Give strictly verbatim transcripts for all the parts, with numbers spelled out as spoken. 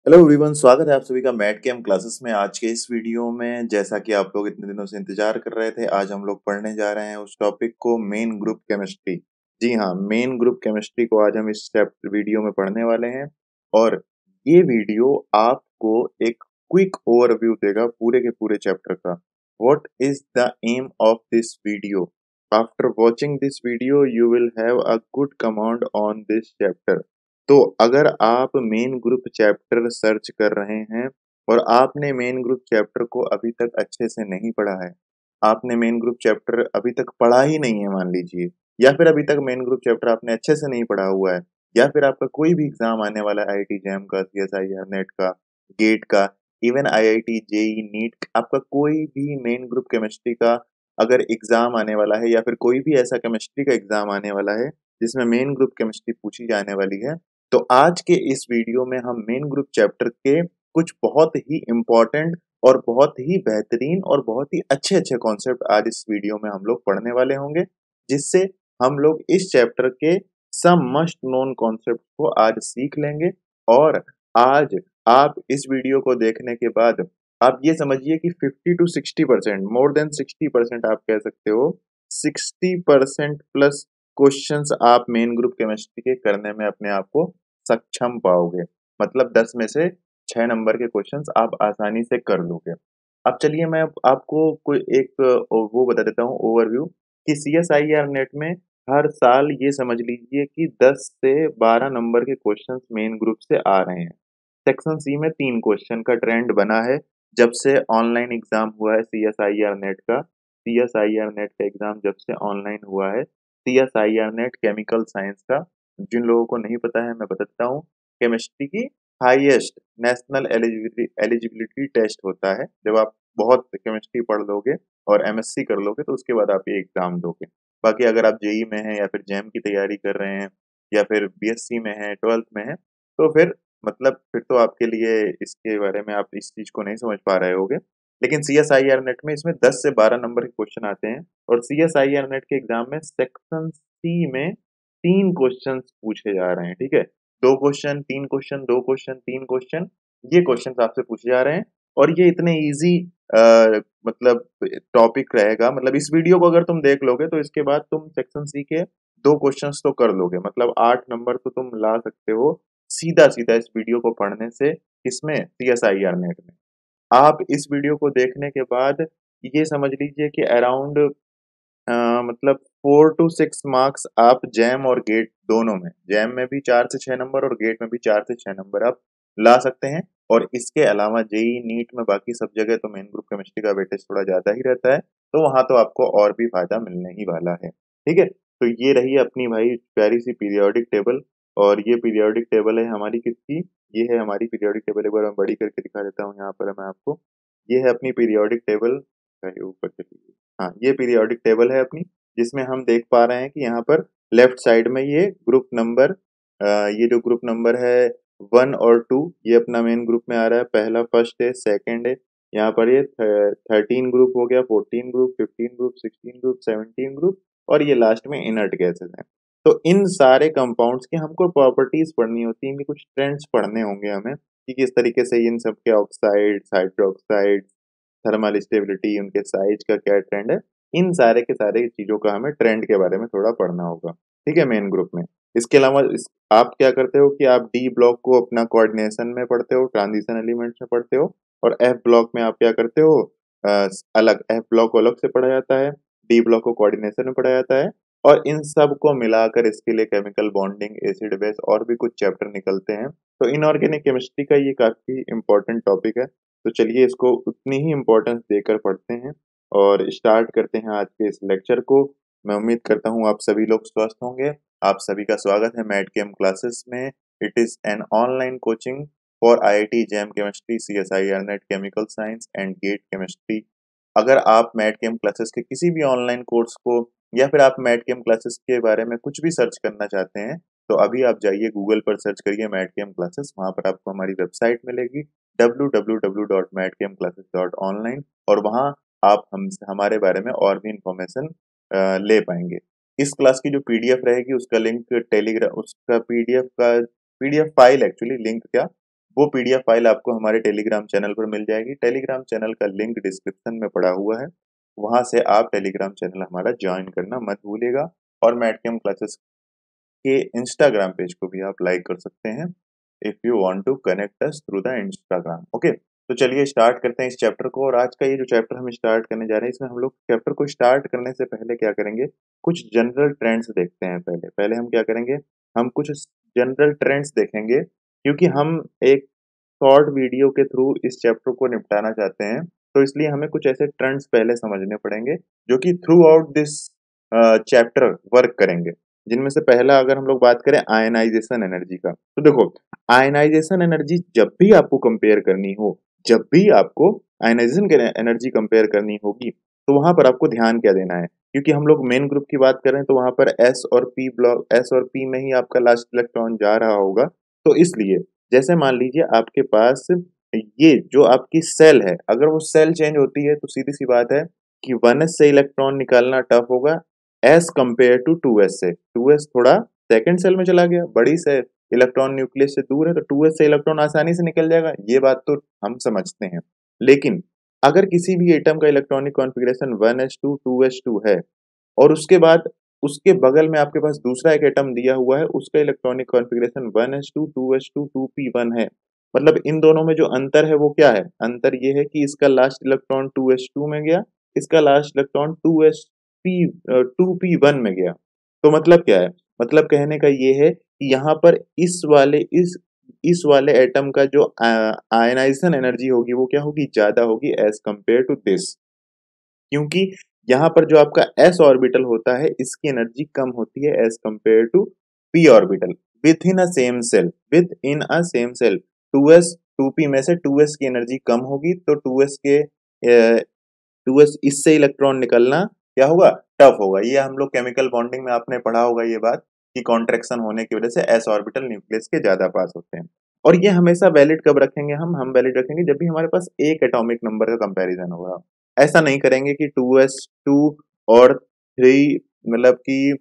Hello everyone, स्वागत है आप सभी का मैट कैम क्लासेस में। आज के इस वीडियो में जैसा कि आप लोग इतने दिनों से इंतजार कर रहे थे, आज हम लोग पढ़ने जा रहे हैं उस टॉपिक को, मेन ग्रुप केमिस्ट्री। जी हाँ, मेन ग्रुप केमिस्ट्री को आज हम इस चैप्टर वीडियो में पढ़ने वाले हैं और ये वीडियो आपको एक क्विक ओवरव्यू देगा पूरे के पूरे चैप्टर का। What is the aim of this video? After watching this video you will have a good command on this chapter. तो अगर आप मेन ग्रुप चैप्टर सर्च कर रहे हैं और आपने मेन ग्रुप चैप्टर को अभी तक अच्छे से नहीं पढ़ा है, आपने मेन ग्रुप चैप्टर अभी तक पढ़ा ही नहीं है मान लीजिए, या फिर अभी तक मेन ग्रुप चैप्टर आपने अच्छे से नहीं पढ़ा हुआ है, या फिर आपका कोई भी एग्जाम आने वाला है, आईआईटी जैम का, सीएसआईआर नेट का, गेट का, इवन आईआईटी जेई नीट, आपका कोई भी मेन ग्रुप केमिस्ट्री का अगर एग्जाम आने वाला है, या फिर कोई भी ऐसा केमिस्ट्री का एग्जाम आने वाला है जिसमें मेन ग्रुप केमिस्ट्री पूछी जाने वाली है, तो आज के इस वीडियो में हम मेन ग्रुप चैप्टर के कुछ बहुत ही इम्पोर्टेंट और बहुत ही बेहतरीन और बहुत ही अच्छे अच्छे कॉन्सेप्ट आज इस वीडियो में हम लोग पढ़ने वाले होंगे, जिससे हम लोग इस चैप्टर के सम मस्ट नोन कॉन्सेप्ट को आज सीख लेंगे। और आज आप इस वीडियो को देखने के बाद आप ये समझिए कि fifty to sixty percent, more than sixty percent आप कह सकते हो, सिक्सटी परसेंट प्लस क्वेश्चंस आप मेन ग्रुप केमिस्ट्री के करने में अपने आप को सक्षम पाओगे। मतलब दस में से छह नंबर के क्वेश्चंस आप आसानी से कर लोगे। अब चलिए मैं आपको कोई एक वो बता देता हूँ ओवरव्यू कि सीएसआईआर नेट में हर साल ये समझ लीजिए कि दस से बारह नंबर के क्वेश्चंस मेन ग्रुप से आ रहे हैं। सेक्शन सी में तीन क्वेश्चन का ट्रेंड बना है जब से ऑनलाइन एग्जाम हुआ है सीएसआईआर नेट का। सीएसआईआर नेट का एग्जाम जब से ऑनलाइन हुआ है, सीएसआईआर नेट केमिकल साइंस का, जिन लोगों को नहीं पता है मैं बताता हूँ, केमिस्ट्री की highest national eligibility eligibility test होता है। जब आप बहुत केमिस्ट्री पढ़ लोगे और एमएससी कर लोगे तो उसके बाद आप ये एग्जाम दोगे। बाकी अगर आप जेई में हैं या फिर जैम की तैयारी कर रहे हैं या फिर बीएससी में हैं, ट्वेल्थ में हैं, तो फिर मतलब फिर तो आपके लिए इसके बारे में आप इस चीज को नहीं समझ पा रहे होगे। लेकिन सीएसआईआर नेट में इसमें दस से बारह नंबर के क्वेश्चन आते हैं और सीएसआईआर नेट के एग्जाम में सेक्शन सी में तीन क्वेश्चन पूछे जा रहे हैं। ठीक है, दो क्वेश्चन, तीन क्वेश्चन, दो क्वेश्चन, तीन क्वेश्चन, ये क्वेश्चन आपसे पूछे जा रहे हैं। और ये इतने इजी मतलब टॉपिक रहेगा, मतलब इस वीडियो को अगर तुम देख लोगे तो इसके बाद तुम सेक्शन सी के दो क्वेश्चंस तो कर लोगे, मतलब आठ नंबर तो तुम ला सकते हो सीधा सीधा इस वीडियो को पढ़ने से। किसमें? सीएसआईआर नेट में। आप इस वीडियो को देखने के बाद ये समझ लीजिए कि अराउंड अ, मतलब फोर टू सिक्स मार्क्स आप जैम और गेट दोनों में, जैम में भी चार से छह नंबर और गेट में भी चार से छह नंबर आप ला सकते हैं। और इसके अलावा जेई नीट में बाकी सब जगह तो मेन ग्रुप केमिस्ट्री का वेटेज थोड़ा ज्यादा ही रहता है, तो वहां तो आपको और भी फायदा मिलने ही वाला है। ठीक है, तो ये रही अपनी भाई प्यारी सी पीरियोडिक टेबल। और ये पीरियोडिक टेबल है हमारी किसकी? ये है हमारी पीरियोडिक टेबल। एक बार मैं बड़ी करके दिखा देता हूँ यहाँ पर मैं आपको। ये है अपनी पीरियोडिक टेबल, ऊपर चलिए। हाँ, ये पीरियोडिक टेबल है अपनी, जिसमें हम देख पा रहे हैं कि यहाँ पर लेफ्ट साइड में ये ग्रुप नंबर, ये जो ग्रुप नंबर है वन और टू, ये अपना मेन ग्रुप में आ रहा है। पहला फर्स्ट है, सेकंड है, यहाँ पर ये थर्टीन ग्रुप हो गया, fourteen group, fifteen group, sixteen group, seventeen group, और ये लास्ट में इनर्ट गैसेस हैं। तो इन सारे कंपाउंड्स की हमको प्रॉपर्टीज पढ़नी होती है, इनके कुछ ट्रेंड्स पढ़ने होंगे हमें कि किस तरीके से इन सब के ऑक्साइड, हाइड्रोक्साइड, थर्मल स्टेबिलिटी, उनके साइज का क्या ट्रेंड है, इन सारे के सारे चीजों का हमें ट्रेंड के बारे में थोड़ा पढ़ना होगा। ठीक है, मेन ग्रुप में। इसके अलावा इस, आप क्या करते हो कि आप डी ब्लॉक को अपना कोऑर्डिनेशन में पढ़ते हो, ट्रांजिशन एलिमेंट्स में पढ़ते हो, और एफ ब्लॉक में आप क्या करते हो, अ, अलग एफ ब्लॉक को अलग से पढ़ा जाता है, डी ब्लॉक को कोऑर्डिनेशन में पढ़ा जाता है, और इन सब को मिलाकर इसके लिए केमिकल बॉन्डिंग, एसिड बेस और भी कुछ चैप्टर निकलते हैं। तो इनऑर्गेनिक केमिस्ट्री का ये काफी इंपॉर्टेंट टॉपिक है। तो चलिए इसको उतनी ही इम्पोर्टेंस देकर पढ़ते हैं और स्टार्ट करते हैं आज के इस लेक्चर को। मैं उम्मीद करता हूँ आप सभी लोग स्वस्थ होंगे। आप सभी का स्वागत है मैट केम क्लासेस में। It is an online coaching for IIT JAM chemistry, CSIR NET chemical science and GATE chemistry. अगर आप मैट केम क्लासेस के किसी भी ऑनलाइन कोर्स को या फिर आप मैट केम क्लासेस के बारे में कुछ भी सर्च करना चाहते हैं, तो अभी आप जाइए गूगल पर सर्च करिए मैट केम क्लासेस, वहां पर आपको हमारी वेबसाइट मिलेगी W W W dot Mad Chem Classes dot online, और वहां आप हम हमारे बारे में और भी इंफॉर्मेशन ले पाएंगे। इस क्लास की जो पीडीएफ रहेगी उसका लिंक टेलीग्राम, उसका पीडीएफ का पीडीएफ फाइल, एक्चुअली लिंक क्या, वो पीडीएफ फाइल आपको हमारे टेलीग्राम चैनल पर मिल जाएगी। टेलीग्राम चैनल का लिंक डिस्क्रिप्शन में पड़ा हुआ है, वहां से आप टेलीग्राम चैनल हमारा ज्वाइन करना मत भूलिएगा। और मैडकेम क्लासेस के इंस्टाग्राम पेज को भी आप लाइक कर सकते हैं if you want to connect us through the Instagram. Okay, तो चलिए स्टार्ट करते हैं इस चैप्टर को। और आज का ये जो चैप्टर हम स्टार्ट करने जा रहे हैं, इसमें हम लोग चैप्टर को स्टार्ट करने से पहले क्या करेंगे, कुछ जनरल ट्रेंड्स देखते हैं। पहले पहले हम क्या करेंगे, हम कुछ जनरल ट्रेंड्स देखेंगे, क्योंकि हम एक शॉर्ट वीडियो के थ्रू इस चैप्टर को निपटाना चाहते हैं। तो इसलिए हमें कुछ ऐसे ट्रेंड्स पहले समझने पड़ेंगे जो कि throughout this chapter work करेंगे। जिनमें से पहला अगर हम लोग बात करें आयनाइजेशन एनर्जी का, तो देखो आयनाइजेशन एनर्जी जब भी आपको कंपेयर करनी हो, जब भी आपको आयनाइजेशन एनर्जी कंपेयर करनी होगी, तो वहां पर आपको ध्यान क्या देना है, क्योंकि हम लोग मेन ग्रुप की बात करें तो वहां पर एस और पी ब्लॉक, एस और पी में ही आपका लास्ट इलेक्ट्रॉन जा रहा होगा। तो इसलिए जैसे मान लीजिए आपके पास ये जो आपकी सेल है, अगर वो सेल चेंज होती है तो सीधी सी बात है कि वन एस से इलेक्ट्रॉन निकालना टफ होगा as compare to two S से। टू एस थोड़ा सेकंड सेल में चला गया, बड़ी से इलेक्ट्रॉन न्यूक्लियस से दूर है, तो टू एस से इलेक्ट्रॉन आसानी से निकल जाएगा, ये बात तो हम समझते हैं। लेकिन अगर किसी भी एटम का electronic configuration one S two two S two है और उसके बाद उसके बगल में आपके पास दूसरा एक एटम दिया हुआ है, उसका electronic configuration one S two two S two two P one है, मतलब इन दोनों में जो अंतर है वो क्या है, अंतर ये है कि इसका last electron two S two में गया, इसका last electron two S P two P one में गया। तो मतलब क्या है, मतलब कहने का ये है कि यहाँ पर इस वाले इस इस वाले एटम का जो आयनाइजेशन एनर्जी होगी वो क्या होगी, ज्यादा होगी एज कंपेयर टू दिस, क्योंकि यहाँ पर जो आपका s ऑर्बिटल होता है इसकी एनर्जी कम होती है as compare to p orbital within a same shell, within a same shell. Two S two P में से टू एस की एनर्जी कम होगी, तो टू एस के टू एस इससे इलेक्ट्रॉन निकलना क्या होगा, टफ होगा। ये हम लोग केमिकल बॉन्डिंग में आपने पढ़ा होगा ये बात कि कॉन्ट्रैक्शन होने की वजह से s ऑर्बिटल न्यूक्लियस के ज्यादा पास होते हैं। और ये हमेशा वैलिड कब रखेंगे, हम हम वैलिड रखेंगे जब भी हमारे पास एक एटॉमिक नंबर का कंपैरिजन होगा। ऐसा नहीं करेंगे कि टू एस टू और थ्री मतलब कि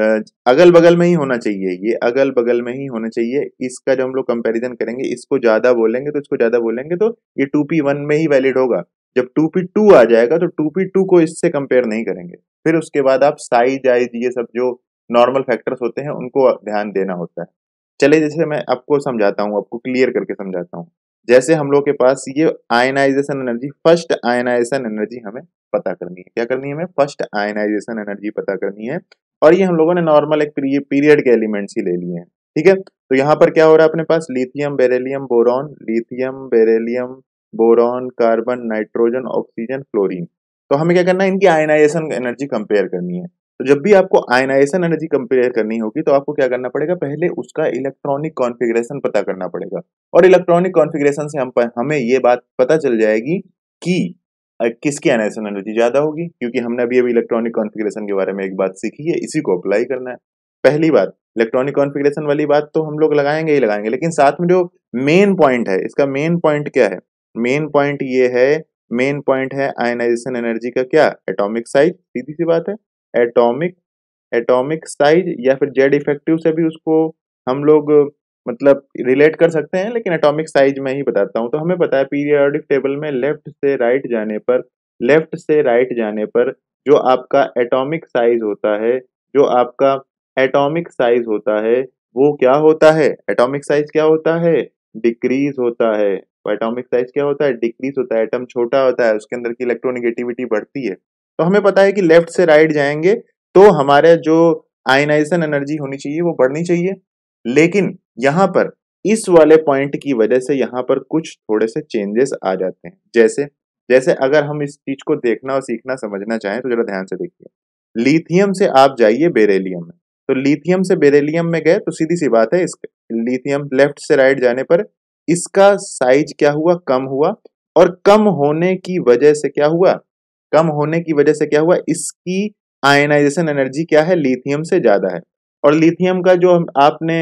अगल बगल में ही होना चाहिए, ये अगल बगल में ही होना चाहिए। इसका जो हम लोग कंपैरिजन करेंगे, इसको ज्यादा बोलेंगे तो इसको ज्यादा बोलेंगे तो ये टू पी वन में ही वैलिड होगा। जब टू पी टू आ जाएगा तो टू पी टू को इससे कंपेयर नहीं करेंगे। फिर उसके बाद आप साइज आइज ये सब जो नॉर्मल फैक्टर्स होते हैं उनको ध्यान देना होता है। चलिए जैसे मैं आपको समझाता हूँ, आपको क्लियर करके समझाता हूँ। जैसे हम लोग के पास ये ionisation energy, first ionisation energy हमें पता करनी है। क्या करनी है हमें, फर्स्ट आयनाइजेशन एनर्जी पता करनी है। और ये हम लोगों ने नॉर्मल एक पीरियड के एलिमेंट्स ही ले लिए हैं, ठीक है। तो यहाँ पर क्या हो रहा है अपने पास, lithium beryllium boron, lithium beryllium boron carbon nitrogen oxygen fluorine. तो हमें क्या करना है, इनकी आयनाइजेशन एनर्जी कंपेयर करनी है। तो जब भी आपको आयनाइजेशन एनर्जी कंपेयर करनी होगी तो आपको क्या करना पड़ेगा, पहले उसका इलेक्ट्रॉनिक कॉन्फ़िगरेशन पता करना पड़ेगा। और इलेक्ट्रॉनिक कॉन्फ़िगरेशन से हम हमें ये बात पता चल जाएगी कि किसकी आयनाइजेशन एनर्जी ज्यादा होगी, क्योंकि हमने अभी अभी इलेक्ट्रॉनिक कॉन्फ़िगरेशन के बारे में एक बात सीखी है, इसी को अप्लाई करना है। पहली बात इलेक्ट्रॉनिक कॉन्फ़िगरेशन वाली बात तो हम लोग लगाएंगे ही लगाएंगे, लेकिन साथ में जो मेन पॉइंट है, इसका मेन पॉइंट क्या है, मेन पॉइंट ये है, मेन पॉइंट है आयनाइजेशन एनर्जी का क्या, एटॉमिक साइज। सीधी सी बात है, एटॉमिक एटॉमिक साइज या फिर जेड इफेक्टिव से भी उसको हम लोग मतलब रिलेट कर सकते हैं, लेकिन एटॉमिक साइज में ही बताता हूँ। तो हमें पता है पीरियोडिक टेबल में लेफ्ट से राइट जाने पर, लेफ्ट से राइट जाने पर जो आपका एटॉमिक साइज होता है, जो आपका एटॉमिक साइज होता है वो क्या होता है, एटॉमिक साइज क्या होता है, डिक्रीज होता है। एटॉमिक साइज क्या होता है, डिक्रीज होता है। एटम छोटा होता है, उसके अंदर की इलेक्ट्रोनेगेटिविटी बढ़ती है। तो हमें पता है कि लेफ्ट से राइट जाएंगे तो हमारे जो आयनाइजेशन एनर्जी होनी चाहिए वो बढ़नी चाहिए। लेकिन यहाँ पर इस वाले पॉइंट की वजह से यहाँ पर कुछ थोड़े से चेंजेस आ जाते हैं। जैसे जैसे अगर हम इस चीज को देखना और सीखना समझना चाहें तो जरा ध्यान से देखिए। लिथियम से आप जाइए बेरिलियम में, तो लिथियम से बेरिलियम में गए तो सीधी सी बात है, इस लिथियम लेफ्ट से राइट जाने पर इसका साइज क्या हुआ, कम हुआ। और कम होने की वजह से क्या हुआ, कम होने की वजह से क्या हुआ, इसकी आयनाइजेशन एनर्जी क्या है, लिथियम से ज्यादा है। और लिथियम का जो आपने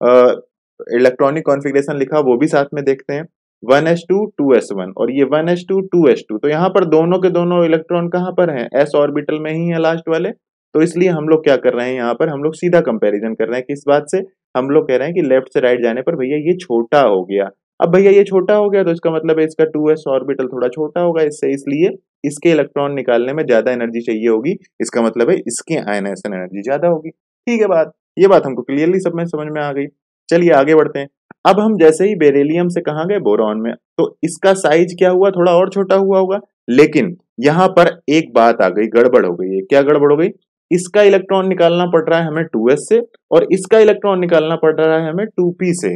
इलेक्ट्रॉनिक कॉन्फ़िगरेशन लिखा वो भी साथ में देखते हैं, one S two two S one और ये one S two two S two. तो यहाँ पर दोनों के दोनों इलेक्ट्रॉन कहाँ पर हैं, s ऑर्बिटल में ही है लास्ट वाले। तो इसलिए हम लोग क्या कर रहे हैं, यहाँ पर हम लोग सीधा कंपैरिजन कर रहे हैं। किस बात से, हम लोग कह रहे हैं कि लेफ्ट से राइट जाने पर भैया ये छोटा हो गया, अब भैया ये छोटा हो गया तो इसका मतलब है इसका टू एस ऑर्बिटल थोड़ा छोटा होगा इससे, इसलिए इसके इलेक्ट्रॉन निकालने में ज्यादा एनर्जी चाहिए होगी, इसका मतलब है इसकी आयनाइजेशन एनर्जी ज्यादा होगी। ठीक है बात, ये बात हमको क्लियरली सब में समझ में आ गई। चलिए आगे बढ़ते हैं। अब हम जैसे ही बेरिलियम से कहाँ गए, बोरॉन में, तो इसका साइज क्या हुआ, थोड़ा और छोटा हुआ होगा। लेकिन यहां पर एक बात आ गई, गड़बड़ हो गई है। क्या गड़बड़ हो गई, इसका इलेक्ट्रॉन निकालना पड़ रहा है हमें टू एस से और इसका इलेक्ट्रॉन निकालना पड़ रहा है हमें टू पी से।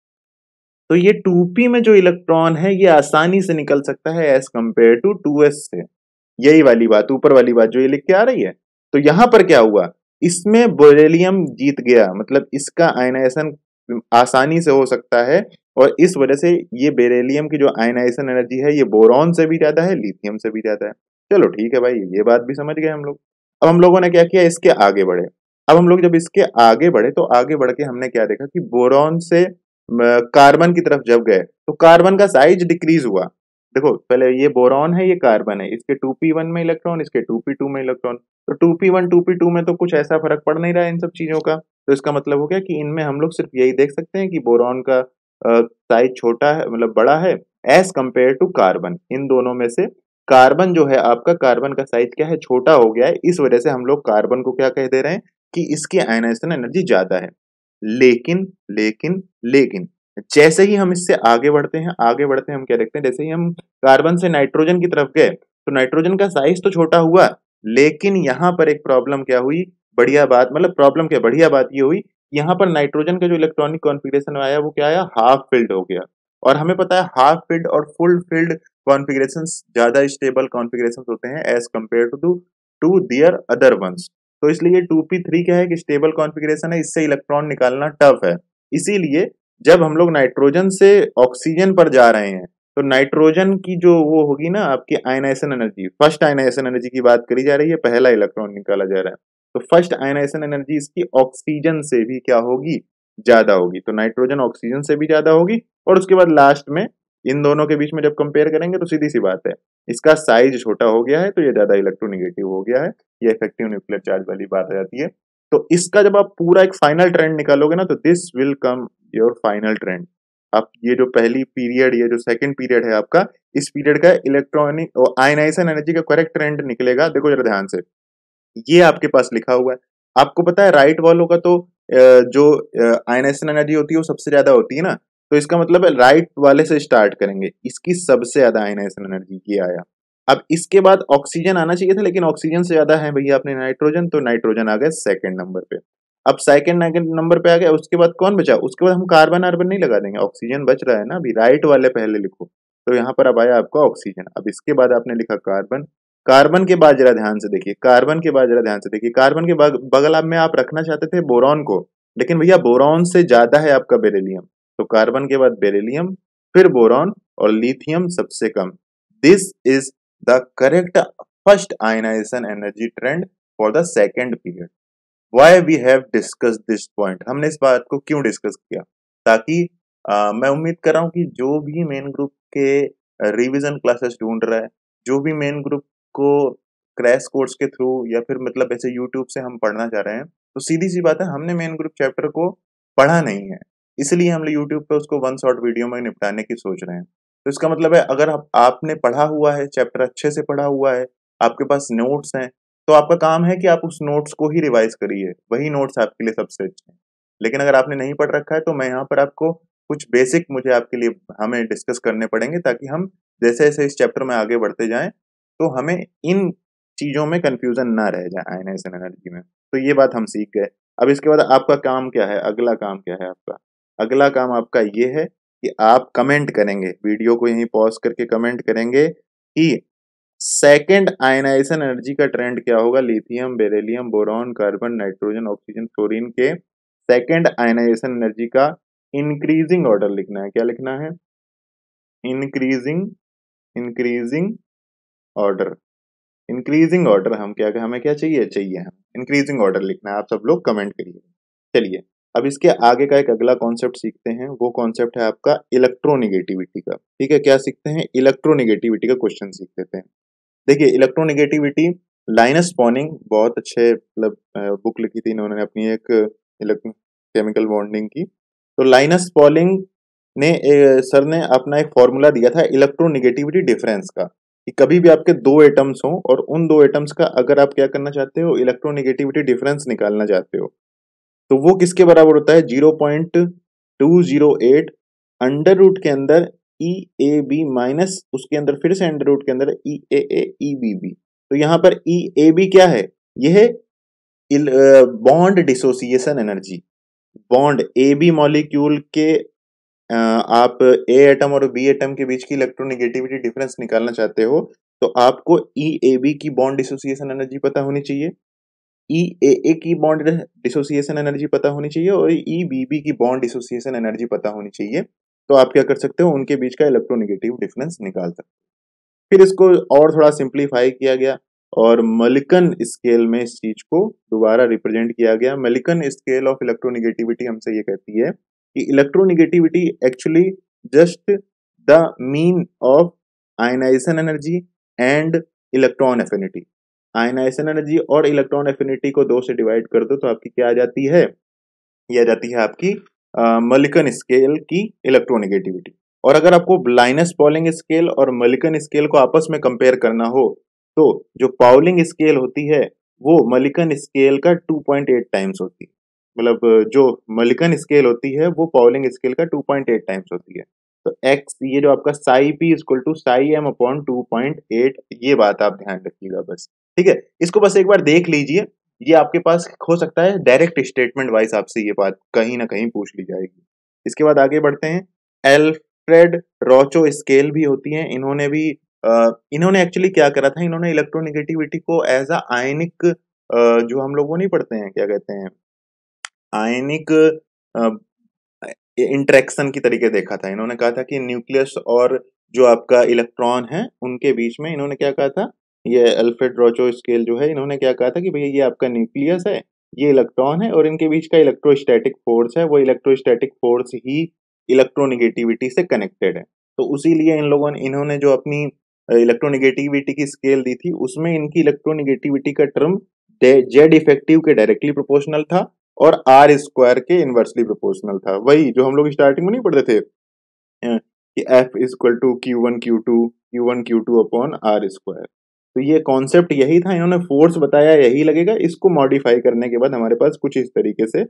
तो ये टू पी में जो इलेक्ट्रॉन है ये आसानी से निकल सकता है as compare to two S से। यही वाली बात, ऊपर वाली बात जो ये लिख के आ रही है। तो यहां पर क्या हुआ, इसमें बेरिलियम जीत गया, मतलब इसका आयनाइजेशन आसानी से हो सकता है और इस वजह से ये बेरिलियम की जो आयनाइजेशन एनर्जी है ये बोरॉन से भी ज्यादा है, लिथियम से भी ज्यादा है। चलो ठीक है भाई, ये बात भी समझ गए हम लोग। अब हम लोगों ने क्या किया, इसके आगे बढ़े। अब हम लोग जब इसके आगे बढ़े तो आगे बढ़ के हमने क्या देखा कि बोरॉन से कार्बन की तरफ जब गए तो कार्बन का साइज डिक्रीज हुआ। देखो पहले ये बोरॉन है, ये कार्बन है, इसके टू पी वन में इलेक्ट्रॉन, इसके टू पी टू में इलेक्ट्रॉन। तो two P one two P two में तो कुछ ऐसा फर्क पड़ नहीं रहा है इन सब चीजों का। तो इसका मतलब हो गया कि इनमें हम लोग सिर्फ यही देख सकते हैं कि बोरॉन का साइज छोटा है, मतलब बड़ा है एज कंपेयर टू कार्बन। इन दोनों में से कार्बन जो है आपका, कार्बन का साइज क्या है, छोटा हो गया है। इस वजह से हम लोग कार्बन को क्या कह दे रहे हैं कि इसकी आयनाइजेशन एनर्जी ज्यादा है। लेकिन लेकिन लेकिन जैसे ही हम इससे आगे बढ़ते हैं, आगे बढ़ते हैं हम क्या देखते हैं, जैसे ही हम कार्बन से नाइट्रोजन की तरफ गए तो नाइट्रोजन का साइज तो छोटा हुआ, लेकिन यहाँ पर एक प्रॉब्लम क्या हुई, बढ़िया बात, मतलब प्रॉब्लम क्या, बढ़िया बात ये हुई, यहाँ पर नाइट्रोजन का जो इलेक्ट्रॉनिक कॉन्फ़िगरेशन आया वो क्या आया, हाफ फिल्ड हो गया। और हमें पता है हाफ फिल्ड और फुल फिल्ड कॉन्फ़िगरेशन ज्यादा स्टेबल कॉन्फ़िगरेशन होते हैं as compare to to their other ones. तो इसलिए टू पी थ्री क्या है कि स्टेबल कॉन्फ़िगरेशन है, इससे इलेक्ट्रॉन निकालना टफ है। इसीलिए जब हम लोग नाइट्रोजन से ऑक्सीजन पर जा रहे हैं तो नाइट्रोजन की जो वो होगी ना आपकी ionisation energy, first ionisation energy की बात करी जा रही है, पहला इलेक्ट्रॉन निकाला जा रहा है, तो फर्स्ट आयनाइजेशन एनर्जी इसकी ऑक्सीजन से भी क्या होगी, ज्यादा होगी। तो नाइट्रोजन ऑक्सीजन से भी ज्यादा होगी और उसके बाद लास्ट में इन दोनों के बीच में जब कंपेयर करेंगे तो सीधी सी बात है, इसका साइज छोटा हो गया है तो ये ज्यादा इलेक्ट्रोनेगेटिव हो गया है। ये इफेक्टिव न्यूक्लियर चार्ज वाली बात आ जाती है। तो इसका जब आप पूरा एक फाइनल ट्रेंड निकालोगे ना तो this will come your final trend. आप ये जो पहली पीरियड, ये जो सेकंड पीरियड है आपका, इस पीरियड का इलेक्ट्रॉनिक और आयनाइजेशन एनर्जी का करेक्ट ट्रेंड निकलेगा। देखो जरा ध्यान से, ये आपके पास लिखा हुआ है। आपको पता है राइट वालों का तो जो आयनाइजेशन एनर्जी होती है वो सबसे ज्यादा होती है ना, तो इसका मतलब है राइट वाले से स्टार्ट करेंगे, इसकी सबसे ज्यादा आयनाइजेशन एनर्जी ये आया। अब इसके बाद ऑक्सीजन आना चाहिए था, लेकिन ऑक्सीजन से ज्यादा है भैया अपने नाइट्रोजन, तो नाइट्रोजन आ गया सेकंड नंबर पे। अब सेकंड नंबर पे आ गया, उसके बाद कौन बचा, उसके बाद हम कार्बन आर्बन नहीं लगा देंगे, ऑक्सीजन बच रहा है ना अभी, राइट वाले पहले लिखो। तो यहाँ पर अब आया आपका ऑक्सीजन। अब इसके बाद आपने लिखा कार्बन। कार्बन के बाद जरा ध्यान से देखिए, कार्बन के बाद जरा ध्यान से देखिए, कार्बन के बगल में आप रखना चाहते थे बोरॉन को, लेकिन भैया बोरॉन से ज्यादा है आपका बेरिलियम। तो कार्बन के बाद बेरिलियम, फिर बोरॉन और लिथियम सबसे कम। This is the correct first ionisation energy trend for the second period. Why we have discuss this point, हमने इस बात को क्यों डिस्कस किया, ताकि आ, मैं उम्मीद कर रहा हूँ कि जो भी मेन ग्रुप के रिवीजन क्लासेस ढूंढ रहा है, जो भी मेन ग्रुप को क्रैश कोर्स के थ्रू या फिर मतलब ऐसे यूट्यूब से हम पढ़ना चाह रहे हैं, तो सीधी सी बात है हमने मेन ग्रुप चैप्टर को पढ़ा नहीं है, इसलिए हम यूट्यूब पे उसको वन शॉट वीडियो में निपटाने की सोच रहे हैं। तो इसका मतलब है अगर आप, आपने पढ़ा हुआ है चैप्टर, अच्छे से पढ़ा हुआ है, आपके पास नोट्स हैं, तो आपका काम है कि आप उस नोट्स को ही रिवाइज करिए, वही नोट्स आपके लिए सबसे अच्छे हैं। लेकिन अगर आपने नहीं पढ़ रखा है तो मैं यहाँ पर आपको कुछ बेसिक मुझे आपके लिए हमें डिस्कस करने पड़ेंगे, ताकि हम जैसे जैसे इस चैप्टर में आगे बढ़ते जाएं तो हमें इन चीजों में कंफ्यूजन ना रह जाए आयनाइजेशन एनर्जी में। तो ये बात हम सीख गए। अब इसके बाद आपका काम क्या है, अगला काम क्या है आपका, अगला काम आपका ये है कि आप कमेंट करेंगे, वीडियो को यहीं पॉज करके कमेंट करेंगे कि सेकेंड आयनाइजेशन एनर्जी का ट्रेंड क्या होगा, lithium, beryllium, boron, carbon, nitrogen, oxygen, fluorine के सेकेंड आयनाइजेशन एनर्जी का इंक्रीजिंग ऑर्डर लिखना है। क्या लिखना है, increasing increasing order. Increasing order हम क्या, हमें क्या चाहिए, चाहिए हम इंक्रीजिंग ऑर्डर लिखना है। आप सब लोग कमेंट करिए। चलिए अब इसके आगे का एक अगला कॉन्सेप्ट सीखते हैं, वो कॉन्सेप्ट है आपका इलेक्ट्रोनिगेटिविटी का। ठीक है, क्या सीखते हैं, इलेक्ट्रोनिगेटिविटी का क्वेश्चन सीख लेते हैं। देखिए इलेक्ट्रोनिगेटिविटी, लाइनस पॉनिंग बहुत अच्छे मतलब बुक लिखी थी इन्होंने अपनी एक केमिकल बॉन्डिंग की। तो लाइनस पॉलिंग ने ए, सर ने अपना एक फॉर्मूला दिया था इलेक्ट्रोनेगेटिविटी डिफरेंस का, कि कभी भी आपके दो एटम्स हों और उन दो एटम्स का अगर आप क्या करना चाहते हो, इलेक्ट्रोनेगेटिविटी डिफरेंस निकालना चाहते हो, तो वो किसके बराबर होता है, zero point two zero eight under root के अंदर ई ए बी माइनस उसके अंदर फिर से अंडर रूट के अंदर ई ए ए ई बी बी। तो यहाँ पर ई ए बी क्या है, यह है bond dissociation energy. Bond A B molecule के अ, आप ए एटम और बी एटम के बीच की इलेक्ट्रोनेगेटिविटी डिफरेंस निकालना चाहते हो, तो आपको ई ए बी की बॉन्ड डिसोसिएशन एनर्जी पता होनी चाहिए, ई ए ए की बॉन्ड डिसोसिएशन एनर्जी पता होनी चाहिए और ई बी बी की बॉन्ड डिसोसिएशन एनर्जी पता होनी चाहिए। तो आप क्या कर सकते हो, उनके बीच का इलेक्ट्रोनेगेटिव डिफरेंस निकाल सकते हो। फिर इसको और थोड़ा सिंप्लीफाई किया गया और मलिकन स्केल में इस चीज को दोबारा रिप्रेजेंट किया गया। मलिकन स्केल ऑफ इलेक्ट्रोनेगेटिविटी हमसे ये कहती है कि electronegativity actually just the mean of ionisation energy and electron affinity. Ionisation energy और इलेक्ट्रॉन एफिनिटी को दो से डिवाइड कर दो तो आपकी क्या आ जाती है, ये आ जाती है आपकी मलिकन स्केल की इलेक्ट्रोनेगेटिविटी। और अगर आपको लाइनस पॉलिंग स्केल और मलिकन स्केल को आपस में कंपेयर करना हो, तो जो पाउलिंग स्केल होती है वो मलिकन स्केल का टू पॉइंट एट टाइम्स होती है। मतलब जो मलिकन स्केल होती है वो पाउलिंग स्केल का टू पॉइंट एट टाइम्स होती है। तो एक्स ये जो आपका psi P equal to psi M upon two point eight, ये बात आप ध्यान रखिएगा बस, ठीक है। इसको बस एक बार देख लीजिए, ये आपके पास हो सकता है डायरेक्ट स्टेटमेंट वाइज आपसे ये बात कहीं ना कहीं पूछ ली जाएगी। इसके बाद आगे बढ़ते हैं। एल्फ्रेड रोचो स्केल भी होती है, इन्होंने भी आ, इन्होंने एक्चुअली क्या करा था, इन्होंने इलेक्ट्रोनेगेटिविटी को एज अ आयनिक, जो हम लोग वो नहीं पढ़ते हैं, क्या कहते हैं, आयनिक इंटरेक्शन की तरीके देखा था। इन्होंने कहा था कि न्यूक्लियस और जो आपका इलेक्ट्रॉन है उनके बीच में, इन्होंने क्या कहा था, ये अल्फ्रेड रोचो स्केल जो है, इन्होंने क्या कहा था कि भैया ये आपका न्यूक्लियस है, ये इलेक्ट्रॉन है और इनके बीच का इलेक्ट्रोस्टैटिक फोर्स है, वो इलेक्ट्रोस्टैटिक फोर्स ही इलेक्ट्रोनेगेटिविटी से कनेक्टेड है। तो उसी लिए इन लोगों ने इन्होंने जो अपनी इलेक्ट्रोनेगेटिविटी की स्केल दी थी उसमें इनकी इलेक्ट्रोनेगेटिविटी का टर्म जेड इफेक्टिव के डायरेक्टली प्रोपोर्शनल था और आर स्क्वायर के इनवर्सली प्रोपोर्शनल था। वही जो हम लोग स्टार्टिंग में नहीं पढ़ते थे अ, कि F is equal to Q one Q two Q one Q two upon R square. तो ये कॉन्सेप्ट यही था, इन्होंने फोर्स बताया यही लगेगा। इसको मॉडिफाई करने के बाद हमारे पास कुछ इस तरीके से,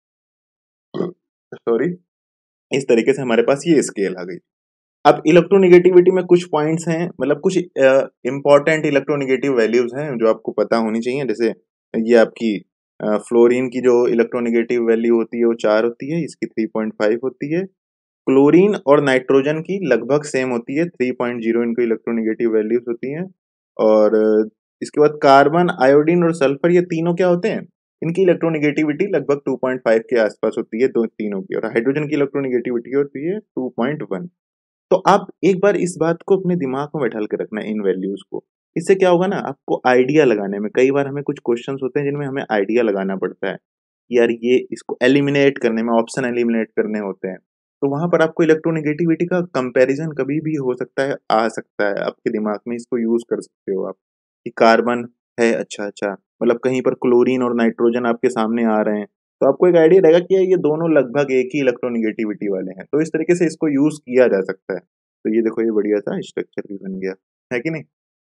सॉरी, इस तरीके से हमारे पास ये स्केल आ गई। अब इलेक्ट्रोनेगेटिविटी में कुछ पॉइंट्स हैं, मतलब कुछ इंपॉर्टेंट इलेक्ट्रोनेगेटिव वैल्यूज हैं जो आपको पता होनी चाहिए। जैसे ये आपकी फ्लोरीन की जो इलेक्ट्रोनेगेटिव वैल्यू होती है वो चार होती है, इसकी थ्री पॉइंट फाइव होती है। क्लोरीन और नाइट्रोजन की लगभग सेम होती है, थ्री पॉइंट जीरो इनको इलेक्ट्रोनेगेटिव वैल्यूज होती हैं। और इसके बाद कार्बन, आयोडीन और सल्फर, ये तीनों क्या होते हैं, इनकी इलेक्ट्रोनेगेटिविटी लगभग टू पॉइंट फाइव के आसपास होती है, दो तीनों की। और हाइड्रोजन की इलेक्ट्रोनेगेटिविटी होती है टू पॉइंट वन। तो आप एक बार इस बात को अपने दिमाग में बैठा के रखना, इन वैल्यूज को। इससे क्या होगा ना, आपको आइडिया लगाने में, कई बार हमें कुछ क्वेश्चंस होते हैं जिनमें हमें आइडिया लगाना पड़ता है, यार ये इसको एलिमिनेट करने में, ऑप्शन एलिमिनेट करने होते हैं, तो वहां पर आपको इलेक्ट्रोनेगेटिविटी का कंपैरिजन कभी भी हो सकता है, आ सकता है आपके दिमाग में, इसको यूज कर सकते हो आप कि कार्बन है, अच्छा अच्छा, मतलब कहीं पर क्लोरीन और नाइट्रोजन आपके सामने आ रहे हैं, तो आपको एक आइडिया रहेगा कि ये दोनों लगभग एक ही इलेक्ट्रोनेगेटिविटी वाले हैं। तो इस तरीके से इसको यूज किया जा सकता है। तो ये देखो, ये बढ़िया सा स्ट्रक्चर भी बन गया है कि नहीं।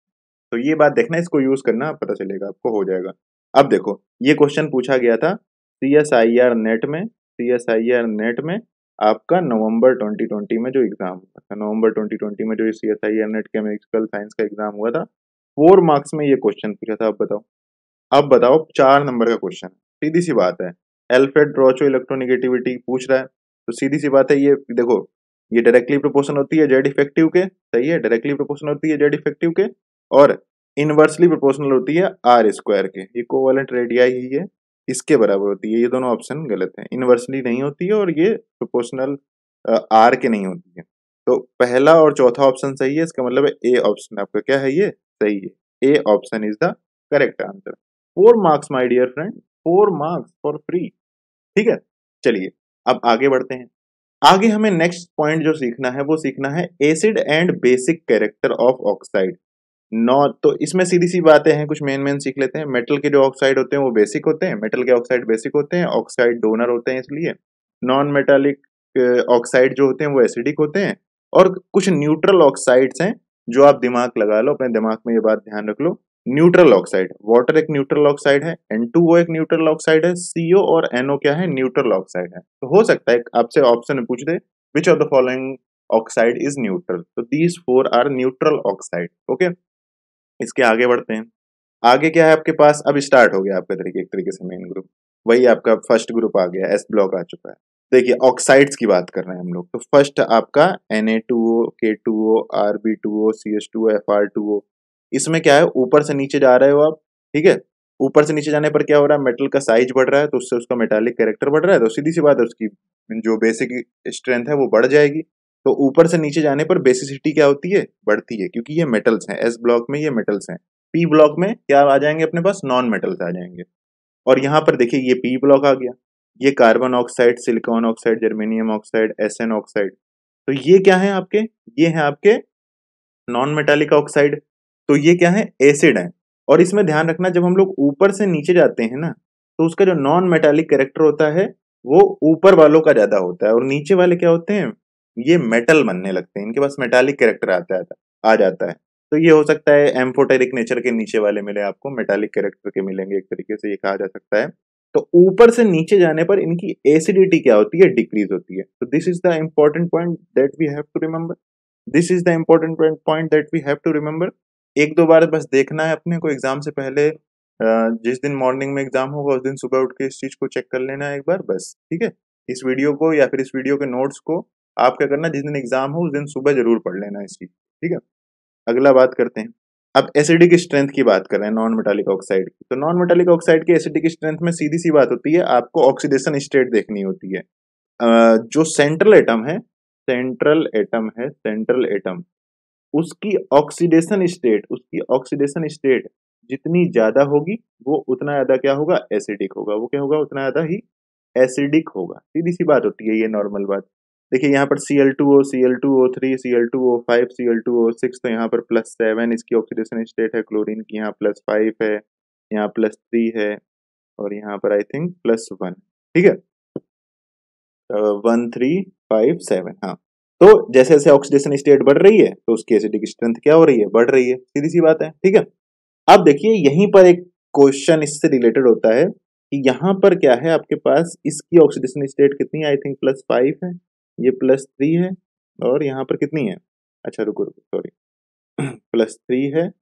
तो ये बात देखना, इसको यूज करना, पता चलेगा आपको, हो जाएगा। अब देखो, ये क्वेश्चन पूछा गया था C S I R NET में, C S I R NET में आपका नवंबर ट्वेंटी ट्वेंटी में जो एग्जाम हुआ था, नवंबर ट्वेंटी ट्वेंटी में जो C S I R NET chemical science का एग्जाम हुआ था, फोर मार्क्स में ये क्वेश्चन पूछा था। अब बताओ, अब बताओ, चार नंबर का क्वेश्चन, सीधी सी बात है, एल्फ्रेड रोचो इलेक्ट्रोनेगेटिविटी पूछ रहा है, तो सीधी सी बात है, ये देखो, ये डायरेक्टली प्रोपोर्शनल होती है जेड इफेक्टिव के, सही है, डायरेक्टली प्रोपोर्शनल होती है जेड इफेक्टिव के, और इनवर्सली प्रोपोर्शनल होती है आर स्क्वायर के। ये कोवेलेंट रेडियाई ही है, इसके बराबर होती है। ये दोनों ऑप्शन गलत है, इनवर्सली नहीं होती है और ये प्रोपोर्शनल आर के नहीं होती है। तो पहला और चौथा ऑप्शन सही है, इसका मतलब है ए ऑप्शन आपका क्या है, ये सही है, A option is the correct answer. Four marks my dear friend, four marks for free, ठीक है। चलिए अब आगे बढ़ते हैं। आगे हमें नेक्स्ट पॉइंट जो सीखना है वो सीखना है acid and basic character of oxide. Not, तो इसमें सीधी सी बातें हैं, कुछ मेन मेन सीख लेते हैं। मेटल के जो ऑक्साइड होते हैं वो बेसिक होते हैं, मेटल के ऑक्साइड बेसिक होते हैं, ऑक्साइड डोनर होते हैं इसलिए। नॉन मेटालिक ऑक्साइड जो होते हैं वो एसिडिक होते हैं, और कुछ न्यूट्रल ऑक्साइड्स हैं जो आप दिमाग लगा लो, अपने दिमाग में ये बात ध्यान रख लो। न्यूट्रल ऑक्साइड, वाटर एक न्यूट्रल ऑक्साइड है, एन टू ओ एक न्यूट्रल ऑक्साइड है, सी ओ और एन ओ क्या है, न्यूट्रल ऑक्साइड है। तो हो सकता है आपसे ऑप्शन में पूछ दे which of the following oxide is neutral, तो these four are neutral oxide. Okay, इसके आगे बढ़ते हैं। आगे क्या है आपके पास, अब स्टार्ट हो गया आपके तरीके एक तरीके से मेन ग्रुप, वही आपका फर्स्ट ग्रुप आ गया, एस ब्लॉक आ चुका है। देखिए ऑक्साइड्स की बात कर रहे हैं हम लोग, तो फर्स्ट आपका N A two O, K two O, R B two O, C H two O, F R two O. इसमें क्या है, ऊपर से नीचे जा रहे हो आप, ठीक है। ऊपर से नीचे जाने पर क्या हो रहा है, मेटल का साइज बढ़ रहा है, तो उससे उसका मेटालिक कैरेक्टर बढ़ रहा है, तो सीधी सी बात है उसकी जो बेसिक स्ट्रेंथ है वो बढ़ जाएगी। तो ऊपर से नीचे जाने पर बेसिसिटी क्या होती है, बढ़ती है, क्योंकि ये मेटल्स हैं। एस ब्लॉक में ये मेटल्स हैं। पी ब्लॉक में क्या आ जाएंगे अपने पास, नॉन मेटल्स आ जाएंगे। और यहाँ पर देखिए ये पी ब्लॉक आ गया, ये carbon oxide, silicon oxide, germanium oxide, S N oxide. तो ये क्या है आपके, ये है आपके नॉन मेटालिक ऑक्साइड। तो ये क्या है, एसिड है। और इसमें ध्यान रखना, जब हम लोग ऊपर से नीचे जाते हैं ना, तो उसका जो नॉन मेटालिक कैरेक्टर होता है वो ऊपर वालों का ज्यादा होता है, और नीचे वाले क्या होते हैं, ये मेटल बनने लगते हैं, इनके पास मेटालिक कैरेक्टर आता है, आ जाता है। तो ये हो सकता है एम्फोटेरिक नेचर के नीचे वाले मिले आपको, मेटालिक कैरेक्टर के मिलेंगे, एक तरीके से ये कहा जा सकता है। तो ऊपर से नीचे जाने पर इनकी एसिडिटी क्या होती है, डिक्रीज होती है। तो this is the important point that we have to remember, this is the important point that we have to remember. एक दो बार बस देखना है अपने को, एग्जाम से पहले जिस दिन मॉर्निंग में एग्जाम होगा उस दिन सुबह उठ के इस चीज को चेक कर लेना है एक बार बस, ठीक है। इस वीडियो को या फिर इस वीडियो के नोट्स को आप क्या करना, जिस दिन एग्जाम हो उस दिन सुबह जरूर पढ़ लेना इस चीज, ठीक है। अगला बात करते हैं, अब एसिडिक स्ट्रेंथ की बात कर रहे हैं नॉन मेटालिक ऑक्साइड की। तो नॉन मेटालिक ऑक्साइड की एसिडिक स्ट्रेंथ में सीधी सी बात होती है, आपको ऑक्सीडेशन स्टेट देखनी होती है। जो सेंट्रल एटम है, सेंट्रल एटम है, सेंट्रल एटम, उसकी ऑक्सीडेशन स्टेट, उसकी ऑक्सीडेशन स्टेट जितनी ज्यादा होगी वो उतना ज्यादा क्या होगा, एसिडिक होगा। वो क्या होगा, उतना ज्यादा ही एसिडिक होगा। सीधी सी बात होती है ये, नॉर्मल बात। देखिए यहाँ पर C L two O, C L two O three, C L two O five, C L two O six, तो यहाँ पर प्लस सेवन इसकी ऑक्सीडेशन स्टेट है। क्लोरीन की यहाँ प्लस फाइव है, यहाँ प्लस थ्री है, और यहाँ पर आई थिंक प्लस वन, ठीक है, वन थ्री फाइव सेवन। हाँ, तो जैसे जैसे ऑक्सीडेशन स्टेट बढ़ रही है तो उसकी एसिडिक स्ट्रेंथ क्या हो रही है, बढ़ रही है, सीधी सी बात है, ठीक है। अब देखिए यहीं पर एक क्वेश्चन इससे रिलेटेड होता है कि यहाँ पर क्या है आपके पास, इसकी ऑक्सीडेशन स्टेट कितनी है, आई थिंक प्लस फाइव है, ये प्लस थ्री है, और यहाँ पर कितनी है, अच्छा रुको रुको सॉरी, प्लस थ्री है।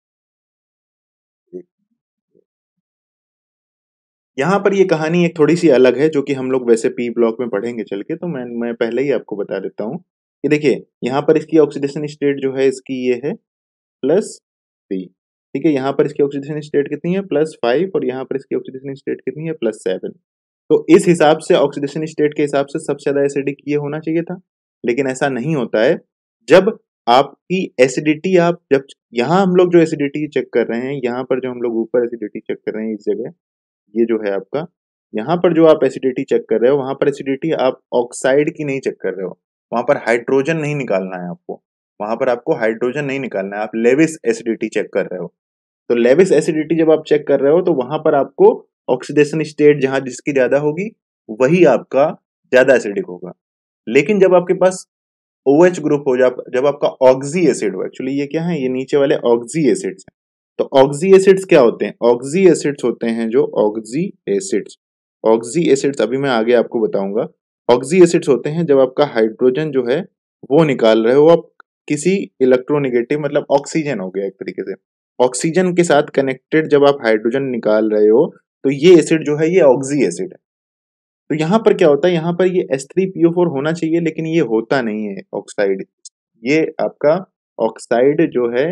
यहाँ पर ये कहानी एक थोड़ी सी अलग है, जो कि हम लोग वैसे पी ब्लॉक में पढ़ेंगे चल के, तो मैं मैं पहले ही आपको बता देता हूँ कि देखिए यहाँ पर इसकी ऑक्सीडेशन स्टेट जो है इसकी ये है प्लस थ्री, ठीक है। यहाँ पर इसकी ऑक्सीडेशन स्टेट कितनी है, प्लस फाइव, और यहाँ पर इसकी ऑक्सीडेशन स्टेट कितनी है, प्लस सेवन। तो इस हिसाब से ऑक्सीडेशन स्टेट के हिसाब से सबसे ज्यादा एसिडिक ये होना चाहिए था, लेकिन ऐसा नहीं होता है। जब आपकी एसिडिटी, आप जब यहाँ हम लोग जो एसिडिटी चेक कर रहे हैं, यहाँ पर जो हम लोग ऊपर एसिडिटी चेक कर रहे हैं इस जगह, ये जो है आपका, यहाँ पर जो आप एसिडिटी चेक कर रहे हो, वहां पर एसिडिटी आप ऑक्साइड की नहीं चेक कर रहे हो, वहां पर हाइड्रोजन नहीं निकालना है आपको, वहां पर आपको हाइड्रोजन नहीं निकालना है, आप लेविस एसिडिटी चेक कर रहे हो। तो लेविस एसिडिटी जब आप चेक कर रहे हो तो वहां पर आपको ऑक्सीडेशन स्टेट जहां जिसकी ज्यादा होगी वही आपका ज्यादा एसिडिक होगा। लेकिन जब आपके पास OH ग्रुप हो, जब जब आपका ऑक्सी एसिड हो, एक्चुअली ये क्या है, ये नीचे वाले ऑक्सी एसिड्स हैं। तो ऑक्सी एसिड्स क्या होते हैं, ऑक्सी एसिड्स होते हैं जो ऑक्सी एसिड्स, ऑक्सी एसिड्स अभी मैं आगे आपको बताऊंगा। ऑक्सी एसिड्स होते हैं जब आपका हाइड्रोजन जो है वो निकाल रहे हो आप किसी इलेक्ट्रोनेगेटिव, मतलब ऑक्सीजन हो गया एक तरीके से, ऑक्सीजन के साथ कनेक्टेड जब आप हाइड्रोजन निकाल रहे हो तो ये एसिड जो है ये ऑक्सी एसिड है। तो यहाँ पर क्या होता है, यहाँ पर ये H three P O four होना चाहिए, लेकिन ये होता नहीं है ऑक्साइड। ये आपका ऑक्साइड जो है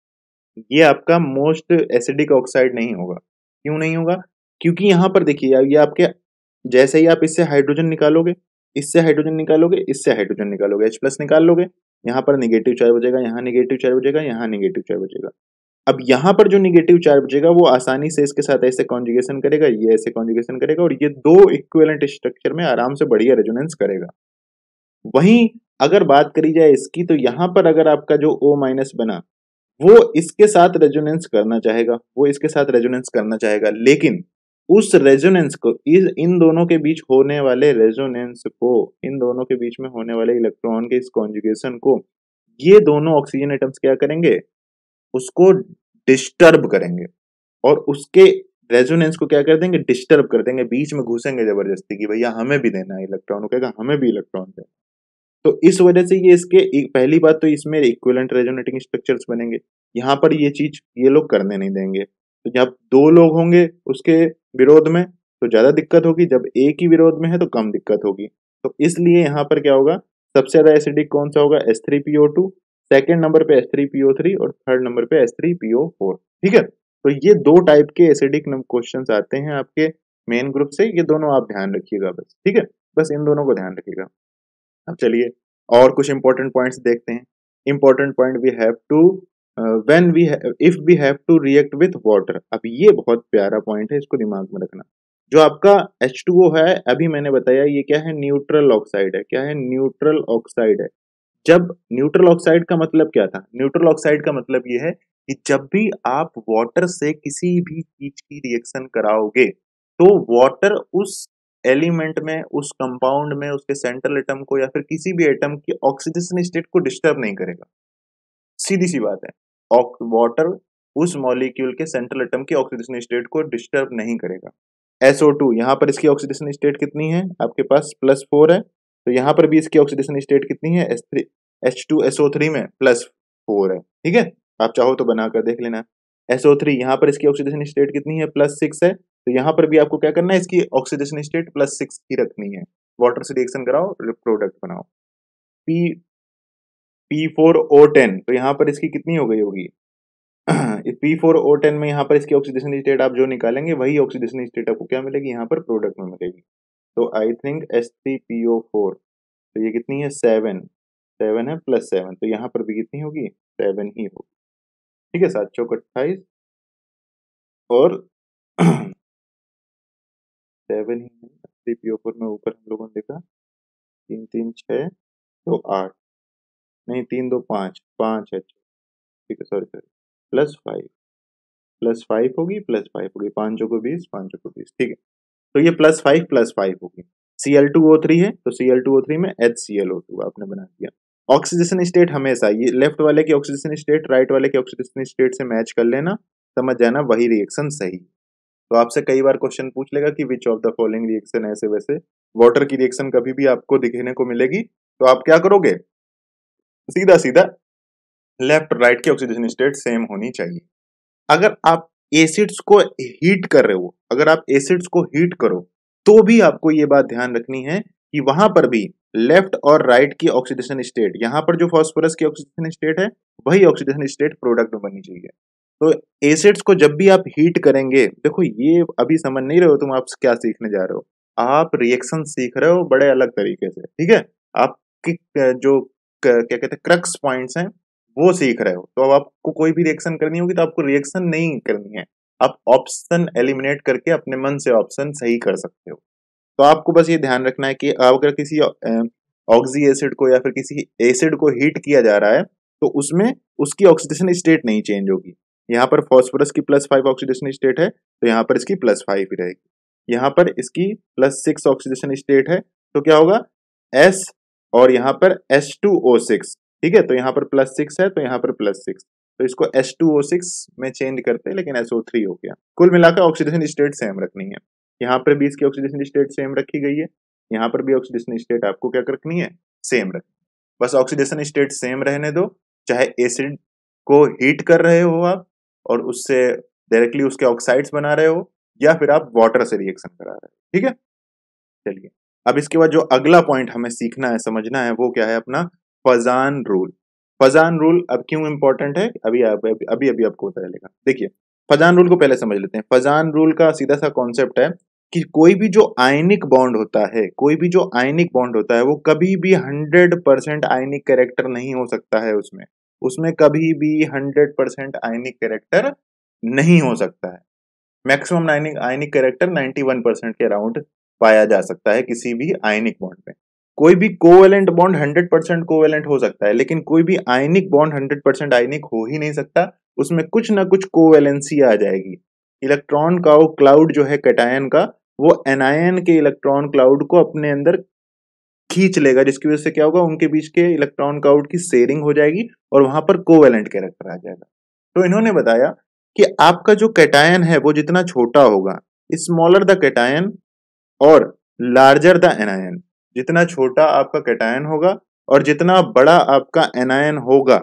ये आपका मोस्ट एसिडिक ऑक्साइड नहीं होगा। क्यों नहीं होगा, क्योंकि यहाँ पर देखिए ये आपके, जैसे ही आप इससे हाइड्रोजन निकालोगे, इससे हाइड्रोजन निकालोगे, इससे हाइड्रोजन निकालोगे, H प्लस निकाल लोगे, यहाँ पर निगेटिव चार्ज बचेगा, यहाँ निगेटिव चार्ज बचेगा, यहाँ निगेटिव चार्ज बचेगा। अब यहाँ पर जो निगेटिव चार्ज बचेगा वो आसानी से इसके साथ ऐसे कॉन्जुगेशन करेगा, ये ऐसे कॉन्जुगेशन करेगा, और ये दो इक्विवेलेंट स्ट्रक्चर में आराम से बढ़िया रेजोनेंस करेगा। वहीं अगर बात करी जाए इसकी, तो यहाँ पर अगर आपका जो O माइनस बना वो इसके साथ रेजोनेंस करना चाहेगा, वो इसके साथ रेजोनेंस करना चाहेगा, लेकिन उस रेजोनेंस को, इस इन दोनों के बीच होने वाले रेजोनेंस को, इन दोनों के बीच में होने वाले इलेक्ट्रॉन के इस कॉन्जुगेशन को ये दोनों ऑक्सीजन एटम्स क्या करेंगे, उसको डिस्टर्ब करेंगे और उसके रेजोनेंस को क्या कर देंगे, डिस्टर्ब कर देंगे, बीच में घुसेंगे जबरदस्ती की भैया हमें भी देना है इलेक्ट्रॉन, कहेगा हमें भी इलेक्ट्रॉन देना। तो इस वजह से ये इसके एक, पहली बात तो इसमें इक्विवेलेंट रेजोनेटिंग स्ट्रक्चर्स बनेंगे, यहाँ पर ये चीज ये लोग करने नहीं देंगे। तो जब दो लोग होंगे उसके विरोध में तो ज्यादा दिक्कत होगी, जब एक ही विरोध में है तो कम दिक्कत होगी। तो इसलिए यहाँ पर क्या होगा, सबसे ज्यादा एसिडिक कौन सा होगा, S three P O two, second number पे S three P O three और थर्ड नंबर पे S three P O four. ठीक है, तो ये दो टाइप के एसिडिक क्वेश्चन आते हैं आपके मेन ग्रुप से, ये दोनों आप ध्यान रखिएगा बस। ठीक है, बस इन दोनों को ध्यान रखिएगा। अब चलिए और कुछ इंपॉर्टेंट पॉइंट्स देखते हैं। Important point, we have to when we if we have to react with water. अब ये बहुत प्यारा पॉइंट है, इसको दिमाग में रखना। जो आपका एच टू ओ है, अभी मैंने बताया ये क्या है, न्यूट्रल ऑक्साइड है। क्या है, न्यूट्रल ऑक्साइड है। जब न्यूट्रल ऑक्साइड का मतलब क्या था, न्यूट्रल ऑक्साइड का मतलब ये है कि जब भी आप वाटर से किसी भी चीज की रिएक्शन कराओगे तो वाटर उस एलिमेंट में, उस कंपाउंड में, उसके सेंट्रल एटम को या फिर किसी भी एटम की ऑक्सीडेशन स्टेट को डिस्टर्ब नहीं करेगा। सीधी सी बात है, वाटर उस मॉलिक्यूल के सेंट्रल एटम की ऑक्सीडेशन स्टेट को डिस्टर्ब नहीं करेगा। एस ओ टू, यहाँ पर इसकी ऑक्सीडेशन स्टेट कितनी है आपके पास, प्लस फोर है, तो यहाँ पर भी इसकी ऑक्सीडेशन स्टेट कितनी है, S three H two S O three में प्लस फोर है। ठीक है, आप चाहो तो बनाकर देख लेना। एस ओ थ्री, यहाँ पर इसकी ऑक्सीडेशन स्टेट कितनी है, प्लस सिक्स है, तो यहाँ पर भी आपको क्या करना है, इसकी ऑक्सीडेशन स्टेट प्लस सिक्स ही रखनी है। वाटर से रिएक्शन कराओ, प्रोडक्ट बनाओ। P P four O ten, तो यहाँ पर इसकी कितनी हो गई होगी पी फोर ओ टेन में यहाँ पर इसकी ऑक्सीडेशन स्टेट आप जो निकालेंगे वही ऑक्सीडेशन स्टेट आपको क्या मिलेगी, यहाँ पर प्रोडक्ट में मिलेगी। तो I think S three P O four, तो ये कितनी है, सेवन, सेवन है प्लस सेवन, तो यहाँ पर भी कितनी होगी, सेवन ही होगी। ठीक है, सात चौक अट्ठाईस और सेवन ही है। थ्री पी ओ फोर में ऊपर हम लोगों ने देखा तीन तीन छः तो आठ, नहीं तीन दो पाँच, पाँच है, ठीक है sorry sorry, plus five, plus five होगी, प्लस फाइव होगी, पाँच को बीस, पाँच को बीस। ठीक है, तो ये प्लस फाइव प्लस फाइव होगी। C L two O three है, तो C L two O three में H C L O two आपने बना दिया। ऑक्सीडेशन स्टेट हमेशा ये लेफ्ट वाले की ऑक्सीडेशन स्टेट राइट वाले की ऑक्सीडेशन स्टेट से मैच कर लेना, समझ जाना वही रिएक्शन सही। तो आपसे कई बार क्वेश्चन पूछ लेगा कि which of the following reaction, ऐसे वैसे वाटर की रिएक्शन कभी भी आपको दिखने को मिलेगी, तो आप क्या करोगे, सीधा सीधा लेफ्ट राइट की ऑक्सीडेशन स्टेट सेम होनी चाहिए। अगर आप एसिड्स को हीट कर रहे हो, अगर आप एसिड्स को हीट करो तो भी आपको ये बात ध्यान रखनी है कि वहां पर भी लेफ्ट और राइट की ऑक्सीडेशन स्टेट, यहां पर जो फास्फोरस की ऑक्सीडेशन स्टेट है वही ऑक्सीडेशन स्टेट प्रोडक्ट में बननी चाहिए। तो एसिड्स को जब भी आप हीट करेंगे, देखो ये अभी समझ नहीं रहे हो तुम, आप क्या सीखने जा रहे हो, आप रिएक्शन सीख रहे हो बड़े अलग तरीके से। ठीक है, आपकी जो क्या कहते हैं क्रक्स पॉइंट्स हैं वो सीख रहे हो। तो अब आपको कोई भी रिएक्शन करनी होगी तो आपको रिएक्शन नहीं करनी है, आप ऑप्शन एलिमिनेट करके अपने मन से ऑप्शन सही कर सकते हो। तो आपको बस ये ध्यान रखना है कि अगर किसी ऑक्सी एसिड को या फिर किसी एसिड को हीट किया जा रहा है तो उसमें उसकी ऑक्सीडेशन स्टेट नहीं चेंज होगी। यहाँ पर फॉस्फोरस की प्लस फाइव ऑक्सीडेशन स्टेट है तो यहाँ पर इसकी प्लस फाइव ही रहेगी। यहाँ पर इसकी प्लस सिक्स ऑक्सीडेशन स्टेट है तो क्या होगा, एस और यहाँ पर एच टू ओ सिक्स। ठीक है, तो यहाँ पर प्लस सिक्स है तो यहाँ पर प्लस सिक्स, तो इसको एच टू ओ सिक्स में चेंज करते हैं लेकिन एस ओ थ्री हो गया। कुल मिलाकर ऑक्सीडेशन स्टेट सेम रखनी है। यहाँ पर भी इसकी ऑक्सीडेशन स्टेट सेम रखी गई है, यहाँ पर भी ऑक्सीडेशन स्टेट आपको क्या रखनी है, सेम रखनी है। बस ऑक्सीडेशन स्टेट सेम रहने दो, चाहे एसिड को हीट कर रहे हो आप और उससे डायरेक्टली उसके ऑक्साइड्स बना रहे हो या फिर आप वाटर से रिएक्शन करा रहे हो। ठीक है, चलिए अब इसके बाद जो अगला पॉइंट हमें सीखना है, समझना है, वो क्या है अपना फजान रूल। फजान रूल अब क्यों इंपॉर्टेंट है, अभी अभी अभी, अभी आपको पता चलेगा। देखिए फजान रूल को पहले समझ लेते हैं। फजान रूल का सीधा सा कॉन्सेप्ट है कि कोई भी जो आयनिक बॉन्ड होता है, कोई भी जो आयनिक बॉन्ड होता है वो कभी भी हंड्रेड परसेंट आयनिक कैरेक्टर नहीं हो सकता है, उसमें उसमें कभी भी हंड्रेड परसेंट आयनिक कैरेक्टर नहीं हो सकता है। Maximum ionic ionic character ninety one percent के अराउंड पाया जा सकता है किसी भी आयनिक बॉन्ड में। कोई भी covalent bond hundred percent covalent हो सकता है, लेकिन कोई भी ionic bond hundred percent ionic हो ही नहीं सकता, उसमें कुछ ना कुछ कोवेलेंसी आ जाएगी। इलेक्ट्रॉन का क्लाउड जो है कैटायन का, वो एनायन के इलेक्ट्रॉन क्लाउड को अपने अंदर खींच लेगा, जिसकी वजह से क्या होगा, उनके बीच के इलेक्ट्रॉन क्लाउड की शेयरिंग हो जाएगी और वहां पर कोवेलेंट कैरेक्टर आ जाएगा। तो इन्होंने बताया कि आपका जो कैटायन है वो जितना छोटा होगा, स्मॉलर द कैटायन और लार्जर द एनायन, जितना छोटा आपका कैटायन होगा और जितना बड़ा आपका एनायन होगा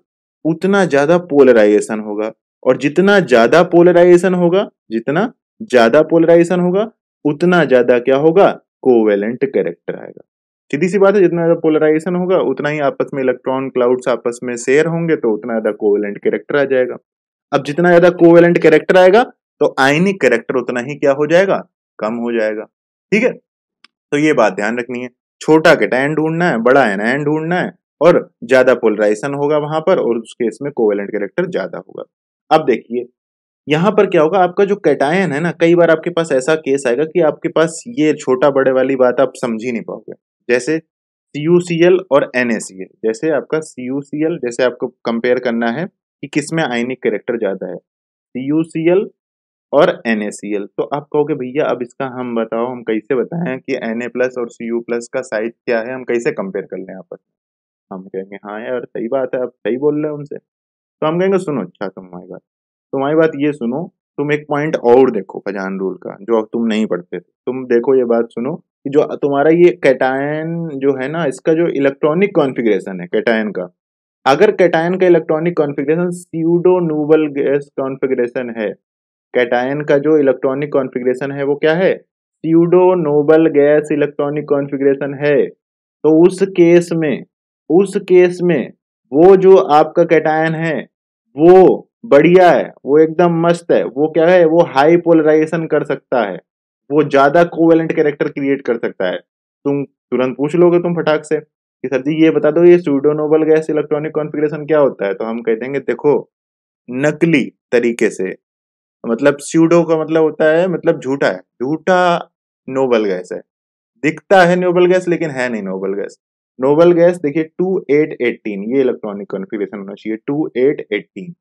उतना ज्यादा पोलराइजेशन होगा, और जितना ज्यादा पोलराइजेशन होगा जितना ज्यादा पोलराइजेशन होगा उतना ज्यादा क्या होगा, कोवेलेंट कैरेक्टर आएगा। सीधी सी बात है, जितना ज्यादा पोलराइजेशन होगा उतना ही आपस में इलेक्ट्रॉन क्लाउड्स आपस में शेयर होंगे, तो उतना ज्यादा कोवेलेंट कैरेक्टर आ जाएगा। अब जितना ज्यादा कोवेलेंट कैरेक्टर आएगा तो आयनिक कैरेक्टर उतना ही क्या हो जाएगा, कम हो जाएगा। ठीक है, तो ये बात ध्यान रखनी है, छोटा कैटायन ढूंढना है, बड़ा एनायन ढूंढना है, और ज्यादा पोलराइजेशन होगा वहां पर, और उस केस में कोवेलेंट कैरेक्टर ज्यादा होगा। अब देखिए यहां पर क्या होगा, आपका जो कैटायन है ना, कई बार आपके पास ऐसा केस आएगा कि आपके पास ये छोटा बड़े वाली बात आप समझ ही नहीं पाओगे। जैसे सी यू सी एल और एन ए सी एल, जैसे आपका सी यू सी एल, जैसे आपको कंपेयर करना है कि किसमें आयनिक कैरेक्टर ज्यादा है, सी यू सी एल और एन ए सी एल। तो आप कहोगे भैया अब इसका हम बताओ, हम कैसे बताएं कि Na प्लस और Cu प्लस का साइज क्या है, हम कैसे कंपेयर कर लें आपस में। हम कहेंगे हाँ यार सही बात है, आप सही बोल रहे हैं उनसे। तो हम कहेंगे सुनो, अच्छा तुम्हारी बात तुम्हारी बात ये सुनो, तुम एक पॉइंट और देखो पजान रूल का, जो तुम नहीं पढ़ते थे। तुम देखो ये बात सुनो कि जो तुम्हारा ये कैटायन जो है ना, इसका जो इलेक्ट्रॉनिक कॉन्फ़िगरेशन है कैटायन का, अगर कैटायन का electronic configuration pseudo noble gas configuration है, कैटायन का जो इलेक्ट्रॉनिक कॉन्फ़िगरेशन है वो क्या है, pseudo noble gas electronic configuration है, तो उस केस में उस केस में वो जो आपका कैटायन है वो बढ़िया है, वो एकदम मस्त है, वो क्या है, वो हाई पोलराइजेशन कर सकता है, वो ज्यादा कोवेलेंट कैरेक्टर क्रिएट कर सकता है। तुम तुरंत पूछ लोगे तुम फटाक से कि सर जी ये बता दो ये pseudo noble gas electronic configuration क्या होता है, तो हम कह देंगे देखो नकली तरीके से, मतलब स्यूडो का मतलब होता है मतलब झूठा है, झूठा नोबल गैस है, दिखता है नोबल गैस लेकिन है नहीं नोबल गैस। नोबल गैस देखिए टू एट एटीन, ये इलेक्ट्रॉनिक कॉन्फ़िगरेशन होना चाहिए, two eight eighteen,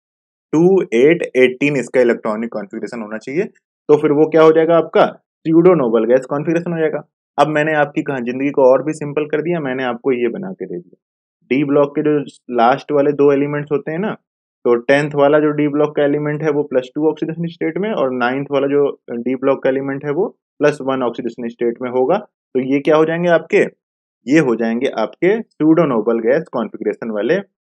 two eight eighteen इसका इलेक्ट्रॉनिक कॉन्फ़िगरेशन होना चाहिए। तो फिर वो क्या हो जाएगा आपका, स्यूडो नोबल गैस कॉन्फ़िगरेशन हो जाएगा। अब मैंने आपकी कहा जिंदगी को और भी सिंपल कर दिया, मैंने आपको ये बना के दे दिया, डी ब्लॉक के जो लास्ट वाले दो एलिमेंट्स होते हैं ना, तो टेंथ वाला जो डी ब्लॉक का एलिमेंट है वो प्लस टू ऑक्सीडेशन स्टेट में, और नाइन्थ वाला जो डी ब्लॉक का एलिमेंट है वो प्लस वन ऑक्सीडेशन स्टेट में होगा। तो ये क्या हो जाएंगे आपके, ये हो जाएंगे आपके स्यूडो नोबल गैस कॉन्फ़िगरेशन वाले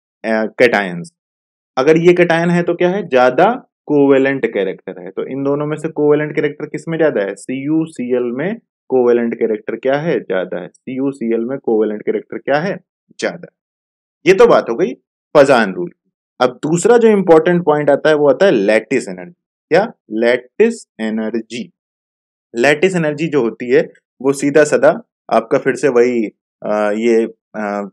कैटायंस। अगर ये कैटायन है तो क्या है, ज्यादा कोवेलेंट कैरेक्टर है। तो इन दोनों में से कोवेलेंट कैरेक्टर किस में ज्यादा है, सी यू सी एल में कोवेलेंट कैरेक्टर क्या है, ज्यादा है, सी यू सी एल में कोवेलेंट कैरेक्टर क्या है, ज्यादा है। ये तो बात हो गई पजान रूल। अब दूसरा जो इंपॉर्टेंट पॉइंट आता है वो आता है लैटिस एनर्जी। क्या, लैटिस एनर्जी। लैटिस एनर्जी जो होती है वो सीधा साधा आपका फिर से वही आ, ये आ,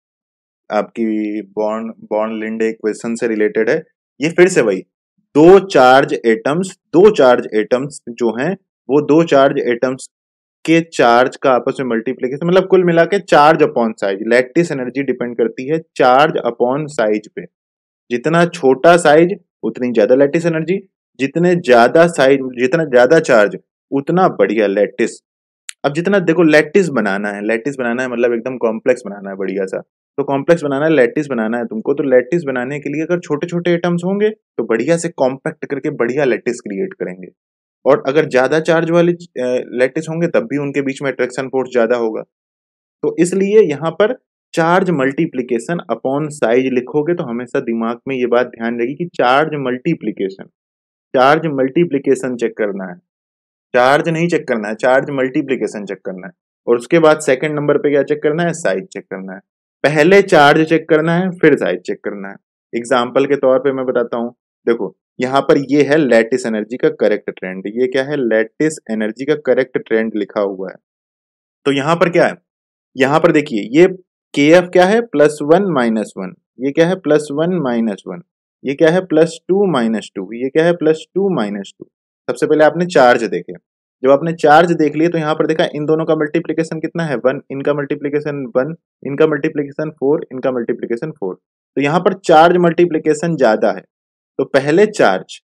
आपकी बॉर्न बॉर्न लिंडे इक्वेशन से रिलेटेड है। ये फिर से वही दो चार्ज एटम्स दो चार्ज एटम्स जो हैं वो दो चार्ज एटम्स के चार्ज का आपस में मल्टीप्लीकेशन, मतलब कुल मिला के charge upon size. Lattice energy depend करती है चार्ज अपॉन साइज पे। जितना छोटा साइज उतनी ज्यादा लैटिस एनर्जी, जितने ज्यादा साइज जितना ज्यादा चार्ज उतना बढ़िया लैटिस। अब जितना देखो लैटिस बनाना है, लैटिस बनाना है मतलब एकदम कॉम्प्लेक्स बनाना है बढ़िया सा, तो कॉम्प्लेक्स बनाना है, लैटिस बनाना है तुमको, तो लैटिस बनाने के लिए अगर छोटे छोटे एटम्स होंगे तो बढ़िया से कॉम्पैक्ट करके बढ़िया लैटिस क्रिएट करेंगे, और अगर ज्यादा चार्ज वाले लैटिस होंगे तब भी उनके बीच में अट्रैक्शन फोर्स ज्यादा होगा। तो इसलिए यहाँ पर चार्ज मल्टीप्लीकेशन अपॉन साइज लिखोगे तो हमेशा दिमाग में ये बात ध्यान रहेगी कि charge multiplication, charge multiplication check करना है, चार्ज नहीं चेक करना है, चार्ज मल्टीप्लीकेशन चेक करना है। और उसके बाद सेकंड नंबर पे क्या चेक करना है, साइज चेक करना है। पहले चार्ज चेक करना है फिर साइज चेक करना है। एग्जाम्पल के तौर पे मैं बताता हूँ, देखो यहाँ पर ये है लैटिस एनर्जी का करेक्ट ट्रेंड, ये क्या है, लैटिस एनर्जी का करेक्ट ट्रेंड लिखा हुआ है। तो यहाँ पर क्या है, यहाँ पर देखिए ये के एफ क्या है, प्लस वन माइनस वन, ये क्या है प्लस वन माइनस वन, ये क्या है प्लस टू माइनस टू, ये क्या है प्लस टू माइनस टू। सबसे पहले आपने चार्ज देखे, जब आपने चार्ज देख लिए तो यहाँ पर देखा इन दोनों का मल्टीप्लीकेशन कितना है, वन, इनका मल्टीप्लीकेशन वन, इनका मल्टीप्लीकेशन फोर, इनका मल्टीप्लीकेशन फोर। तो यहाँ पर चार्ज मल्टीप्लीकेशन ज्यादा है, तो पहले चार्ज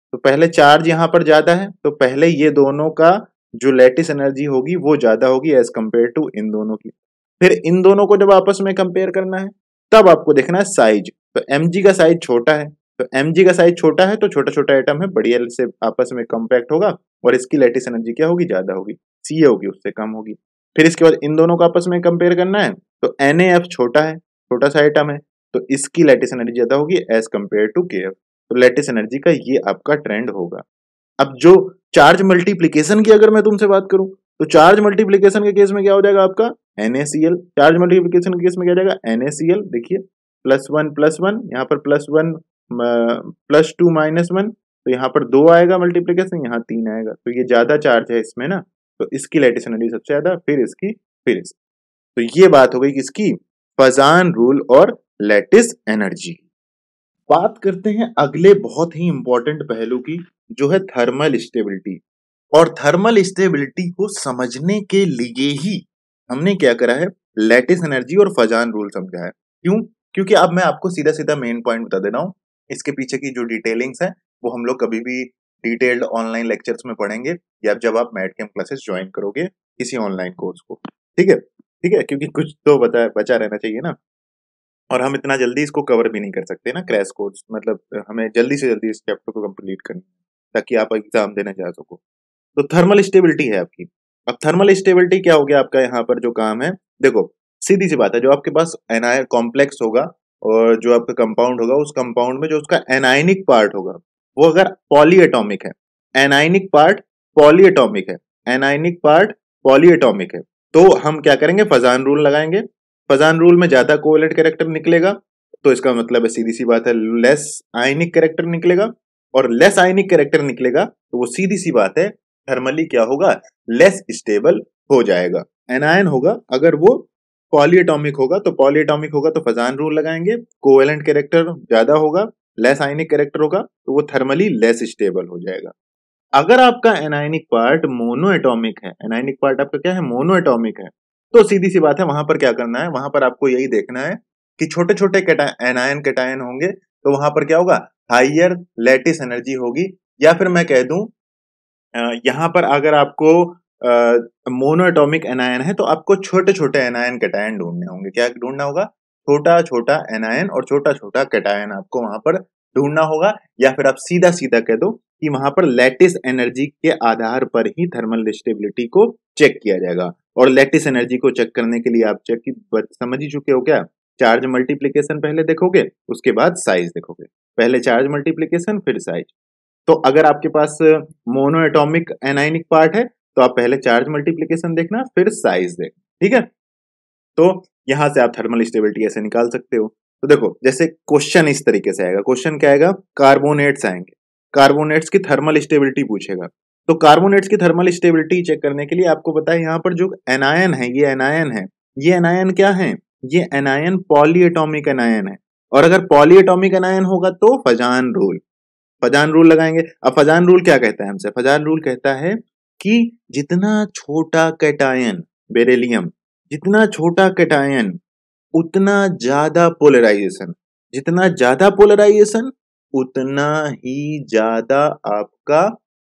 तो पहले चार्ज यहाँ पर ज्यादा है, तो पहले ये दोनों का जो लैटिस एनर्जी होगी वो ज्यादा होगी एज कंपेयर टू इन दोनों की। फिर इन दोनों को जब आपस में कंपेयर करना है तब आपको देखना है साइज। तो mg का साइज छोटा है, तो mg का साइज छोटा है तो छोटा छोटा एटम है, बढ़िया से आपस में कंपैक्ट होगा और इसकी लैटिस एनर्जी क्या होगी, ज्यादा होगी, सी होगी उससे कम होगी। फिर इसके बाद इन दोनों को आपस में कंपेयर करना है, तो एन ए एफ छोटा है, छोटा सा एटम है, तो इसकी लैटिस एनर्जी ज्यादा होगी as compare to K F. तो लैटिस एनर्जी का ये आपका ट्रेंड होगा। अब जो चार्ज मल्टीप्लीकेशन की अगर मैं तुमसे बात करूं, तो चार्ज मल्टीप्लीकेशन के केस में क्या हो जाएगा आपका NaCl। चार्ज मल्टीप्लीकेशन के केस में क्या हो जाएगा NaCl, देखिए प्लस वन प्लस वन, यहाँ पर plus one plus two minus one, तो यहाँ पर दो आएगा मल्टीप्लीकेशन, यहाँ तीन आएगा, तो ये ज्यादा चार्ज है इसमें ना, तो इसकी लैटिस एनर्जी सबसे ज्यादा, फिर इसकी, फिर इसकी। तो ये बात हो गई किसकी, फजान रूल और लैटिस एनर्जी। बात करते हैं अगले बहुत ही इंपॉर्टेंट पहलू की, जो है थर्मल स्टेबिलिटी। और थर्मल स्टेबिलिटी को समझने के लिए ही हमने क्या करा है, लैटिस एनर्जी और फजान रूल समझा है। क्यों? क्योंकि अब मैं आपको सीधा सीधा मेन पॉइंट बता दे रहा हूँ, इसके पीछे की जो डिटेलिंग्स है वो हम लोग कभी भी डिटेल्ड ऑनलाइन लेक्चर्स में पढ़ेंगे, या जब आप मैट कैंप क्लासेस ज्वाइन करोगे किसी ऑनलाइन कोर्स को। ठीक है, ठीक है, क्योंकि कुछ तो बता बचा रहना चाहिए ना, और हम इतना जल्दी इसको कवर भी नहीं कर सकते ना क्रैश कोर्स, मतलब हमें जल्दी से जल्दी इस चैप्टर को कंप्लीट करना है ताकि आप एग्जाम देने जा सको। तो थर्मल स्टेबिलिटी है आपकी। अब थर्मल स्टेबिलिटी क्या हो गया आपका, यहाँ पर जो काम है, देखो सीधी सी बात है, जो आपके पास एनायन कॉम्प्लेक्स होगा और जो आपका कंपाउंड होगा, उस कंपाउंड में जो उसका एनायनिक पार्ट होगा वो अगर पॉलीएटॉमिक है, एनायनिक पार्ट पॉलीएटॉमिक है, एनायनिक पार्ट पॉलीएटॉमिक है, तो हम क्या करेंगे, फजान रूल लगाएंगे। फजान रूल में ज्यादा कोवेलेंट कैरेक्टर निकलेगा, तो इसका मतलब है सीधी सी बात है लेस आयनिक कैरेक्टर निकलेगा, और लेस आयनिक कैरेक्टर निकलेगा तो वो सीधी सी बात है थर्मली क्या होगा, लेस स्टेबल हो जाएगा। एनायन होगा अगर वो पॉलीएटॉमिक होगा, तो पॉलीएटॉमिक होगा तो फजान रूल लगाएंगे, कोवेलेंट कैरेक्टर ज्यादा होगा, लेस आयनिक कैरेक्टर होगा, तो वो थर्मली लेस स्टेबल हो जाएगा। अगर आपका एनायनिक पार्ट मोनोएटॉमिक है, एनायनिक पार्ट आपका क्या है, मोनोएटॉमिक है, तो सीधी सी बात है वहां पर क्या करना है, वहां पर आपको यही देखना है कि छोटे छोटे एनायन कैटायन होंगे, तो वहां पर क्या होगा, हाइयर लैटिस एनर्जी होगी। या फिर मैं कह दूं यहां पर अगर आपको मोनोएटॉमिक एनायन है तो आपको छोटे छोटे एनायन कैटायन ढूंढने होंगे। क्या ढूंढना होगा, छोटा छोटा एनायन और छोटा छोटा कैटायन आपको वहां पर ढूंढना होगा। या फिर आप सीधा सीधा कह दो कि वहां पर लैटिस एनर्जी के आधार पर ही थर्मल स्टेबिलिटी को चेक किया जाएगा। और लैटिस एनर्जी को चेक करने के लिए आप चेक की समझ ही चुके हो क्या, चार्ज मल्टीप्लीकेशन पहले देखोगे, उसके बाद साइज देखोगे, पहले चार्ज मल्टीप्लीकेशन फिर साइज। तो अगर आपके पास मोनोएटॉमिक एनायनिक पार्ट है तो आप पहले चार्ज मल्टीप्लीकेशन देखना फिर साइज देखना, ठीक है। तो यहां से आप थर्मल स्टेबिलिटी ऐसे निकाल सकते हो। तो देखो जैसे क्वेश्चन इस तरीके से आएगा, क्वेश्चन क्या आएगा, कार्बोनेट्स आएंगे, कार्बोनेट्स की थर्मल स्टेबिलिटी पूछेगा। तो कार्बोनेट्स की थर्मल स्टेबिलिटी चेक करने के लिए आपको पता है यहाँ पर जो एनायन है, ये एनायन है, ये एनायन क्या है, ये एनायन पॉलीएटॉमिक एनायन है। और अगर पॉलीएटॉमिक एनायन होगा तो फजान रूल, फजान रूल लगाएंगे। अब फजान रूल क्या कहता है हमसे, फजान रूल कहता है कि जितना छोटा कैटायन, बेरिलियम, जितना छोटा कैटायन उतना ज्यादा पोलराइजेशन, जितना ज्यादा पोलराइजेशन उतना ही ज्यादा आपका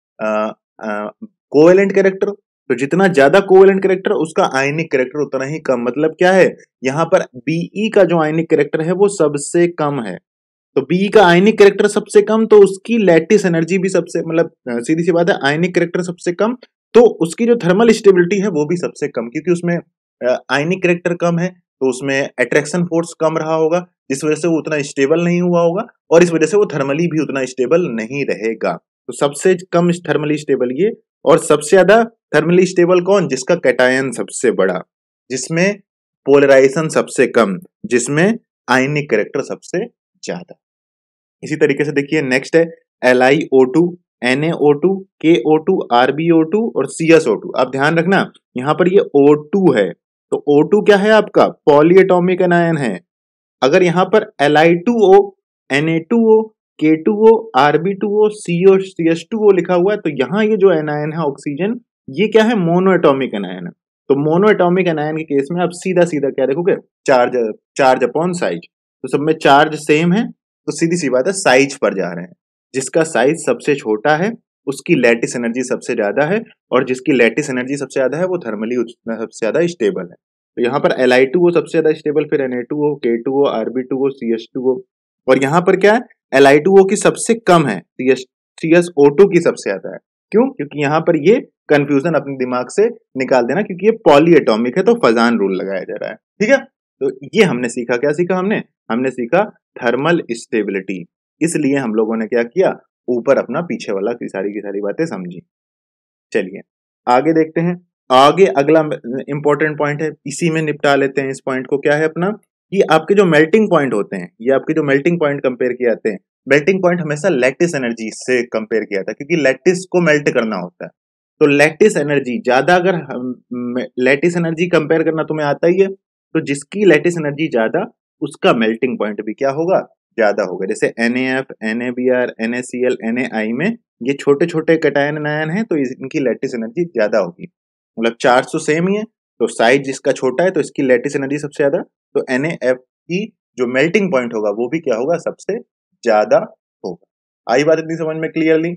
कोवेलेंट कैरेक्टर। तो जितना ज्यादा कोवेलेंट कैरेक्टर उसका आयनिक कैरेक्टर उतना ही कम। मतलब क्या है, यहाँ पर बीई का जो आयनिक कैरेक्टर है वो सबसे कम है, तो बी का आयनिक कैरेक्टर सबसे कम, तो उसकी लैटिस एनर्जी भी सबसे, मतलब सीधी सी बात है आयनिक कैरेक्टर सबसे कम, तो उसकी जो थर्मल स्टेबिलिटी है वो भी सबसे कम, क्योंकि उसमें आयनिक कैरेक्टर कम है तो उसमें अट्रैक्शन फोर्स कम रहा होगा, जिस वजह से वो उतना स्टेबल नहीं हुआ होगा, और इस वजह से वो थर्मली भी उतना स्टेबल नहीं रहेगा। तो सबसे कम थर्मली स्टेबल ये, और सबसे ज्यादा थर्मली स्टेबल कौन, जिसका कैटायन सबसे बड़ा, जिसमें पोलराइजेशन सबसे कम, जिसमें आयनिक कैरेक्टर सबसे ज्यादा। इसी तरीके से देखिए नेक्स्ट है L I O two, N A O two, K O two, R B O two और सी एस ओ टू। आप ध्यान रखना यहाँ पर ये ओ टू है, तो ओ टू क्या है आपका, पॉलीएटॉमिक एनायन है। अगर यहाँ पर L I two O, N A two O, K two O, R B two O, C O, C S two O लिखा हुआ है, तो यहाँ ये जो एनायन है ऑक्सीजन, ये क्या है, मोनोएटॉमिक एनायन है। तो मोनोएटॉमिक एनायन के केस में आप सीधा सीधा क्या देखोगे, चार्ज, चार्ज अपॉन साइज, तो सब में चार्ज सेम है, तो सीधी सी बात है साइज पर जा रहे हैं। जिसका साइज सबसे छोटा है उसकी लैटिस एनर्जी सबसे ज्यादा है, और जिसकी लैटिस एनर्जी सबसे ज्यादा है वो थर्मली सबसे ज्यादा स्टेबल है। तो यहाँ पर एल आई टू ओ सबसे ज्यादा स्टेबल, फिर N A two O, K two O, R B two O, C H two O, और यहाँ पर क्या है, एल आई टू ओ की सबसे कम है, सी एच ओ टू की सबसे ज्यादा है। क्यों? क्योंकि यहाँ पर ये कंफ्यूजन अपने दिमाग से निकाल देना, क्योंकि ये पॉली एटॉमिक है तो फजान रूल लगाया जा रहा है। ठीक है, तो ये हमने सीखा, क्या सीखा हमने हमने सीखा थर्मल स्टेबिलिटी। इसलिए हम लोगों ने क्या किया, ऊपर अपना पीछे वाला की सारी की सारी बातें समझी। चलिए आगे देखते हैं। आगे अगला इंपॉर्टेंट पॉइंट है, इसी में निपटा लेते हैं इस पॉइंट को। क्या है अपना, कि आपके जो मेल्टिंग पॉइंट होते हैं, ये आपके जो मेल्टिंग पॉइंट कंपेयर किए जाते हैं, मेल्टिंग पॉइंट हमेशा लैटिस एनर्जी से कंपेयर किया जाता है, क्योंकि लैटिस को मेल्ट करना होता है। तो लैटिस एनर्जी ज्यादा, अगर लैटिस एनर्जी कंपेयर करना तुम्हें आता ही है, तो जिसकी लैटिस एनर्जी ज्यादा उसका मेल्टिंग पॉइंट भी क्या होगा, ज्यादा होगा। जैसे N A F, N A B R, N A C L, N A I में ये छोटे छोटे कैटायन आयन है, तो इनकी लैटिस एनर्जी ज्यादा होगी। मतलब चार्ज तो सेम ही है, तो साइज जिसका छोटा है तो इसकी लैटिस एनर्जी सबसे ज्यादा, तो एन ए एफ की जो मेल्टिंग पॉइंट होगा वो भी क्या होगा, सबसे ज्यादा होगा। आई बात इतनी समझ में क्लियरली?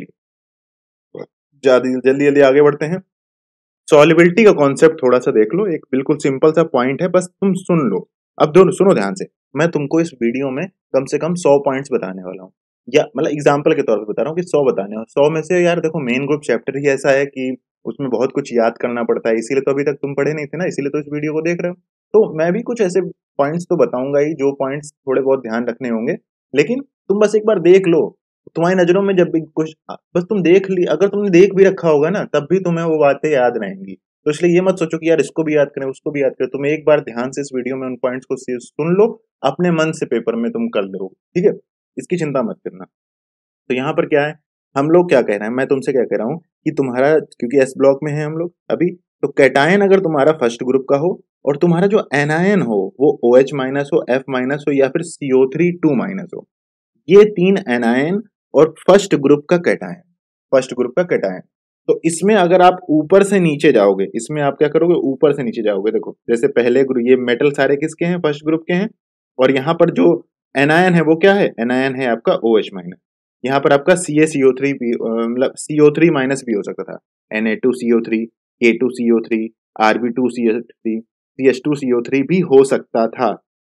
चलिए जल्दी जल्दी जल्दी आगे बढ़ते हैं। सॉल्युबिलिटी का कॉन्सेप्ट थोड़ा सा देख लो, एक बिल्कुल सिंपल सा पॉइंट है, बस तुम सुन लो। अब दोनों सुनो ध्यान से, मैं तुमको इस वीडियो में कम से कम सौ पॉइंट्स बताने वाला हूँ, या मतलब एग्जाम्पल के तौर पे बता रहा हूँ कि सौ बताने हैं। सौ में से यार देखो, मेन ग्रुप चैप्टर ही ऐसा है कि उसमें बहुत कुछ याद करना पड़ता है, इसीलिए तो अभी तक तुम पढ़े नहीं थे ना, इसीलिए तो इस वीडियो को देख रहे हो। तो मैं भी कुछ ऐसे पॉइंट्स तो बताऊंगा ही, जो पॉइंट्स थोड़े बहुत ध्यान रखने होंगे, लेकिन तुम बस एक बार देख लो। तुम्हारी नजरों में जब भी कुछ, बस तुम देख ली, अगर तुमने देख भी रखा होगा ना, तब भी तुम्हें वो बातें याद रहेंगी। तो इसलिए ये मत सोचो कि यार इसको भी याद करें उसको भी याद करें, तुम एक बार ध्यान से इस वीडियो में उन पॉइंट्स को सुन लो, अपने मन से पेपर में तुम कर लो। ठीक है, इसकी चिंता मत करना। तो यहाँ पर क्या है, हम लोग क्या कह रहे हैं, मैं तुमसे क्या कह रहा हूँ कि तुम्हारा, क्योंकि एस ब्लॉक में है हम लोग अभी, तो कैटायन अगर तुम्हारा फर्स्ट ग्रुप का हो और तुम्हारा जो एनायन हो वो ओ एच माइनस हो, एफ माइनस हो, या फिर C O three two minus हो, ये तीन एनायन और फर्स्ट ग्रुप का कैटायन, फर्स्ट ग्रुप का कैटायन, तो इसमें अगर आप ऊपर से नीचे जाओगे, इसमें आप क्या करोगे, ऊपर से नीचे जाओगे। देखो जैसे पहले ग्रुप, ये मेटल सारे किसके हैं, फर्स्ट ग्रुप के हैं, और यहाँ पर जो एनायन है वो क्या है, एनायन है आपका ओ एच माइनस। यहाँ पर आपका सी ए सी ओ थ्री भी, मतलब सी ओ थ्री माइनस भी हो सकता था, N A two C O three, K two C O three, R B two C O three, C H two C O three भी हो सकता था।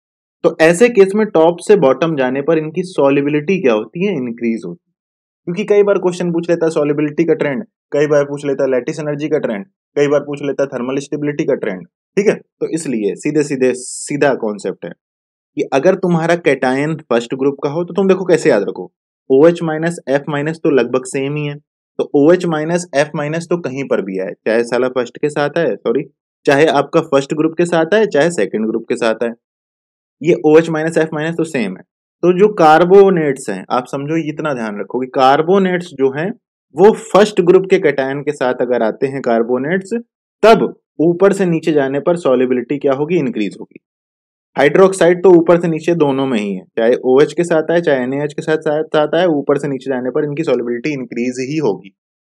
तो ऐसे केस में टॉप से बॉटम जाने पर इनकी सॉल्युबिलिटी क्या होती है, इंक्रीज होती है। क्योंकि कई बार क्वेश्चन पूछ लेता है सॉल्युबिलिटी का ट्रेंड, कई बार पूछ लेता है लैटिस एनर्जी का ट्रेंड, कई बार पूछ लेता है थर्मल स्टेबिलिटी का ट्रेंड। ठीक है, तो इसलिए सीधे सीधे सीधा कॉन्सेप्ट है कि अगर तुम्हारा कैटायन फर्स्ट ग्रुप का हो तो तुम देखो कैसे याद रखो, O H minus F minus तो लगभग सेम ही है, तो O H minus F minus तो कहीं पर भी आए, चाहे साला फर्स्ट के साथ आए, सॉरी चाहे आपका फर्स्ट ग्रुप के साथ आए, चाहे सेकंड ग्रुप के साथ आए, ये O H minus F minus तो सेम है। तो जो कार्बोनेट्स हैं, आप समझो इतना ध्यान रखो कि कार्बोनेट्स जो हैं वो फर्स्ट ग्रुप के कैटायन के साथ अगर आते हैं कार्बोनेट्स, तब ऊपर से नीचे जाने पर सॉल्युबिलिटी क्या होगी, इंक्रीज होगी। हाइड्रोक्साइड तो ऊपर से नीचे दोनों में ही है, चाहे OH के साथ आए चाहे एन ए एच के साथ साथ आए, ऊपर से नीचे जाने पर इनकी सॉल्युबिलिटी इंक्रीज ही होगी।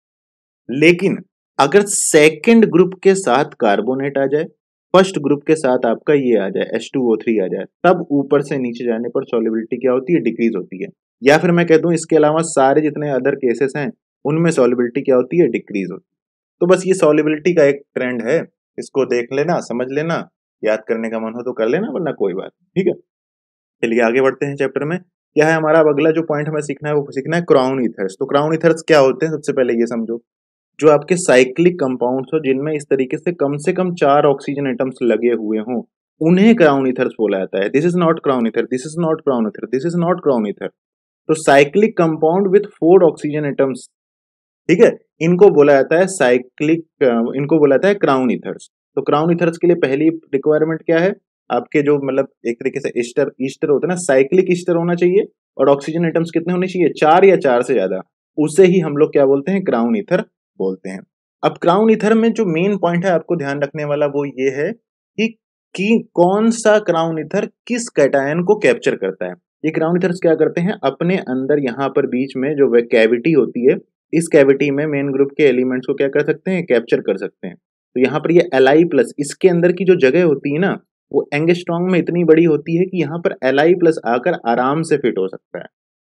लेकिन अगर सेकंड ग्रुप के साथ कार्बोनेट आ जाए, फर्स्ट ग्रुप के साथ आपका ये आ जाए एच टू ओ थ्री आ जाए, तब ऊपर से नीचे जाने पर सॉल्युबिलिटी क्या होती है, डिक्रीज होती है। या फिर मैं कह दूं इसके अलावा सारे जितने अदर केसेस हैं उनमें सॉल्युबिलिटी क्या होती है, डिक्रीज होती है। तो बस ये सॉल्युबिलिटी का एक ट्रेंड है, इसको देख लेना, समझ लेना, याद करने का मन हो तो कर लेना, वरना कोई बात नहीं। ठीक है, चलिए आगे बढ़ते हैं चैप्टर में। क्या है हमारा अब अगला जो पॉइंट हमें सीखना है, वो सीखना है क्राउन ईथर्स। तो क्राउन ईथर्स क्या होते हैं, सबसे पहले ये समझो, जो आपके साइक्लिक कंपाउंड्स हो जिनमें इस तरीके से कम से कम चार ऑक्सीजन एटम्स लगे हुए हों, उन्हें क्राउन ईथर्स बोला जाता है। This is not crown ether, this is not crown ether, this is not crown ether. तो cyclic compound with four oxygen atoms, ठीक है, इनको बोला जाता है साइक्लिक, इनको बोला जाता है क्राउन ईथर्स। तो क्राउन ईथर्स के लिए पहली रिक्वायरमेंट क्या है, आपके जो मतलब एक तरीके से ईस्टर ईस्टर होता है ना, साइक्लिक ईस्टर होना चाहिए, और ऑक्सीजन एटम्स कितने होने चाहिए, चार या चार से ज्यादा, उसे ही हम लोग क्या बोलते हैं, क्राउन ईथर बोलते हैं। अब क्राउन ईथर में जो मेन पॉइंट है आपको ध्यान रखने वाला वो ये है कि, कि कौन सा क्राउन ईथर किस कैटायन को कैप्चर करता है। ये क्राउन ईथर्स क्या करते हैं, अपने अंदर यहाँ पर बीच में जो कैविटी होती है, इस कैविटी में मेन ग्रुप के एलिमेंट्स को क्या कर सकते हैं, कैप्चर कर सकते हैं। तो यहाँ पर ये Li प्लस, इसके अंदर की जो जगह होती है ना, वो एंगस्ट्रॉम में इतनी बड़ी होती है कि यहाँ पर Li प्लस आकर आराम से फिट हो सकता है।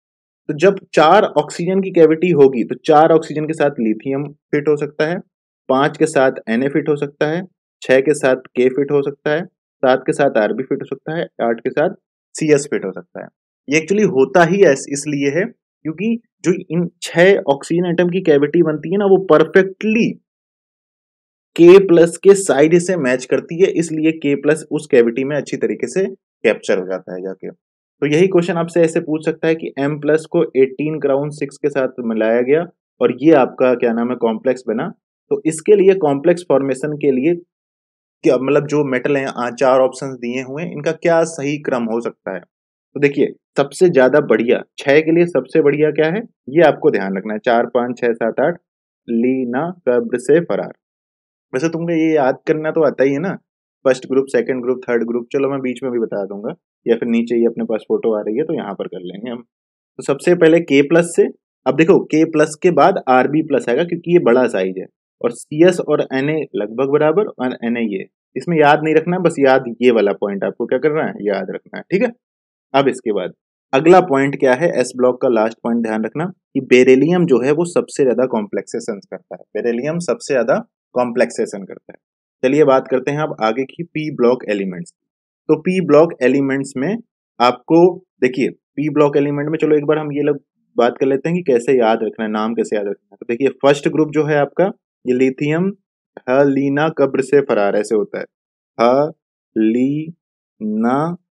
तो जब चार ऑक्सीजन की कैविटी होगी तो चार ऑक्सीजन के साथ लिथियम फिट हो सकता है, पांच के साथ Na फिट हो सकता है, छह के साथ K फिट हो सकता है, सात के साथ Rb फिट हो सकता है, आठ के साथ Cs फिट हो सकता है। ये एक्चुअली होता ही ऐस- इसलिए है क्योंकि जो इन छह ऑक्सीजन एटम की कैविटी बनती है ना वो परफेक्टली K प्लस के साइड से मैच करती है, इसलिए K प्लस उस कैविटी में अच्छी तरीके से कैप्चर हो जाता है जाके। तो यही क्वेश्चन आपसे ऐसे पूछ सकता है कि M प्लस को अठारह क्राउन सिक्स के साथ मिलाया गया और ये आपका क्या नाम है कॉम्प्लेक्स बना। तो इसके लिए कॉम्प्लेक्स फॉर्मेशन के लिए क्या मतलब जो मेटल है आ, चार ऑप्शंस दिए हुए हैं, इनका क्या सही क्रम हो सकता है। तो देखिए सबसे ज्यादा बढ़िया छह के लिए सबसे बढ़िया क्या है ये आपको ध्यान रखना है, चार पांच छह सात आठ लीना कब्र से फरार। वैसे तुमको ये याद करना तो आता ही है ना, first group second group third group, चलो मैं बीच में भी बता दूंगा या फिर नीचे ही अपने पास फोटो आ रही है तो यहाँ पर कर लेंगे हम। तो सबसे पहले के प्लस से, अब देखो के प्लस के बाद आर बी प्लस आएगा क्योंकि ये बड़ा साइज है, और सी एस और एन ए लगभग बराबर और एन ए ये, इसमें याद नहीं रखना, बस याद ये वाला पॉइंट आपको क्या करना है याद रखना है, ठीक है। अब इसके बाद अगला पॉइंट क्या है, एस ब्लॉक का लास्ट पॉइंट ध्यान रखना कि बेरिलियम जो है वो सबसे ज्यादा कॉम्प्लेक्सेशन करता है, बेरिलियम सबसे ज्यादा कॉम्प्लेक्सेशन करता है। चलिए बात करते हैं अब आगे की पी ब्लॉक एलिमेंट्स। तो पी ब्लॉक एलिमेंट्स में आपको देखिए पी ब्लॉक एलिमेंट में चलो एक बार हम ये लोग बात कर लेते हैं कि कैसे याद रखना है, नाम कैसे याद रखना है। तो देखिए फर्स्ट ग्रुप जो है आपका ये लिथियम हलीना कब्र से फरार ऐसे होता है, ह ली ना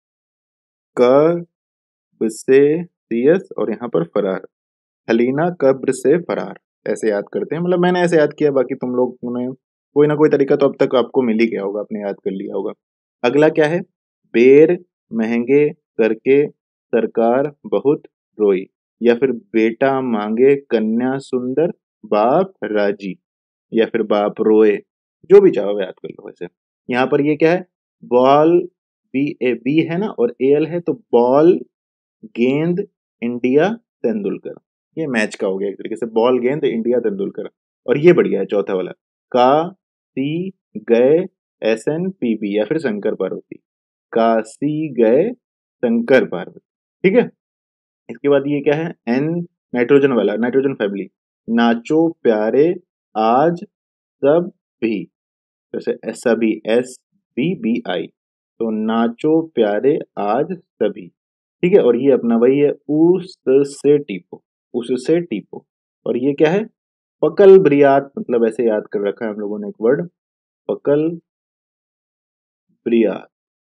कब्र से सीएस और यहाँ पर फरार, हलीना कब्र से फरार ऐसे याद करते हैं, मतलब मैंने ऐसे याद किया, बाकी तुम लोग ने कोई ना कोई तरीका तो अब तक आपको मिल ही गया होगा, आपने याद कर लिया होगा। अगला क्या है, बेर महंगे करके सरकार बहुत रोई, या फिर बेटा मांगे कन्या सुंदर बाप राजी, या फिर बाप रोए, जो भी चाहो याद कर लो। वैसे यहाँ पर ये क्या है, बॉल बी ए बी है ना और ए एल है, तो बॉल गेंद इंडिया तेंदुलकर, ये मैच का हो गया एक तरीके से, बॉल गेंद इंडिया तेंदुलकर। और ये बढ़िया है चौथा वाला, का सी गए एस एन पी बी, या फिर शंकर पार्वती, काशी गए शंकर पार्वती, ठीक है। इसके बाद ये क्या है, एन नाइट्रोजन वाला, नाइट्रोजन फैमिली, नाचो प्यारे आज सब भी, जैसे सभी एस बी बी आई, तो नाचो प्यारे आज सभी, ठीक है। और ये अपना वही है उस से टीपो, उससे टीपो। और ये क्या है, पकल ब्रियात, मतलब ऐसे याद कर रखा है हम लोगों ने एक वर्ड, पकल ब्रियात,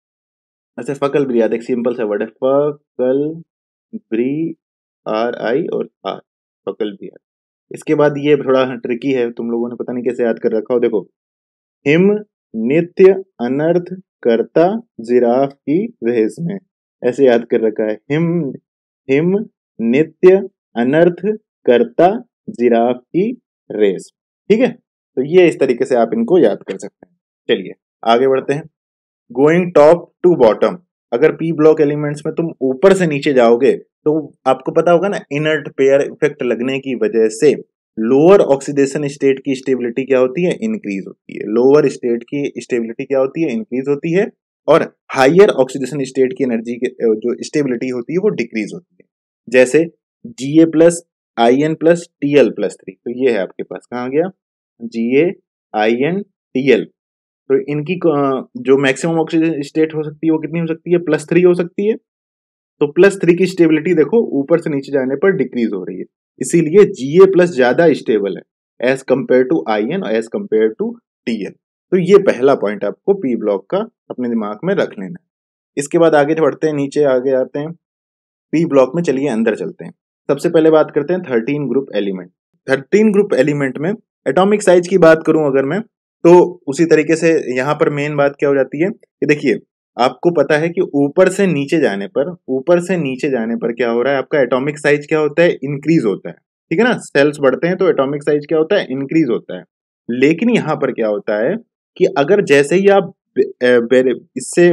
ऐसे फकल ब्रियात एक सिंपल सा वर्ड है, फकल ब्री आर आई और आर, फकल ब्रियात। इसके बाद ये थोड़ा ट्रिकी है, तुम लोगों ने पता नहीं कैसे याद कर रखा हो, देखो हिम नित्य अनर्थ करता जिराफ की रेस में, ऐसे याद कर रखा है, हिम हिम नित्य अनर्थ करता जिराफ की रेस, ठीक है। तो ये इस तरीके से आप इनको याद कर सकते हैं। चलिए आगे बढ़ते हैं, गोइंग टॉप टू बॉटम, अगर पी ब्लॉक एलिमेंट्स में तुम ऊपर से नीचे जाओगे तो आपको पता होगा ना इनर्ट पेयर इफेक्ट लगने की वजह से लोअर ऑक्सीडेशन स्टेट की स्टेबिलिटी क्या होती है, इंक्रीज होती है, लोअर स्टेट की स्टेबिलिटी क्या होती है, इंक्रीज होती है, और हायर ऑक्सीडेशन स्टेट की एनर्जी जो स्टेबिलिटी होती है वो डिक्रीज होती है। जैसे G A plus I N plus T L plus three, तो ये है आपके पास कहाँ गया, G A I N T L, तो इनकी जो मैक्सिमम ऑक्सीजन स्टेट हो सकती है वो कितनी हो सकती है, प्लस थ्री हो सकती है। तो प्लस थ्री की स्टेबिलिटी देखो ऊपर से नीचे जाने पर डिक्रीज हो रही है, इसीलिए जी ए प्लस ज्यादा स्टेबल है as compare to I N as compare to T N. तो ये पहला पॉइंट आपको पी ब्लॉक का अपने दिमाग में रख लेना है। इसके बाद आगे बढ़ते हैं, नीचे आगे आते हैं पी ब्लॉक में, चलिए अंदर चलते हैं। सबसे पहले बात करते हैं thirteen group element. Thirteen group element में एटॉमिक साइज की बात करूं अगर मैं, तो उसी तरीके से यहां पर मेन बात क्या हो जाती है कि देखिए आपको पता है कि ऊपर से नीचे जाने पर, ऊपर से नीचे जाने पर क्या हो रहा है, आपका एटॉमिक साइज क्या होता है, इंक्रीज होता है, ठीक है ना। सेल्स बढ़ते हैं तो एटॉमिक साइज क्या होता है, इंक्रीज होता है। लेकिन यहां पर क्या होता है कि अगर जैसे ही आप इससे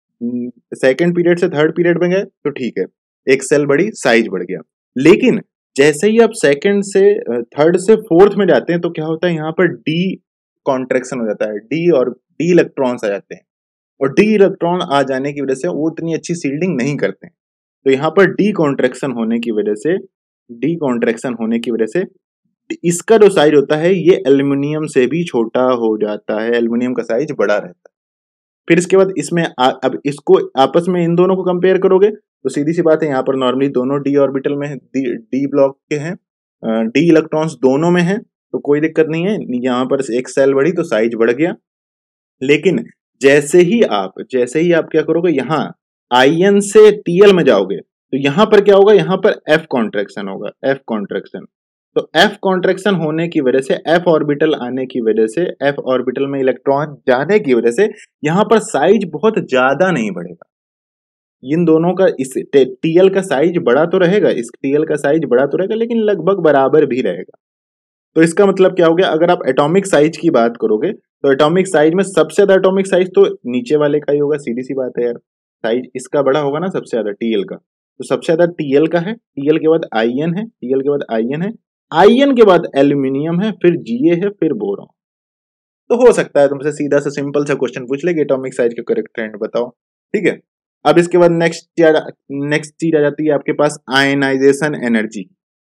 सेकेंड पीरियड से थर्ड पीरियड में गए तो ठीक है, एक सेल बढ़ी, साइज बढ़ गया, लेकिन जैसे ही आप सेकंड से थर्ड से फोर्थ में जाते हैं तो क्या होता है, यहाँ पर डी कॉन्ट्रेक्शन हो जाता है, डी और डी इलेक्ट्रॉन्स आ जाते हैं, और डी इलेक्ट्रॉन आ जाने की वजह से वो इतनी अच्छी सील्डिंग नहीं करते हैं। तो यहाँ पर डी कॉन्ट्रैक्शन होने की वजह से डी कॉन्ट्रैक्शन होने की वजह से इसका जो साइज होता है ये एल्युमिनियम से भी छोटा हो जाता है, एल्युमिनियम का साइज बड़ा रहता है। फिर इसके बाद इसमें आ, अब इसको आपस में इन दोनों को कंपेयर करोगे तो सीधी सी बात है, यहाँ पर नॉर्मली दोनों डी ऑर्बिटल में डी, डी ब्लॉक के हैं, डी इलेक्ट्रॉन्स दोनों में हैं, तो कोई दिक्कत नहीं है। यहाँ पर एक सेल बढ़ी तो साइज बढ़ गया। लेकिन जैसे ही आप जैसे ही आप क्या करोगे, यहाँ आईएन से टीएल में जाओगे तो यहाँ पर क्या होगा, यहाँ पर एफ कॉन्ट्रैक्शन होगा, एफ कॉन्ट्रैक्शन। तो एफ कॉन्ट्रैक्शन होने की वजह से, एफ ऑर्बिटल आने की वजह से, एफ ऑर्बिटल में इलेक्ट्रॉन जाने की वजह से यहाँ पर साइज बहुत ज्यादा नहीं बढ़ेगा। इन दोनों का, इस टीएल का साइज बड़ा तो रहेगा, इस टीएल का साइज बड़ा तो रहेगा, लेकिन लगभग बराबर भी रहेगा। तो इसका मतलब क्या हो गया, अगर आप एटॉमिक साइज की बात करोगे तो एटॉमिक साइज में सबसे ज्यादा एटॉमिक साइज तो नीचे वाले का ही होगा, सीधी सी बात है यार, साइज इसका बड़ा होगा ना सबसे ज्यादा टीएल का। तो सबसे ज्यादा टीएल का है, टीएल के बाद आईएन है, टीएल के बाद आईएन है, आईएन के बाद एल्यूमिनियम है, फिर जीए है, फिर बोरॉन। तो हो सकता है तुमसे सीधा सा सिंपल सा क्वेश्चन पूछ ले कि एटॉमिक साइज का करेक्ट ट्रेंड बताओ, ठीक है। अब इसके बाद नेक्स्ट नेक्स्ट चीज आ जाती है आपके पास आयनाइजेशन एनर्जी।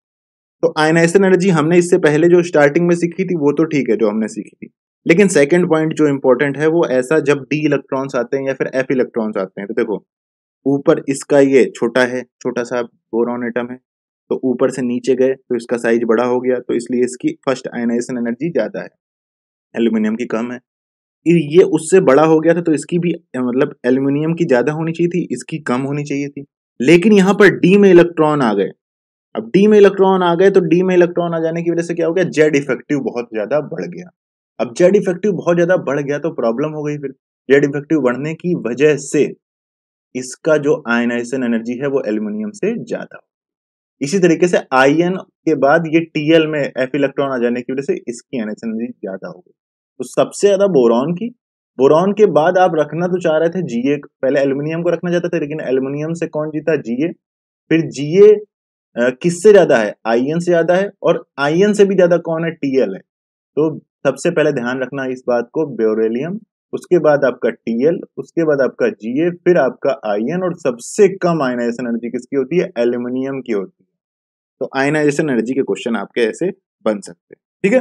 तो आयनाइजेशन एनर्जी हमने इससे पहले जो स्टार्टिंग में सीखी थी वो तो ठीक है जो हमने सीखी थी, लेकिन सेकंड पॉइंट जो इंपॉर्टेंट है वो ऐसा जब डी इलेक्ट्रॉन्स आते हैं या फिर एफ इलेक्ट्रॉन्स आते हैं, तो देखो ऊपर इसका ये छोटा है, छोटा सा बोरॉन एटम है, तो ऊपर से नीचे गए तो इसका साइज बड़ा हो गया, तो इसलिए इसकी फर्स्ट आयनाइजेशन एनर्जी ज्यादा है, एल्यूमिनियम की कम है। ये उससे बड़ा हो गया था तो इसकी भी मतलब एल्यूमिनियम की ज्यादा होनी चाहिए थी, इसकी कम होनी चाहिए थी। लेकिन यहाँ पर डी में इलेक्ट्रॉन आ गए, अब डी में इलेक्ट्रॉन आ गए तो डी में इलेक्ट्रॉन आ जाने की वजह से क्या हो गया, जेड इफेक्टिव बहुत ज्यादा बढ़ गया। अब जेड इफेक्टिव बहुत ज्यादा बढ़ गया तो प्रॉब्लम हो गई, फिर जेड इफेक्टिव बढ़ने की वजह से इसका जो आयनाइजेशन एनर्जी है वो एल्यूमिनियम से ज्यादा। इसी तरीके से आईएन के बाद ये टीएल में एफ इलेक्ट्रॉन आ जाने की वजह से इसकी आयनाइजेशन एनर्जी ज्यादा हो गई। तो सबसे ज्यादा बोरॉन की, बोरॉन के बाद आप रखना तो चाह रहे थे जीए, पहले एल्यूमिनियम को रखना चाहते थे, लेकिन एल्यूमिनियम से कौन जीता, जीए। फिर जीए किससे ज्यादा है, आईएन से ज्यादा है, और आईएन से भी ज्यादा कौन है, टीएल है। तो सबसे पहले ध्यान रखना इस बात को, बेरिलियम, उसके बाद आपका टीएल, उसके बाद आपका जीए, फिर आपका आईएन, और सबसे कम आयनाइजेशन एनर्जी किसकी होती है, एल्यूमिनियम की होती है। तो आयनाइजेशन एनर्जी के क्वेश्चन आपके ऐसे बन सकते हैं, ठीक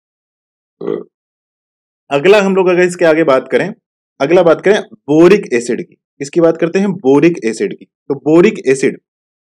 है। अगला हम लोग अगर इसके आगे बात करें, अगला बात करें बोरिक एसिड की। इसकी बात करते हैं बोरिक एसिड की। तो boric acid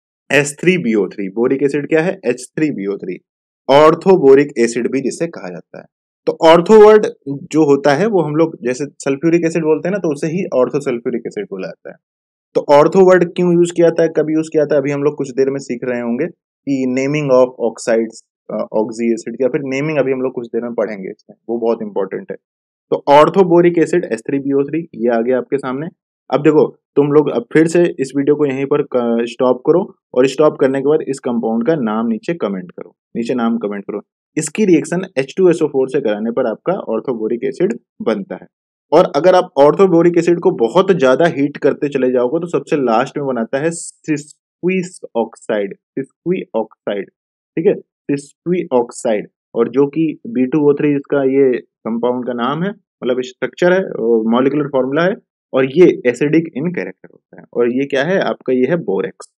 H three B O three, boric acid क्या है, H three B O three, orthoboric acid भी जिसे कहा जाता है। तो ऑर्थो वर्ड जो होता है वो हम लोग जैसे सल्फ्यूरिक एसिड बोलते हैं ना, तो उसे ही ऑर्थो सल्फ्यूरिक एसिड बोला जाता है। तो ऑर्थो वर्ड क्यों यूज किया था, कब यूज किया था, अभी हम लोग कुछ देर में सीख रहे होंगे कि naming of oxides, oxy acid, या फिर नेमिंग अभी हम लोग कुछ देर में पढ़ेंगे इसमें, वो बहुत इंपॉर्टेंट है। तो orthoboric acid H three B O three ये आ गया आपके सामने। अब देखो तुम लोग अब फिर से इस वीडियो को यहीं पर स्टॉप करो, और स्टॉप करने के बाद इस कंपाउंड का नाम नीचे कमेंट करो, नीचे नाम कमेंट करो। इसकी reaction H two S O four से कराने पर आपका ऑर्थोबोरिक एसिड बनता है। और अगर आप ऑर्थोबोरिक एसिड को बहुत ज्यादा हीट करते चले जाओगे तो सबसे लास्ट में बनाता है सिस्क्विस ऑक्साइड, सिस्क्वी ऑक्साइड, ठीक है, सिस्क्वी ऑक्साइड। और जो कि बी टू ओ थ्री इसका ये कंपाउंड का नाम है, मतलब स्ट्रक्चर है, मॉलिक्यूलर फॉर्मूला है, और ये एसिडिक इन कैरेक्टर होता है। और ये क्या है आपका, ये है बोरेक्स।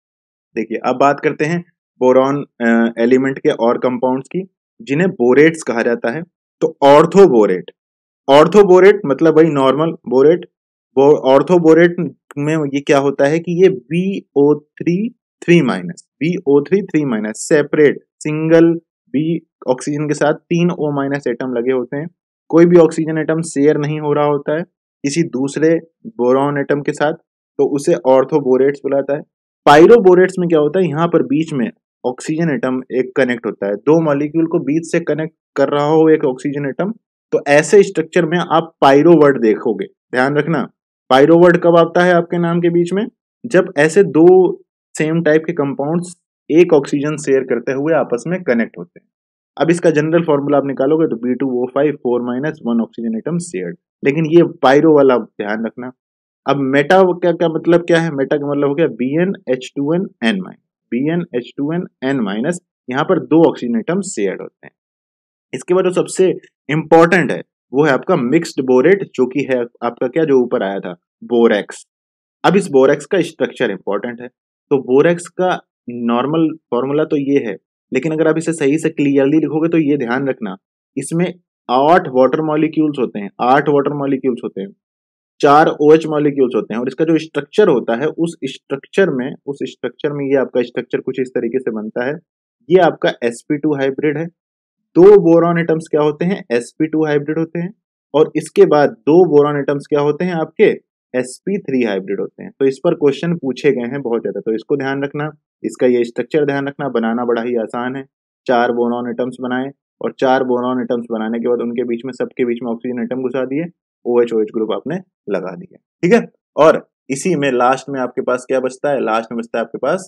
देखिए अब बात करते हैं बोरॉन एलिमेंट के और कंपाउंड्स की, जिन्हें बोरेट्स कहा जाता है। तो ऑर्थोबोरेट, ऑर्थोबोरेट मतलब भाई नॉर्मल बोरेट, ऑर्थोबोरेट में ये क्या होता है कि ये B O three three minus, B O three three minus separate, single B oxygen के साथ तीन ओ माइनस एटम लगे होते हैं। कोई भी ऑक्सीजन एटम शेयर नहीं हो रहा होता है किसी दूसरे बोरॉन एटम के साथ, तो उसे ऑर्थोबोरेट्स बुलाता है। पाइरोबोरेट्स में क्या होता है, यहाँ पर बीच में ऑक्सीजन एटम एक कनेक्ट होता है, दो मॉलिक्यूल को बीच से कनेक्ट कर रहा हो एक ऑक्सीजन एटम, तो ऐसे स्ट्रक्चर में आप पाइरो वर्ड देखोगे। ध्यान रखना पाइरो वर्ड कब आता है आपके नाम के बीच में, जब ऐसे दो सेम टाइप के कंपाउंड्स एक ऑक्सीजन शेयर करते हुए आपस में कनेक्ट होते हैं। अब इसका जनरल फॉर्मूला आप निकालोगे तो B two O five four minus one oxygen atom shared, लेकिन ये पाइरो वाला ध्यान रखना। अब मेटा क्या क्या मतलब क्या है, मेटा का मतलब हो गया B N H two N N minus, B N H two N N minus, यहाँ पर दो ऑक्सीजन एटम शेयर्ड होते हैं। इसके बाद जो सबसे इंपॉर्टेंट है वो है आपका मिक्स्ड बोरेट, जो कि है आपका क्या, जो ऊपर आया था बोरेक्स। अब इस बोरेक्स का स्ट्रक्चर इंपॉर्टेंट है। तो बोरेक्स का नॉर्मल फॉर्मूला तो ये है, लेकिन अगर आप इसे सही से क्लियरली लिखोगे तो ये ध्यान रखना, इसमें आठ वाटर मॉलिक्यूल्स होते हैं, आठ वाटर मॉलिक्यूल्स होते हैं, चार OH मॉलिक्यूल्स होते हैं, और इसका जो स्ट्रक्चर होता है उस स्ट्रक्चर में उस स्ट्रक्चर में ये आपका स्ट्रक्चर कुछ इस तरीके से बनता है। ये आपका एस पी टू हाइब्रिड है। दो बोरॉन एटम्स क्या होते हैं, एस पी टू हाइब्रिड होते हैं, और इसके बाद दो बोरॉन एटम्स क्या होते हैं आपके, एस पी थ्री हाइब्रिड होते हैं। तो इस पर क्वेश्चन पूछे गए हैं बहुत ज्यादा, तो इसको ध्यान रखना, इसका ये स्ट्रक्चर ध्यान रखना, बनाना बड़ा ही आसान है। चार बोरॉन एटम्स बनाए, और चार बोरॉन एटम्स बनाने के बाद उनके बीच में, सबके बीच में ऑक्सीजन एटम घुसा दिए, OH OH ग्रुप आपने लगा दिया, ठीक है। और इसी में लास्ट में आपके पास क्या बचता है, लास्ट में बचता है आपके पास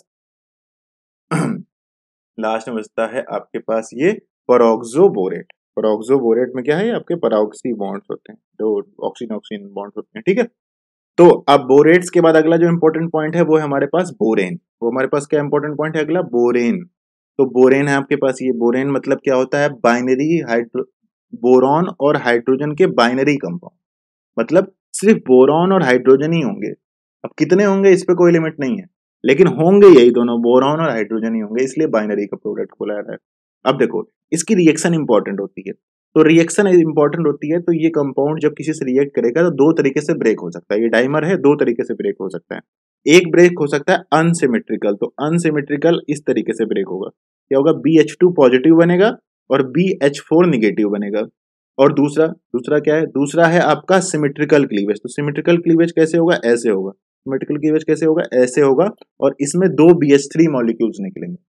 लास्ट में बचता है आपके पास ये पेरोक्सोबोरेट। पेरोक्सोबोरेट में क्या है, आपके पेरोक्सी बॉन्ड्स होते हैं, जो ऑक्सीजन ऑक्सीजन बॉन्ड्स होते हैं, ठीक है। तो अब बोरेट्स के बाद अगला जो इंपॉर्टेंट पॉइंट है वो है हमारे पास बोरेन। वो हमारे पास क्या इंपॉर्टेंट पॉइंट है अगला, बोरेन। तो बोरेन है आपके पास, ये बोरेन मतलब क्या होता है, बाइनरी हाइड्रो बोरॉन और हाइड्रोजन के बाइनरी कंपाउंड, मतलब सिर्फ बोरॉन और हाइड्रोजन ही होंगे। अब कितने होंगे इस पे कोई लिमिट नहीं है, लेकिन होंगे यही दोनों, बोरॉन और हाइड्रोजन ही होंगे, इसलिए बाइनरी का प्रोडक्ट बोला जा रहा है। अब देखो इसकी रिएक्शन इंपॉर्टेंट होती है, तो रिएक्शन इंपॉर्टेंट होती है, तो ये कंपाउंड जब किसी से रिएक्ट करेगा तो दो तरीके से ब्रेक हो सकता है, ये डाइमर है, दो तरीके से ब्रेक हो सकता है। एक ब्रेक हो सकता है अनसिमेट्रिकल, तो अनसिमेट्रिकल इस तरीके से ब्रेक होगा, क्या होगा, बी एच टू पॉजिटिव बनेगा और बी एच फोर निगेटिव बनेगा। और दूसरा दूसरा क्या है, दूसरा है आपका सिमेट्रिकल क्लीवेज। तो सिमेट्रिकल क्लीवेज कैसे होगा, ऐसे होगा, सिमेट्रिकल क्लीवेज कैसे होगा, ऐसे होगा, और इसमें दो बी एच थ्री मॉलिक्यूल्स निकलेंगे।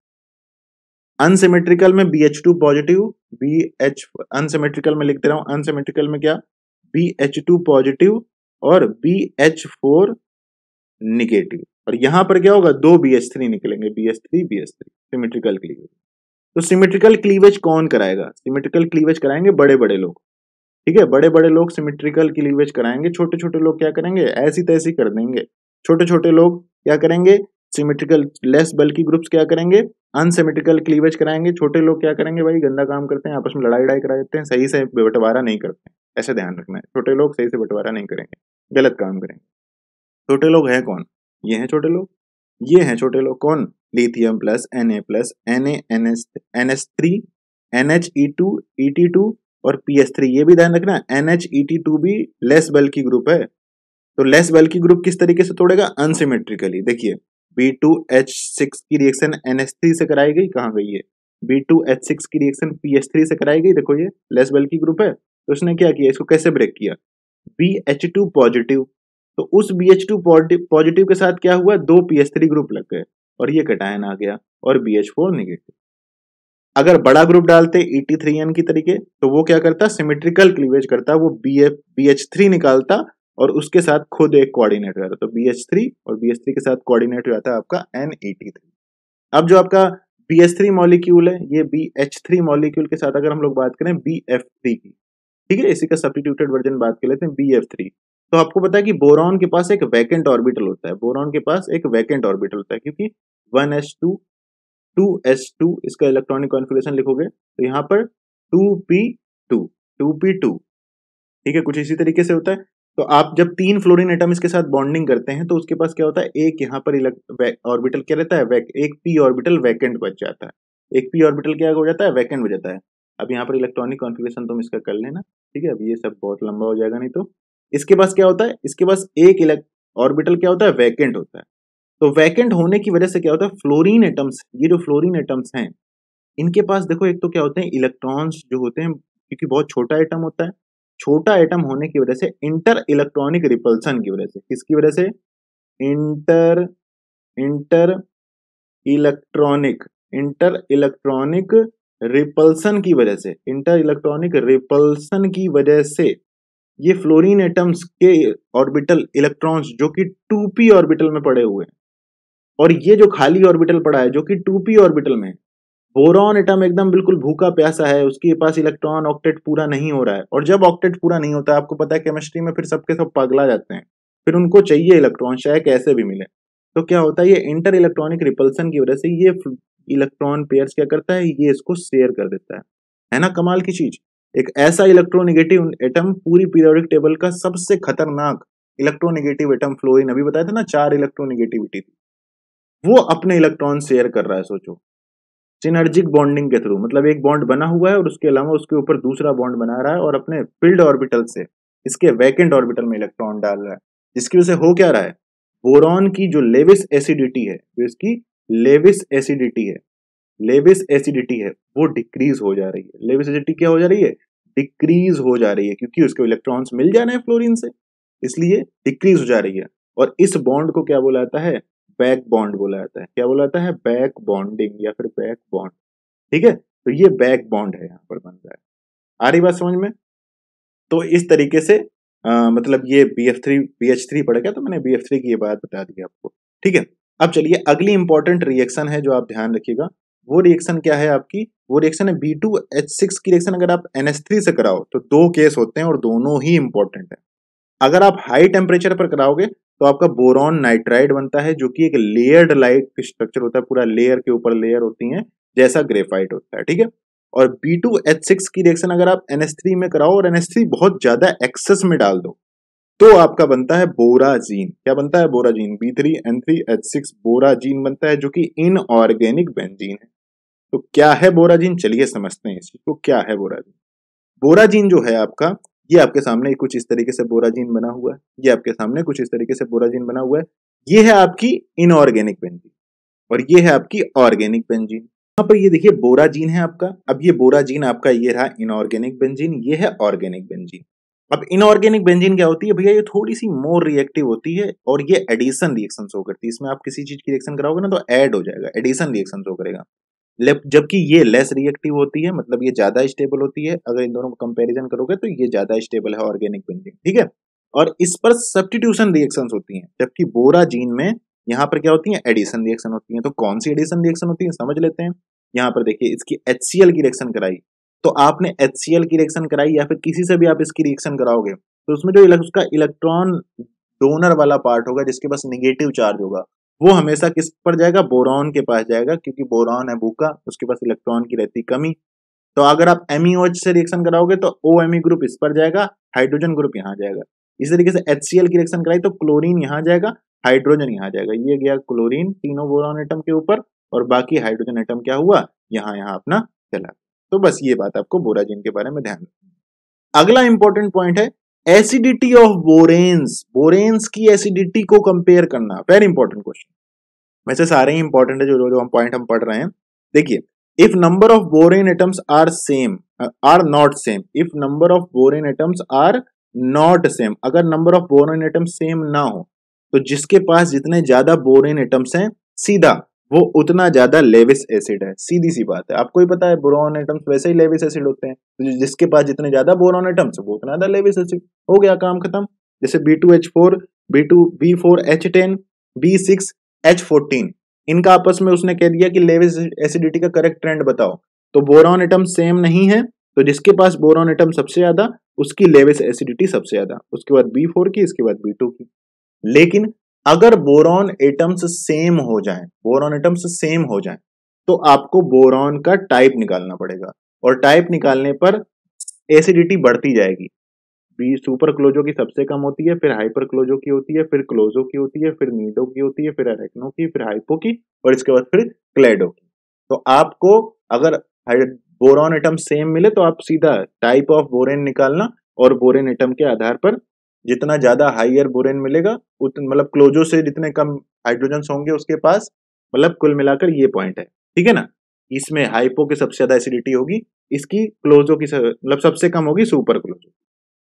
अनसिमेट्रिकल में B H two positive, B H unsymmetrical में लिखते रहो, अनसिमेट्रिकल में क्या, बी एच टू पॉजिटिव और बी एच फोर निगेटिव, और यहां पर क्या होगा, दो बी एच थ्री निकलेंगे, B H three B H three, symmetrical cleavage. तो सिमेट्रिकल क्लीवेज कौन कराएगा, सिमेट्रिकल क्लीवेज कराएंगे बड़े बड़े लोग, ठीक है, बड़े बड़े लोग सिमेट्रिकल क्लीवेज कराएंगे, छोटे छोटे लोग क्या करेंगे, ऐसी तैसी कर देंगे। छोटे छोटे लोग क्या करेंगे, सिमेट्रिकल लेस बल्कि ग्रुप्स क्या करेंगे, अनसिमेट्रिकल क्लीवेज कराएंगे। छोटे लोग क्या करेंगे भाई, गंदा काम करते हैं, आपस में लड़ाई लड़ाई करा देते हैं, सही से बंटवारा नहीं करते हैं, ऐसे ध्यान रखना है, छोटे लोग सही से बंटवारा नहीं करेंगे, गलत काम करेंगे। छोटे लोग हैं कौन, ये हैं छोटे लोग, ये हैं छोटे लोग कौन, lithium plus N A plus N A N S N S three N H E two E T two और पी एस थ्री। ये भी ध्यान रखना, एन एच ई टी टू भी लेस बल्कि ग्रुप है। तो लेस बल्कि ग्रुप किस तरीके से तोड़ेगा, अनसिमेट्रिकली। देखिए बी टू एच सिक्स की रिएक्शन एन एच थ्री से कराई गई, कहाँ गई है, बी टू एच सिक्स की रिएक्शन पी एच थ्री से कराई गई, देखो ये लेस बल्कि ग्रुप है। तो उसने क्या किया, इसको कैसे ब्रेक किया, बी एच टू पॉजिटिव, तो उस बी एच टू पॉजिटिव के साथ क्या हुआ, दो पी एच थ्री ग्रुप लग गए, और ये कटायन आ गया, और बी एच फोर निगेटिव। अगर बड़ा ग्रुप डालते ई टी थ्री एन की तरीके, तो वो क्या करता, सिमेट्रिकल क्लीवेज करता, वो B F B H three निकालता और उसके साथ खुद एक कोऑर्डिनेट हो जाता, तो बी एच थ्री और बी एच थ्री के साथ कोऑर्डिनेट हो जाता है आपका एन ई टी थ्री। अब जो आपका बी एच थ्री मॉलिक्यूल है, ये बी एच थ्री मॉलिक्यूल के साथ अगर हम लोग बात करें बी एफ थ्री की, ठीक है, इसी का सब्स्टिट्यूटेड वर्जन बात कर लेते हैं, बी एफ थ्री। तो आपको पता है कि बोरॉन के पास एक वैकेंट ऑर्बिटल होता है, बोरॉन के पास एक वैकेंट ऑर्बिटल होता है, क्योंकि one H two two H two इसका इलेक्ट्रॉनिक कॉन्फ़िगरेशन लिखोगे तो यहाँ पर two P two two P two, ठीक है, कुछ इसी तरीके से होता है। तो आप जब तीन फ्लोरीन एटम इसके साथ बॉन्डिंग करते हैं तो उसके पास क्या होता है, एक यहाँ पर ऑर्बिटल क्या रहता है, एक पी ऑर्बिटल वैकेंट बच जाता है, एक पी ऑर्बिटल क्या हो जाता है, वैकेंट हो जाता है। अब यहाँ पर इलेक्ट्रॉनिक कॉन्फ़िगरेशन तुम इसका कर लेना, ठीक है, अब ये सब बहुत लंबा हो जाएगा नहीं तो। इसके पास क्या होता है, इसके पास एक ऑर्बिटल क्या होता है, वैकेंट होता है। तो वैकेंट होने की वजह से क्या होता है, फ्लोरीन एटम्स, ये जो फ्लोरीन एटम्स हैं इनके पास देखो, एक तो क्या होते हैं, इलेक्ट्रॉन्स जो होते हैं, क्योंकि बहुत छोटा एटम होता है, छोटा एटम होने की वजह से इंटर इलेक्ट्रॉनिक रिपल्सन की वजह से, किसकी वजह से, inter inter electronic inter electronic repulsion की वजह से, इंटर इलेक्ट्रॉनिक रिपल्सन की वजह से ये फ्लोरीन एटम्स के ऑर्बिटल इलेक्ट्रॉन्स जो कि टू पी ऑर्बिटल में पड़े हुए हैं, और ये जो खाली ऑर्बिटल पड़ा है जो कि टू पी ऑर्बिटल में, बोरॉन एटम एकदम बिल्कुल भूखा प्यासा है, उसके पास इलेक्ट्रॉन ऑक्टेट पूरा नहीं हो रहा है, और जब ऑक्टेट पूरा नहीं होता है, आपको पता है केमिस्ट्री में फिर सबके सब पगला जाते हैं, फिर उनको चाहिए इलेक्ट्रॉन, चाहे कैसे भी मिले। तो क्या होता है, ये इंटर इलेक्ट्रॉनिक रिपल्सन की वजह से ये इलेक्ट्रॉन पेयर्स क्या करता है, ये इसको शेयर कर देता है है ना, कमाल की चीज। एक ऐसा इलेक्ट्रोनिगेटिव एटम, पूरी पीरियोडिक टेबल का सबसे खतरनाक इलेक्ट्रोनिगेटिव एटम फ्लोरीन, अभी बताया था ना चार इलेक्ट्रोनिगेटिविटी थी, वो अपने इलेक्ट्रॉन शेयर कर रहा है। सोचो, सिनर्जिक बॉन्डिंग के थ्रू, मतलब एक बॉन्ड बना हुआ है और उसके अलावा उसके ऊपर दूसरा बॉन्ड बना रहा है और अपने फिल्ड ऑर्बिटल से इसके वैकेंट ऑर्बिटल में इलेक्ट्रॉन डाल रहा है, जिसकी वजह से हो क्या रहा है, बोरॉन की जो लेविस एसिडिटी है, जो इसकी लेविस एसिडिटी है लेविस एसिडिटी है वो डिक्रीज हो जा रही है। लेविस एसिडिटी क्या हो जा रही है, डिक्रीज हो जा रही है, क्योंकि उसके इलेक्ट्रॉन्स मिल जा रहे हैं फ्लोरीन से, इसलिए डिक्रीज हो जा रही है। और इस बॉन्ड को क्या बोला जाता है, बैक बॉन्ड बोला जाता है। क्या बोला जाता है, बैक बॉन्डिंग या फिर बैक बॉन्ड। ठीक है, तो ये बैक बॉन्ड है, यहाँ पर बन रहा है। आ रही बात समझ में? तो इस तरीके से आ, मतलब ये B F three B H three पड़ गया, तो मैंने बी एफ थ्री की ये बात बता दी आपको। ठीक है, अब चलिए अगली इंपॉर्टेंट रिएक्शन है जो आप ध्यान रखिएगा। वो रिएक्शन क्या है आपकी, वो रिएक्शन है बी टू एच सिक्स की रिएक्शन। अगर आप एन एच थ्री से कराओ तो दो केस होते हैं और दोनों ही इंपॉर्टेंट है। अगर आप हाई टेम्परेचर पर कराओगे तो आपका बोरॉन नाइट्राइड बनता है, जो कि एक लेयर्ड लाइक स्ट्रक्चर होता है, पूरा लेयर के ऊपर लेयर होती है, जैसा ग्रेफाइट होता है। ठीक है, और बी टू एच सिक्स की रिएक्शन अगर आप एन एच थ्री में कराओ और एन एच थ्री बहुत ज्यादा एक्सेस में डाल दो तो आपका बनता है बोराजीन। क्या बनता है, borazine. B three N three H six borazine बनता है, जो कि इनऑर्गेनिक बेंजीन है। तो क्या है बोराजीन, चलिए समझते हैं इस चीज को, क्या है बोराजीन। बोराजीन जो है आपका, ये आपके सामने कुछ इस तरीके से बोराजीन बना हुआ है, ये आपके सामने कुछ इस तरीके से बोराजीन बना हुआ है। ये है आपकी इनऑर्गेनिक बेंजीन और ये है आपकी ऑर्गेनिक बेंजीन। यहाँ पर ये देखिए बोराजीन है आपका। अब ये बोराजीन आपका ये रहा इनऑर्गेनिक बेंजीन, ये है ऑर्गेनिक बेंजीन। अब इनऑर्गेनिक बेंजीन क्या होती है भैया, ये थोड़ी सी मोर रिएक्टिव होती है और ये एडिशन रिएक्शन शो करती है। इसमें आप किसी चीज की रिएक्शन कराओगे ना तो ऐड हो जाएगा, एडिशन रिएक्शन शो करेगा। जबकि ये लेस रिएक्टिव होती है, मतलब ये ज्यादा स्टेबल होती है। अगर इन दोनों को कंपैरिजन करोगे तो ये ज्यादा स्टेबल है ऑर्गेनिक बेंजीन। ठीक है, और इस पर सब्स्टिट्यूशन रिएक्शंस होती हैं, जबकि बोराजीन में यहाँ पर क्या होती है, एडिशन रिएक्शन होती है। तो कौन सी एडिशन रिएक्शन होती है समझ लेते हैं। यहाँ पर देखिए इसकी एच सी एल की रिएक्शन कराई, तो आपने एच सी एल की रिएक्शन कराई या फिर किसी से भी आप इसकी रिएक्शन कराओगे तो उसमें जो उसका इलेक्ट्रॉन डोनर वाला पार्ट होगा, जिसके पास निगेटिव चार्ज होगा, वो हमेशा किस पर जाएगा, बोरॉन के पास जाएगा, क्योंकि बोरॉन है भूखा, उसके पास इलेक्ट्रॉन की रहती कमी। तो अगर आप एम ई ओ एच से रिएक्शन कराओगे तो ओ एम ई ग्रुप इस पर जाएगा, हाइड्रोजन ग्रुप यहाँ जाएगा। इस तरीके से एच सी एल की रिएक्शन कराई तो क्लोरीन यहाँ जाएगा, हाइड्रोजन यहाँ जाएगा। ये गया क्लोरीन तीनों बोरॉन एटम के ऊपर और बाकी हाइड्रोजन एटम क्या हुआ, यहाँ यहाँ अपना चला। तो बस ये बात आपको बोराजिन के बारे में ध्यान रखना। अगला इंपॉर्टेंट पॉइंट है एसिडिटी ऑफ बोरेन्स। बोरेन्स की एसिडिटी को कंपेयर करना, वेरी इंपॉर्टेंट क्वेश्चन। वैसे सारे ही इंपॉर्टेंट है जो जो हम पॉइंट हम पढ़ रहे हैं। देखिए, if number of borane atoms are same are not same, if number of borane atoms are not same, अगर number of borane atoms same ना हो तो जिसके पास जितने ज्यादा बोरेन एटम्स हैं सीधा वो उतना ज्यादा लेविस एसिड है। सीधी सी बात है, आपको ही पता है बोरॉन एटम्स वैसे ही लेविस एसिड होते हैं, तो जिसके पास जितने ज्यादा बोरॉन एटम्स वो उतना ज्यादा लेविस एसिड। हो गया काम खत्म। जैसे B two H four, B two B four H ten, B six H fourteen, इनका आपस में उसने कह दिया कि लेविस एसिडिटी का करेक्ट ट्रेंड बताओ। तो बोरॉन एटम सेम नहीं है, तो जिसके पास बोरॉन एटम सबसे ज्यादा उसकी लेविस एसिडिटी सबसे ज्यादा, उसके बाद बी फोर की, इसके बाद बी टू की। लेकिन अगर बोरॉन एटम्स सेम हो जाएं, बोरॉन एटम्स सेम हो जाएं तो आपको बोरॉन का टाइप निकालना पड़ेगा और टाइप निकालने पर एसिडिटी बढ़ती जाएगी। बी सुपर क्लोजो की सबसे कम होती है, फिर हाइपर क्लोजो की होती है, फिर क्लोजो की होती है, फिर नीडो की होती है, फिर अरेक्नो की, फिर हाइपो की और इसके बाद फिर क्लेडो की। तो आपको अगर बोरॉन एटम सेम मिले तो आप सीधा टाइप ऑफ बोरेन निकालना और बोरेन एटम के आधार पर जितना ज्यादा हाइयर बोरेन मिलेगा उतना, मतलब क्लोजो से जितने कम हाइड्रोजन होंगे उसके पास, मतलब कुल मिलाकर ये पॉइंट है। ठीक है ना, इसमें हाइपो की सबसे ज्यादा एसिडिटी होगी, इसकी क्लोजो की मतलब सबसे कम होगी सुपर क्लोजो।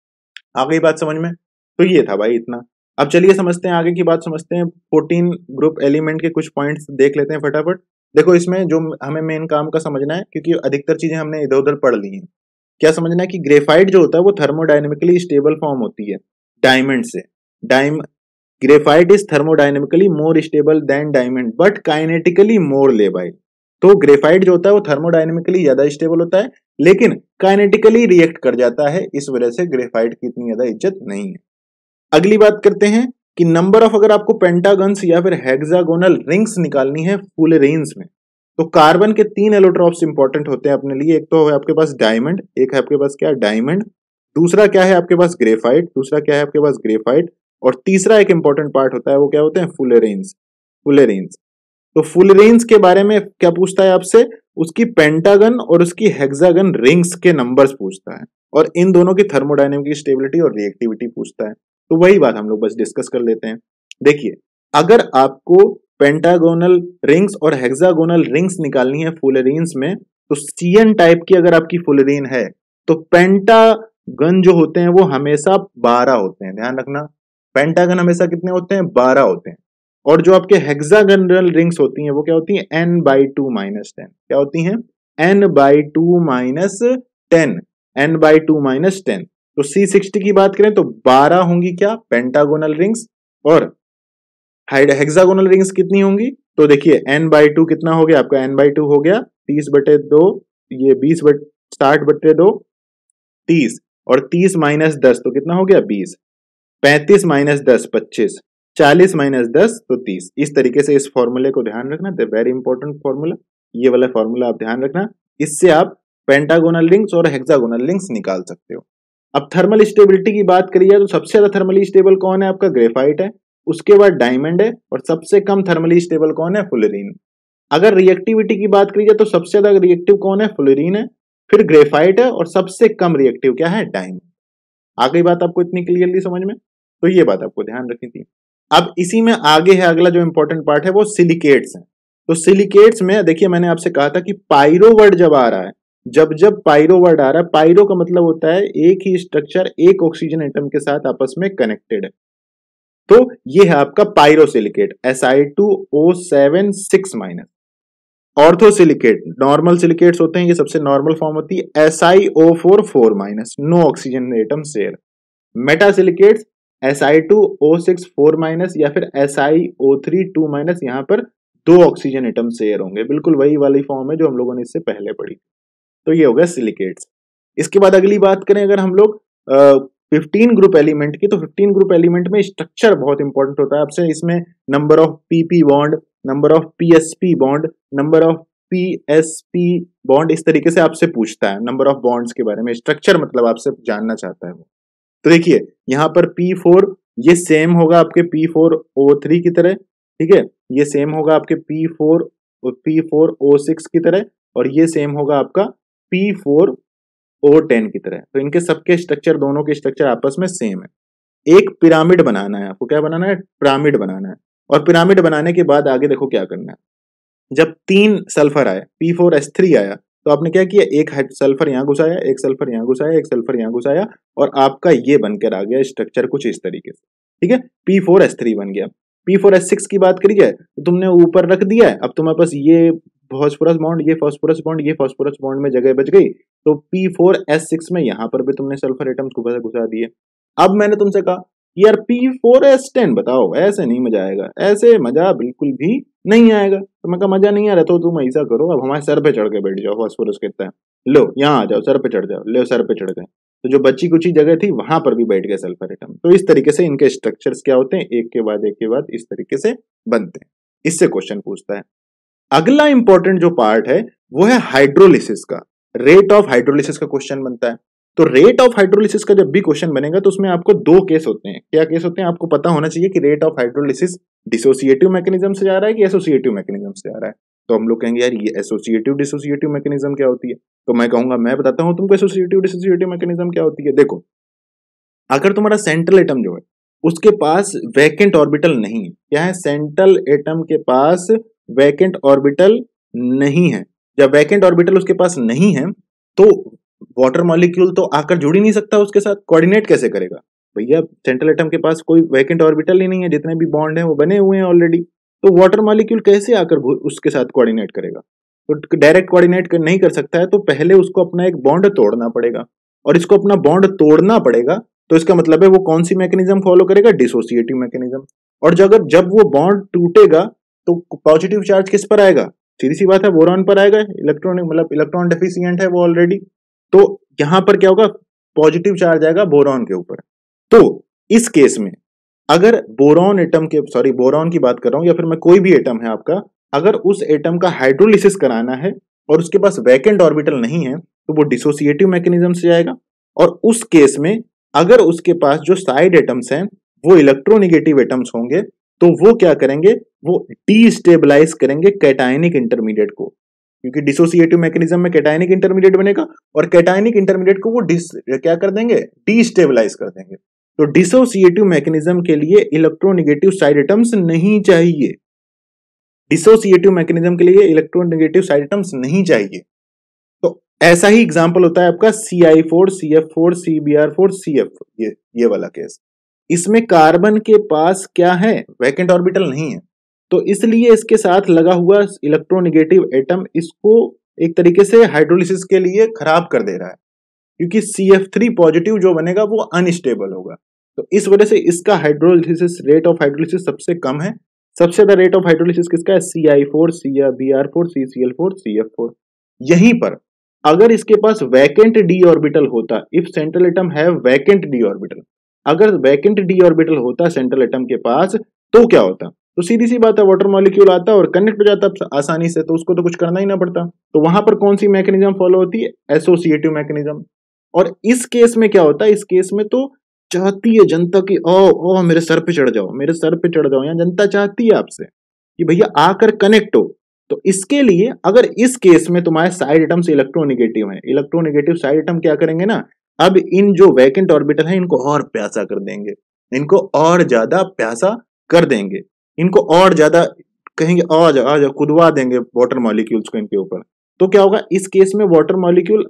आ गई बात समझ में? तो ये था भाई इतना। अब चलिए समझते हैं आगे की बात, समझते हैं फोर्टीन ग्रुप एलिमेंट के कुछ पॉइंट्स देख लेते हैं फटाफट। देखो इसमें जो हमें मेन काम का समझना है, क्योंकि अधिकतर चीजें हमने इधर उधर पढ़ ली हैं। क्या समझना है कि ग्रेफाइट जो होता है वो थर्मोडायनेमिकली स्टेबल फॉर्म होती है डायमंड से। डायम graphite is thermodynamically more stable than diamond but kinetically more labile. तो ग्रेफाइट जो होता है वो थर्मोडायनेमिकली ज्यादा स्टेबल होता है लेकिन काइनेटिकली रिएक्ट कर जाता है, इस वजह से ग्रेफाइट की इतनी ज्यादा इज्जत नहीं है। अगली बात करते हैं कि नंबर ऑफ, अगर आपको पेंटागन्स या फिर हेक्सागोनल रिंग्स निकालनी है फुलरेन्स में तो कार्बन के तीन एलोट्रॉप्स इंपॉर्टेंट होते हैं अपने लिए। एक तो है आपके पास डायमंड, एक है आपके पास क्या डायमंड, दूसरा क्या है आपके पास ग्रेफाइट, दूसरा क्या है आपके पास ग्रेफाइट, और तीसरा एक इंपॉर्टेंट पार्ट होता है वो क्या होते हैं फुलरेन्स। फुलरेन्स तो फुलरेन्स के बारे में क्या पूछता है आपसे, उसकी पेंटागन और उसकी हेक्सागन रिंग्स के नंबर्स पूछता है, और इन दोनों की थर्मोडायनेमिक स्टेबिलिटी और रिएक्टिविटी पूछता है। तो वही बात हम लोग बस डिस्कस कर लेते हैं। देखिए, अगर आपको पेंटागोनल रिंग्स और हेक्सागोनल रिंग्स निकालनी है फुलरेन्स में, तो सीएन टाइप की अगर आपकी फुलरेन है तो पेंटागन जो होते हैं वो हमेशा बारह होते हैं, ध्यान रखना। पेंटागन हमेशा कितने होते हैं, बारह होते हैं। और जो आपके हेक्सागोनल रिंग्स होती हैं वो क्या होती हैं, N by two minus ten. क्या होती हैं, N by two minus ten, N by two minus ten. तो सी सिक्सटी की बात करें तो बारह होंगी क्या, पेंटागोनल रिंग्स, और हेक्सागोनल रिंग्स कितनी होंगी, तो देखिए एन बाई टू कितना हो गया आपका, एन बाई टू हो गया तीस बटे दो, ये बीस बट साठ बटे दो तीस, और तीस माइनस दस तो कितना हो गया बीस, पैंतीस माइनस दस पच्चीस, चालीस माइनस दस तो तीस। इस तरीके से इस फॉर्मूले को ध्यान रखना, वेरी इंपॉर्टेंट फॉर्मूला, ये वाला फॉर्मूला आप ध्यान रखना, इससे आप पेंटागोनल रिंग्स और हेक्सागोनल रिंग्स निकाल सकते हो। अब थर्मल स्टेबिलिटी की बात करी जाए तो सबसे ज्यादा थर्मली स्टेबल कौन है, आपका ग्रेफाइट है, उसके बाद डायमंड है, और सबसे कम थर्मली स्टेबल कौन है, फुलरीन। अगर रिएक्टिविटी की बात करी जाए तो सबसे ज्यादा रिएक्टिव कौन है, फुलरीन है, फिर ग्रेफाइट है, और सबसे कम रिएक्टिव क्या है, डायमंड। आ गई बात आपको इतनी क्लियरली समझ में, तो ये बात आपको ध्यान रखनी थी। अब इसी में आगे है अगला जो इंपॉर्टेंट पार्ट है वो सिलिकेट्स है। तो सिलिकेट्स में देखिए मैंने आपसे कहा था कि पायरो वर्ड जब आ रहा है, जब जब पायरो वर्ड आ रहा है, पायरो का मतलब होता है एक ही स्ट्रक्चर एक ऑक्सीजन एटम के साथ आपस में कनेक्टेड है, तो ये है आपका pyrosilicate, S I two O seven six minus. Orthosilicate, normal silicates होते हैं, ये सबसे नॉर्मल फॉर्म होती है, S I O four four minus, no oxygen atom share. Metasilicates S I two O six four minus या फिर S I O three two minus, यहां पर दो ऑक्सीजन एटम शेयर होंगे, बिल्कुल वही वाली फॉर्म है जो हम लोगों ने इससे पहले पढ़ी। तो ये हो गया सिलिकेट्स। इसके बाद अगली बात करें अगर हम लोग फिफ्टीन ग्रुप एलिमेंट की, तो फिफ्टीन ग्रुप एलिमेंट में स्ट्रक्चर बहुत इंपॉर्टेंट होता है आपसे, इसमें number of PP bond, number of PSP bond, number of PSP bond, इस तरीके से आपसे पूछता है नंबर ऑफ बॉन्ड्स के बारे में, स्ट्रक्चर मतलब आपसे जानना चाहता है वो। तो देखिए यहां पर पी फोर ये सेम होगा आपके पी फोर ओ थ्री की तरह, ठीक है, ये सेम होगा आपके P four P four O six की तरह, और ये सेम होगा आपका पी फोर ओ टेन की तरह। तो इनके सबके स्ट्रक्चर, दोनों के स्ट्रक्चर आपस में सेम है। एक पिरामिड बनाना है आपको, क्या बनाना है, पिरामिड बनाना है। और पिरामिड बनाने के बाद आगे देखो क्या करना है, जब तीन सल्फर आए, पी फोर एस थ्री आया, तो आपने क्या किया, एक सल्फर यहां घुसाया, एक सल्फर यहां घुसाया, एक सल्फर यहां घुसाया, और आपका ये बनकर आ गया स्ट्रक्चर कुछ इस तरीके से, ठीक है, पी फोर एस थ्री बन गया। पी फोर एस सिक्स की बात करी जाए तो तुमने ऊपर रख दिया है, अब तुम्हारे पास ये फॉस्फोरस बॉन्ड, ये फॉस्फोरस बॉन्ड, ये फॉस्फोरस बॉन्ड में जगह बच गई, तो पी फोर एस सिक्स में यहां पर भी तुमने सल्फर एटम्स को घुसा दिए। अब मैंने तुमसे कहा यार पी फोर एस टेन बताओ, ऐसे नहीं मजा आएगा, ऐसे मजा बिल्कुल भी नहीं आएगा। तो मैं कहा मजा नहीं आ रहा तो तुम ऐसा करो, अब हमारे सर पे चढ़ के बैठ जाओ, फॉस्फोरस कहता है, लो यहाँ आ जाओ, सर पे चढ़ जाओ, लो सर पे चढ़ गए, तो जो बची कुची जगह थी वहां पर भी बैठ गए सल्फर एटम। तो इस तरीके से इनके स्ट्रक्चर्स क्या होते हैं, एक के बाद एक के बाद इस तरीके से बनते हैं। इससे क्वेश्चन पूछता है। अगला इंपॉर्टेंट जो पार्ट है वो है हाइड्रोलिसिस का, रेट ऑफ हाइड्रोलिसिस का क्वेश्चन बनता है। तो रेट ऑफ हाइड्रोलिसिस का जब भी क्वेश्चन बनेगा तो उसमें आपको दो केस होते हैं। क्या केस होते हैं, आपको पता होना चाहिए कि rate of hydrolysis dissociative mechanism से जा रहा है कि एसोसिएटिव मैकेनिज्म से जा रहा है। तो हम लोग कहेंगे यार ये एसोसिएटिव डिसोसिएटिव मैकेनिज्म क्या होती है, तो मैं कहूंगा मैं बताता हूं तुमको एसोसिएटिव डिसोसिएटिव मैकेनिज्म क्या होती है। देखो, अगर तुम्हारा सेंट्रल एटम जो है उसके पास वैकेंट ऑर्बिटल नहीं है, क्या है, सेंट्रल एटम के पास वैकेंट ऑर्बिटल नहीं है, जब वैकेंट ऑर्बिटल उसके पास नहीं है तो वाटर मॉलिक्यूल तो आकर जुड़ ही नहीं सकता उसके साथ, कोऑर्डिनेट कैसे करेगा भैया, सेंट्रल एटम के पास कोई वैकेंट ऑर्बिटल ही नहीं है, जितने भी बॉन्ड हैं वो बने हुए हैं ऑलरेडी, तो वाटर मॉलिक्यूल कैसे आकर उसके साथ कोऑर्डिनेट करेगा, तो डायरेक्ट कोऑर्डिनेट नहीं कर सकता है, तो पहले उसको अपना एक बॉन्ड तोड़ना पड़ेगा, और इसको अपना बॉन्ड तोड़ना पड़ेगा तो इसका मतलब है वो कौन सी मैकेनिज्म फॉलो करेगा, डिसोसिएटिव मैकेनिज्म। और जब जब वो बॉन्ड टूटेगा तो पॉजिटिव चार्ज किस पर आएगा, सीधी सी बात है बोरॉन पर आएगा, इलेक्ट्रॉन मतलब इलेक्ट्रॉन डेफिशिएंट है वो ऑलरेडी, तो यहां पर क्या होगा, पॉजिटिव चार्ज आएगा बोरॉन के ऊपर। तो इस केस में अगर बोरॉन एटम के, सॉरी बोरॉन की बात कर रहा हूं, या फिर मैं कोई भी एटम है आपका, अगर उस एटम का हाइड्रोलिसिस कराना है और उसके पास वैकेंट ऑर्बिटल नहीं है तो वो डिसोसिएटिव मैकेनिज्म से जाएगा। और उस केस में अगर उसके पास जो साइड एटम्स हैं वो इलेक्ट्रोनेगेटिव एटम्स होंगे तो वो क्या करेंगे, वो डीस्टेबलाइज करेंगे कैटायनिक इंटरमीडिएट को, क्योंकि डिसोसिएटिव मैकेनिज्म में कैटायनिक इंटरमीडिएट बनेगा और कैटायनिक इंटरमीडिएट को वो डिस क्या कर देंगे, डीस्टेबलाइज कर देंगे। तो डिसोसिएटिव मैकेनिज्म के लिए इलेक्ट्रोनेगेटिव साइड एटम्स नहीं चाहिए, डिसोसिएटिव मैकेनिज्म के लिए इलेक्ट्रोनेगेटिव साइड एटम्स नहीं चाहिए। तो ऐसा ही एग्जांपल होता है आपका C I four, C F four, C B R four, C F, ये ये वाला केस। इसमें कार्बन के पास क्या है, वैकेंट ऑर्बिटल नहीं है, तो इसलिए इसके साथ लगा हुआ इलेक्ट्रोनेगेटिव एटम इसको एक तरीके से हाइड्रोलिसिस के लिए खराब कर दे रहा है, क्योंकि सी एफ थ्री पॉजिटिव जो बनेगा वो अनस्टेबल होगा। तो इस वजह से इसका हाइड्रोलिसिस रेट ऑफ हाइड्रोलिसिस सबसे कम है। सबसे ज्यादा रेट ऑफ हाइड्रोलिसिस किसका है, C I four, C B R four, C C L four, C F four. यहीं पर अगर इसके पास वैकेंट डी ऑर्बिटल होता, इफ सेंट्रल एटम है वैकेंट डी ऑर्बिटल, अगर वैकेंट डी ऑर्बिटल होता सेंट्रल एटम के पास, तो क्या होता, तो सीधी सी बात है, वाटर मॉलिक्यूल आता और कनेक्ट हो जाता आसानी से, तो उसको तो कुछ करना ही ना पड़ता। तो वहां पर कौन सी मैकेनिज्म फॉलो होती है, एसोसिएटिव मैकेनिज्म। और इस केस में क्या होता है, इस केस में तो चाहती है जनता की, ओ ओ मेरे सर पे चढ़ जाओ, मेरे सर पे चढ़ जाओ, यहाँ जनता चाहती है आपसे कि भैया आकर कनेक्ट हो। तो इसके लिए अगर इस केस में तुम्हारे साइड एटम्स इलेक्ट्रोनेगेटिव हैं, इलेक्ट्रोनेगेटिव साइड एटम क्या करेंगे ना, अब इन जो वैकेंट ऑर्बिटल है इनको और प्यासा कर देंगे, इनको और ज्यादा प्यासा कर देंगे, इनको और ज्यादा कहेंगे आ जा आ जा कुदवा देंगे वाटर मॉलिक्यूल्स को इनके ऊपर। तो क्या होगा, इस केस में वाटर मॉलिक्यूल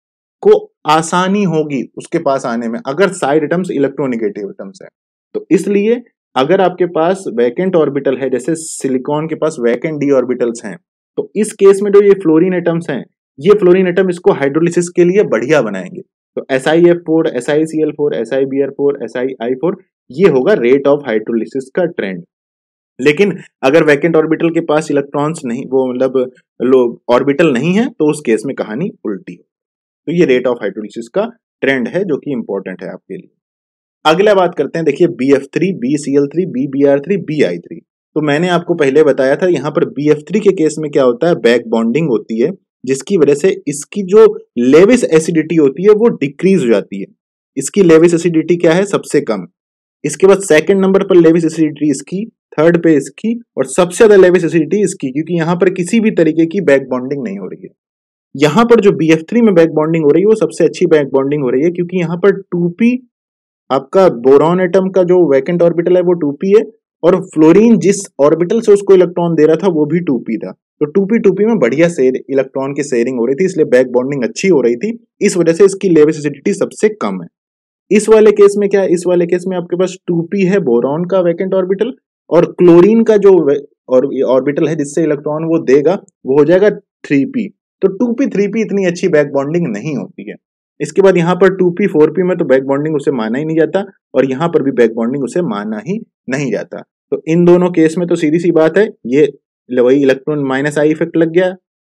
को आसानी होगी उसके पास आने में, अगर साइड एटम्स इलेक्ट्रोनेगेटिव एटम्स है। तो इसलिए अगर आपके पास वैकेंट ऑर्बिटल है, जैसे सिलिकॉन के पास वैकेंट डी ऑर्बिटल्स हैं, तो इस केस में जो ये फ्लोरीन एटम्स हैं, ये फ्लोरीन एटम इसको हाइड्रोलिसिस के लिए बढ़िया बनाएंगे। तो S I F four, S I C L four, S I B R four, S I I four, ये होगा रेट ऑफ हाइड्रोलिसिस का ट्रेंड। लेकिन अगर वैकेंट ऑर्बिटल के पास इलेक्ट्रॉन्स नहीं, वो मतलब लोग ऑर्बिटल नहीं है, तो उस केस में कहानी उल्टी हो। तो ये रेट ऑफ हाइड्रोलिसिस का ट्रेंड है जो कि इंपॉर्टेंट है आपके लिए। अगला बात करते हैं, देखिए B F three, B C L three, B B R three, B I three. तो मैंने आपको पहले बताया था, यहाँ पर बी एफ थ्री के केस में क्या होता है, बैक बॉन्डिंग होती है, जिसकी वजह से इसकी जो लेविस एसिडिटी होती है वो डिक्रीज हो जाती है। इसकी लेविस एसिडिटी क्या है, सबसे कम। इसके बाद सेकंड नंबर पर लेविस एसिडिटी इसकी, थर्ड पे इसकी, और सबसे ज्यादा लेविस एसिडिटी इसकी, क्योंकि यहाँ पर किसी भी तरीके की बैक बॉन्डिंग नहीं हो रही है। यहाँ पर जो बी एफ थ्री में बैक बॉन्डिंग हो रही है वो सबसे अच्छी बैक बॉन्डिंग हो रही है, क्योंकि यहाँ पर टू पी आपका बोरॉन एटम का जो वैकेंट ऑर्बिटल है वो टू पी है, और फ्लोरीन जिस ऑर्बिटल से उसको इलेक्ट्रॉन दे रहा था वो भी टू पी था। तो टू पी टू पी में बढ़िया शेयर इलेक्ट्रॉन की शेयरिंग हो रही थी, इसलिए बैक बॉन्डिंग अच्छी हो रही थी, इस वजह से इसकी लेविस एसिडिटी सबसे कम है। इस वाले केस में क्या है, इस वाले केस में आपके पास टू पी है बोरॉन का वैकेंट ऑर्बिटल, और क्लोरीन का जो ऑर्बिटल है जिससे इलेक्ट्रॉन वो देगा वो हो जाएगा थ्री पी। तो टू पी थ्री पी इतनी अच्छी बैक बॉन्डिंग नहीं होती है। इसके बाद यहाँ पर टू पी फोर पी में तो बैक बॉन्डिंग उसे माना ही नहीं जाता, और यहाँ पर भी बैक बॉन्डिंग उसे माना ही नहीं जाता। तो इन दोनों केस में तो सीधी सी बात है, ये वही इलेक्ट्रॉन माइनस आई इफेक्ट लग गया।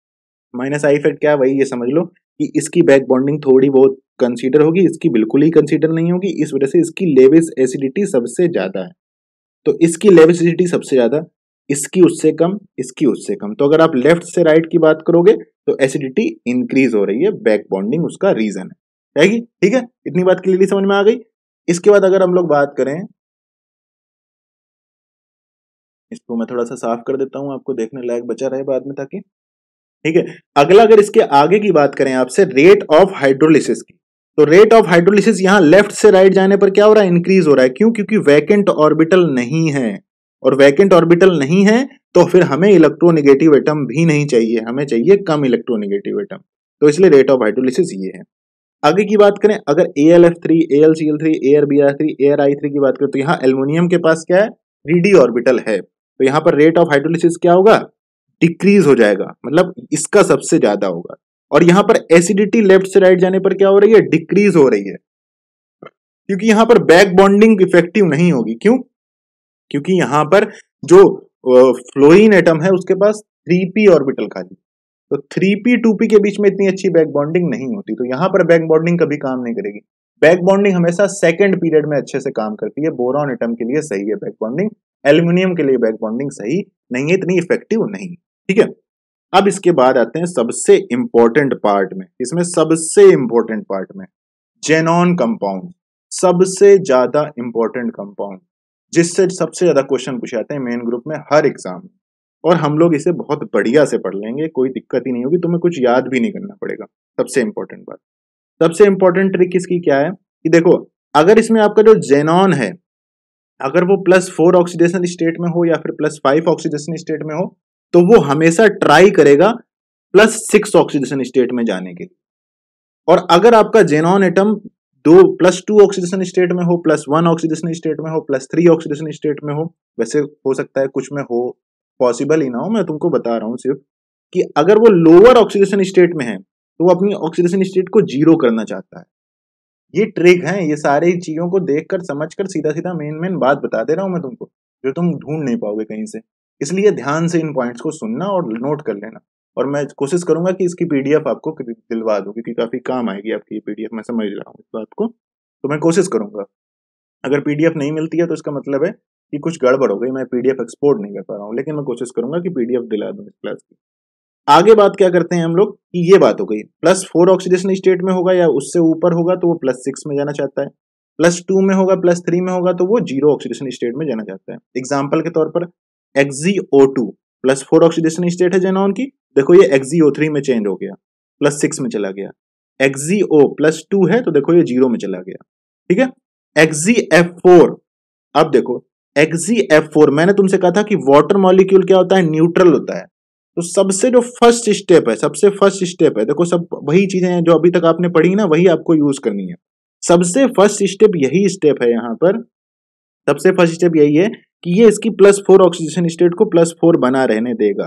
माइनस आई इफेक्ट क्या है, वही ये समझ लो कि इसकी बैक बॉन्डिंग थोड़ी बहुत कंसीडर होगी, इसकी बिल्कुल ही कंसीडर नहीं होगी, इस वजह से इसकी लेविस एसिडिटी सबसे ज्यादा है। तो इसकी लेविस एसिडिटी सबसे ज्यादा, इसकी उससे कम, इसकी उससे कम। तो अगर आप लेफ्ट से राइट की बात करोगे तो एसिडिटी इंक्रीज हो रही है, बैक बॉन्डिंग उसका रीजन है। रहेगी, ठीक है, इतनी बात क्लियरली समझ में आ गई। इसके बाद अगर हम लोग बात करें, इसको मैं थोड़ा सा साफ कर देता हूं, आपको देखने लायक बचा रहे बाद में, ताकि ठीक है। अगला अगर इसके आगे की बात करें आपसे, रेट ऑफ हाइड्रोलिसिस की, तो रेट ऑफ हाइड्रोलिसिस यहां लेफ्ट से राइट जाने पर क्या हो रहा है, इंक्रीज हो रहा है। क्यों, क्योंकि वैकेंट ऑर्बिटल नहीं है, और वैकेंट ऑर्बिटल नहीं है तो फिर हमें इलेक्ट्रोनेगेटिव एटम भी नहीं चाहिए, हमें चाहिए कम इलेक्ट्रोनेगेटिव एटम। तो इसलिए रेट ऑफ हाइड्रोलिसिस ये है। आगे की बात करें, अगर A L F three, A L C L three, A R B R three, A R I three की बात करें, तो यहाँ एल्युमिनियम के पास क्या है, थ्री डी ऑर्बिटल है, तो यहाँ पर रेट ऑफ हाइड्रोलिसिस क्या होगा, डिक्रीज हो जाएगा, मतलब इसका सबसे ज्यादा होगा। और यहाँ पर एसिडिटी लेफ्ट से राइट जाने पर क्या हो रही है, डिक्रीज हो रही है, क्योंकि यहाँ पर बैक बॉन्डिंग इफेक्टिव नहीं होगी। क्यों, क्योंकि यहाँ पर जो फ्लोरीन एटम है उसके पास थ्री पी ऑर्बिटल खाली, तो थ्री पी टू पी के बीच में इतनी अच्छी बैक बॉन्डिंग नहीं होती, तो यहाँ पर बैक बॉन्डिंग कभी काम नहीं करेगी। बैक बॉन्डिंग हमेशा सेकंड पीरियड में अच्छे से काम करती है, बोरॉन एटम के लिए सही है बैक बॉन्डिंग, एल्युमिनियम के लिए बैक बॉन्डिंग सही नहीं है, इतनी इफेक्टिव नहीं, ठीक है। अब इसके बाद आते हैं सबसे इंपॉर्टेंट पार्ट में, इसमें सबसे इंपॉर्टेंट पार्ट में जेनॉन कंपाउंड, सबसे ज्यादा इंपॉर्टेंट कंपाउंड। जिससे सबसे ज्यादा क्वेश्चन पूछे जाते हैं मेन ग्रुप में हर एग्जाम में, और हम लोग इसे बहुत बढ़िया से पढ़ लेंगे, कोई दिक्कत ही नहीं होगी, तुम्हें कुछ याद भी नहीं करना पड़ेगा। सबसे इंपॉर्टेंट बात, सबसे इंपॉर्टेंट ट्रिक इसकी क्या है कि देखो, अगर इसमें आपका जो जेनॉन है, अगर वो प्लस फोर ऑक्सीडेशन स्टेट में हो या फिर प्लस फाइव ऑक्सीडेशन स्टेट में हो, तो वो हमेशा ट्राई करेगा प्लस सिक्स ऑक्सीडेशन स्टेट में जाने के लिए। और अगर आपका जेनॉन एटम दो प्लस टू ऑक्सीडेशन स्टेट में हो, प्लस वन ऑक्सीडेशन स्टेट में हो, प्लस थ्री ऑक्सीडेशन स्टेट में हो, वैसे हो सकता है कुछ में हो, पॉसिबल ही ना हो, मैं तुमको बता रहा हूं सिर्फ कि अगर वो लोअर ऑक्सीडेशन स्टेट में है तो वो अपनी ऑक्सीडेशन स्टेट को जीरो करना चाहता है। ये ट्रिक है, ये सारी चीजों को देखकर समझकर सीधा सीधा मेन मेन बात बता दे रहा हूं मैं तुमको, जो तुम ढूंढ नहीं पाओगे कहीं से। इसलिए ध्यान से इन पॉइंट्स को सुनना और नोट कर लेना, और मैं कोशिश करूंगा कि इसकी पीडीएफ आपको दिलवा दूं, क्योंकि काफी काम आएगी आपकी पीडीएफ, मैं समझ रहा हूँ इस बात को, तो मैं कोशिश करूंगा। अगर पीडीएफ नहीं मिलती है तो इसका मतलब है कि कुछ गड़बड़ हो गई, मैं पीडीएफ एक्सपोर्ट नहीं कर पा रहा हूँ, लेकिन मैं कोशिश करूंगा कि पीडीएफ दिला दूं इस क्लास की। आगे बात क्या करते हैं हम लोग कि ये बात हो गई, प्लस फोर ऑक्सीडेशन स्टेट में होगा या उससे ऊपर होगा तो वो प्लस सिक्स में जाना चाहता है, प्लस टू में होगा, प्लस थ्री में होगा तो वो जीरो ऑक्सीडेशन स्टेट में जाना चाहता है। एग्जाम्पल के तौर पर X E O two plus four oxidation state है जेनॉन की, देखो ये एक्सी ओ थ्री में चेंज हो गया, प्लस सिक्स में चला गया। एक्सी ओ प्लस टू है तो देखो ये जीरो में चला गया, ठीक है। एक्सी एफ फोर, अब देखो एक्सी एफ फोर, मैंने तुमसे कहा था कि वाटर मॉलिक्यूल क्या होता है, न्यूट्रल होता है, तो सबसे जो फर्स्ट स्टेप है, सबसे फर्स्ट स्टेप है, देखो सब वही चीजें हैं जो अभी तक आपने पढ़ी ना, वही आपको यूज करनी है। सबसे फर्स्ट स्टेप यही स्टेप है, यहाँ पर सबसे फर्स्ट स्टेप यही है कि ये इसकी प्लस फोर ऑक्सीडेशन स्टेट को प्लस फोर बना रहने देगा।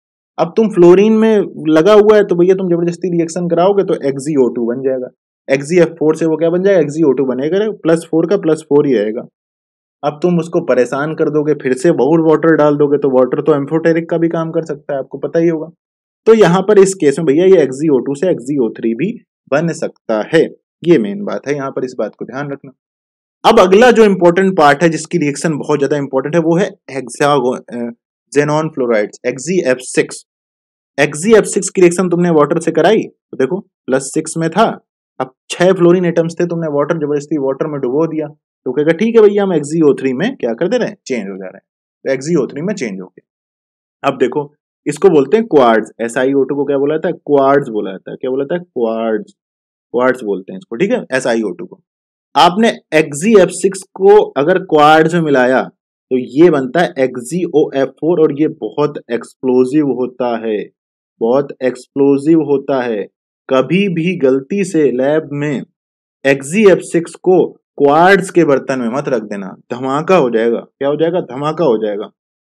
अब तुम फ्लोरीन में लगा हुआ है तो भैया तुम जबरदस्ती रिएक्शन कराओगे तो एक्सी ओ टू बन जाएगा, एक्सी एफ फोर से वो क्या बन जाएगा, एक्सी ओ टू बनेगा, प्लस फोर का प्लस फोर ही आएगा। अब तुम उसको परेशान कर दोगे, फिर से बहुत वाटर डाल दोगे, तो वाटर तो एम्फोटेरिक का भी काम कर सकता है, आपको पता ही होगा। तो यहाँ पर इस केस में भैया ये एक्सी ओ टू से एक्सी ओ थ्री भी बन सकता है, ये मेन बात है, यहाँ पर इस बात को ध्यान रखना। अब अगला जो इंपॉर्टेंट पार्ट है जिसकी रिएक्शन बहुत ज्यादा इंपॉर्टेंट है वो है हेक्सागो xenon fluorides, X E F six. X E F six की रिएक्शन तुमने वाटर से कराई तो देखो प्लस सिक्स में था, अब छह फ्लोरीन एटम्स थे, तुमने वाटर जबरदस्ती वाटर में डुबो दिया, तो कहेगा ठीक है भैया हम एक्सी ओ थ्री में क्या कर दे रहे हैं, चेंज हो जा रहे हैं, तो एक्सी ओ थ्री में चेंज हो गया। अब देखो इसको बोलते हैं quartz, S I O two को क्या बोला जाता है, क्वार्ट्ज बोला जाता है, क्या बोला जाता है, क्वार्ट्ज, क्वार्ट्ज बोलते हैं इसको, ठीक है, एस आई ओ टू को। आपने एक्सी एफ सिक्स को अगर क्वार्ट्ज में मिलाया तो ये बनता है एक्सी ओ एफ फोर, और ये बहुत एक्सप्लोजिव होता है, बहुत एक्सप्लोजिव होता है। कभी भी गलती से लैब में एक्सी एफ सिक्स को क्वार्ट्ज के बर्तन में मत रख देना, धमाका हो जाएगा, क्या हो जाएगा, धमाका हो जाएगा।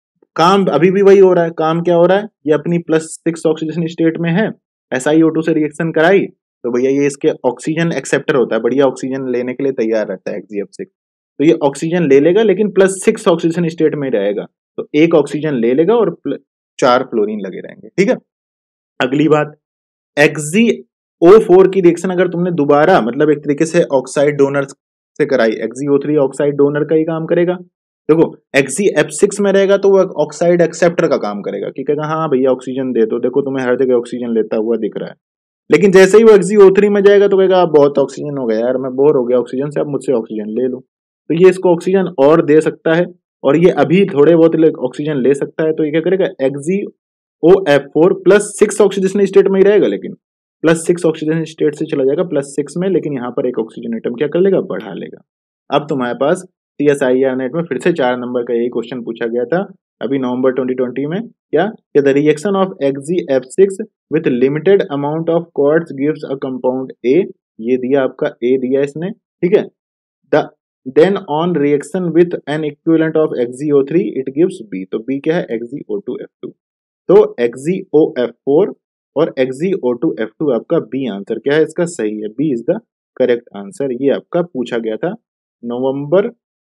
काम अभी भी वही हो रहा है, काम क्या हो रहा है, ये अपनी प्लस सिक्स ऑक्सीडेशन स्टेट में है, एस आई ओ टू से रिएक्शन कराई तो भैया ये इसके ऑक्सीजन एक्सेप्टर होता है, बढ़िया ऑक्सीजन लेने के लिए तैयार रहता है एक्सी एफ सिक्स, तो ये ऑक्सीजन ले लेगा लेकिन प्लस सिक्स ऑक्सीजन स्टेट में रहेगा, तो एक ऑक्सीजन ले लेगा और चार फ्लोरीन लगे रहेंगे, ठीक है। अगली बात, एक्सी ओ फोर की रिएक्शन अगर तुमने दोबारा मतलब एक तरीके से ऑक्साइड डोनर से कराई, X E O three oxide donor का ही काम करेगा। देखो एक्सी एफ सिक्स में रहेगा तो वो ऑक्साइड एक्सेप्टर का काम करेगा, कि कहेगा हाँ भैया ऑक्सीजन दे दो, देखो तुम्हें हर जगह ऑक्सीजन लेता हुआ दिख रहा है। लेकिन जैसे ही वो एक्सी ओ थ्री में जाएगा तो कहेगा बहुत ऑक्सीजन हो गया यार, मैं बोर हो गया ऑक्सीजन से, अब मुझसे ऑक्सीजन ले लो, तो ये इसको ऑक्सीजन और दे सकता है, और ये अभी थोड़े बहुत ऑक्सीजन ले सकता है, तो ये क्या करेगा, X E O F four plus six oxygen state में ही रहेगा, लेकिन प्लस सिक्स ऑक्सीजन स्टेट से चला जाएगा प्लस सिक्स में, लेकिन यहाँ पर एक ऑक्सीजन एटम क्या कर लेगा, बढ़ा लेगा। अब तुम्हारे पास T S I R NET में फिर से चार नंबर का यही क्वेश्चन पूछा गया था अभी नवंबर ट्वेंटी ट्वेंटी में, क्या the reaction of X E F six with limited amount of quartz gives a compound A, ये दिया आपका ए दिया इसने, ठीक है। The then on reaction with an equivalent of X E O three it gives B, तो बी क्या है, X E O two F two, तो एक्सी ओ एफ फोर और X E O two F two आपका बी आंसर क्या है इसका, सही है, B is the correct answer. ये आपका पूछा गया था नवंबर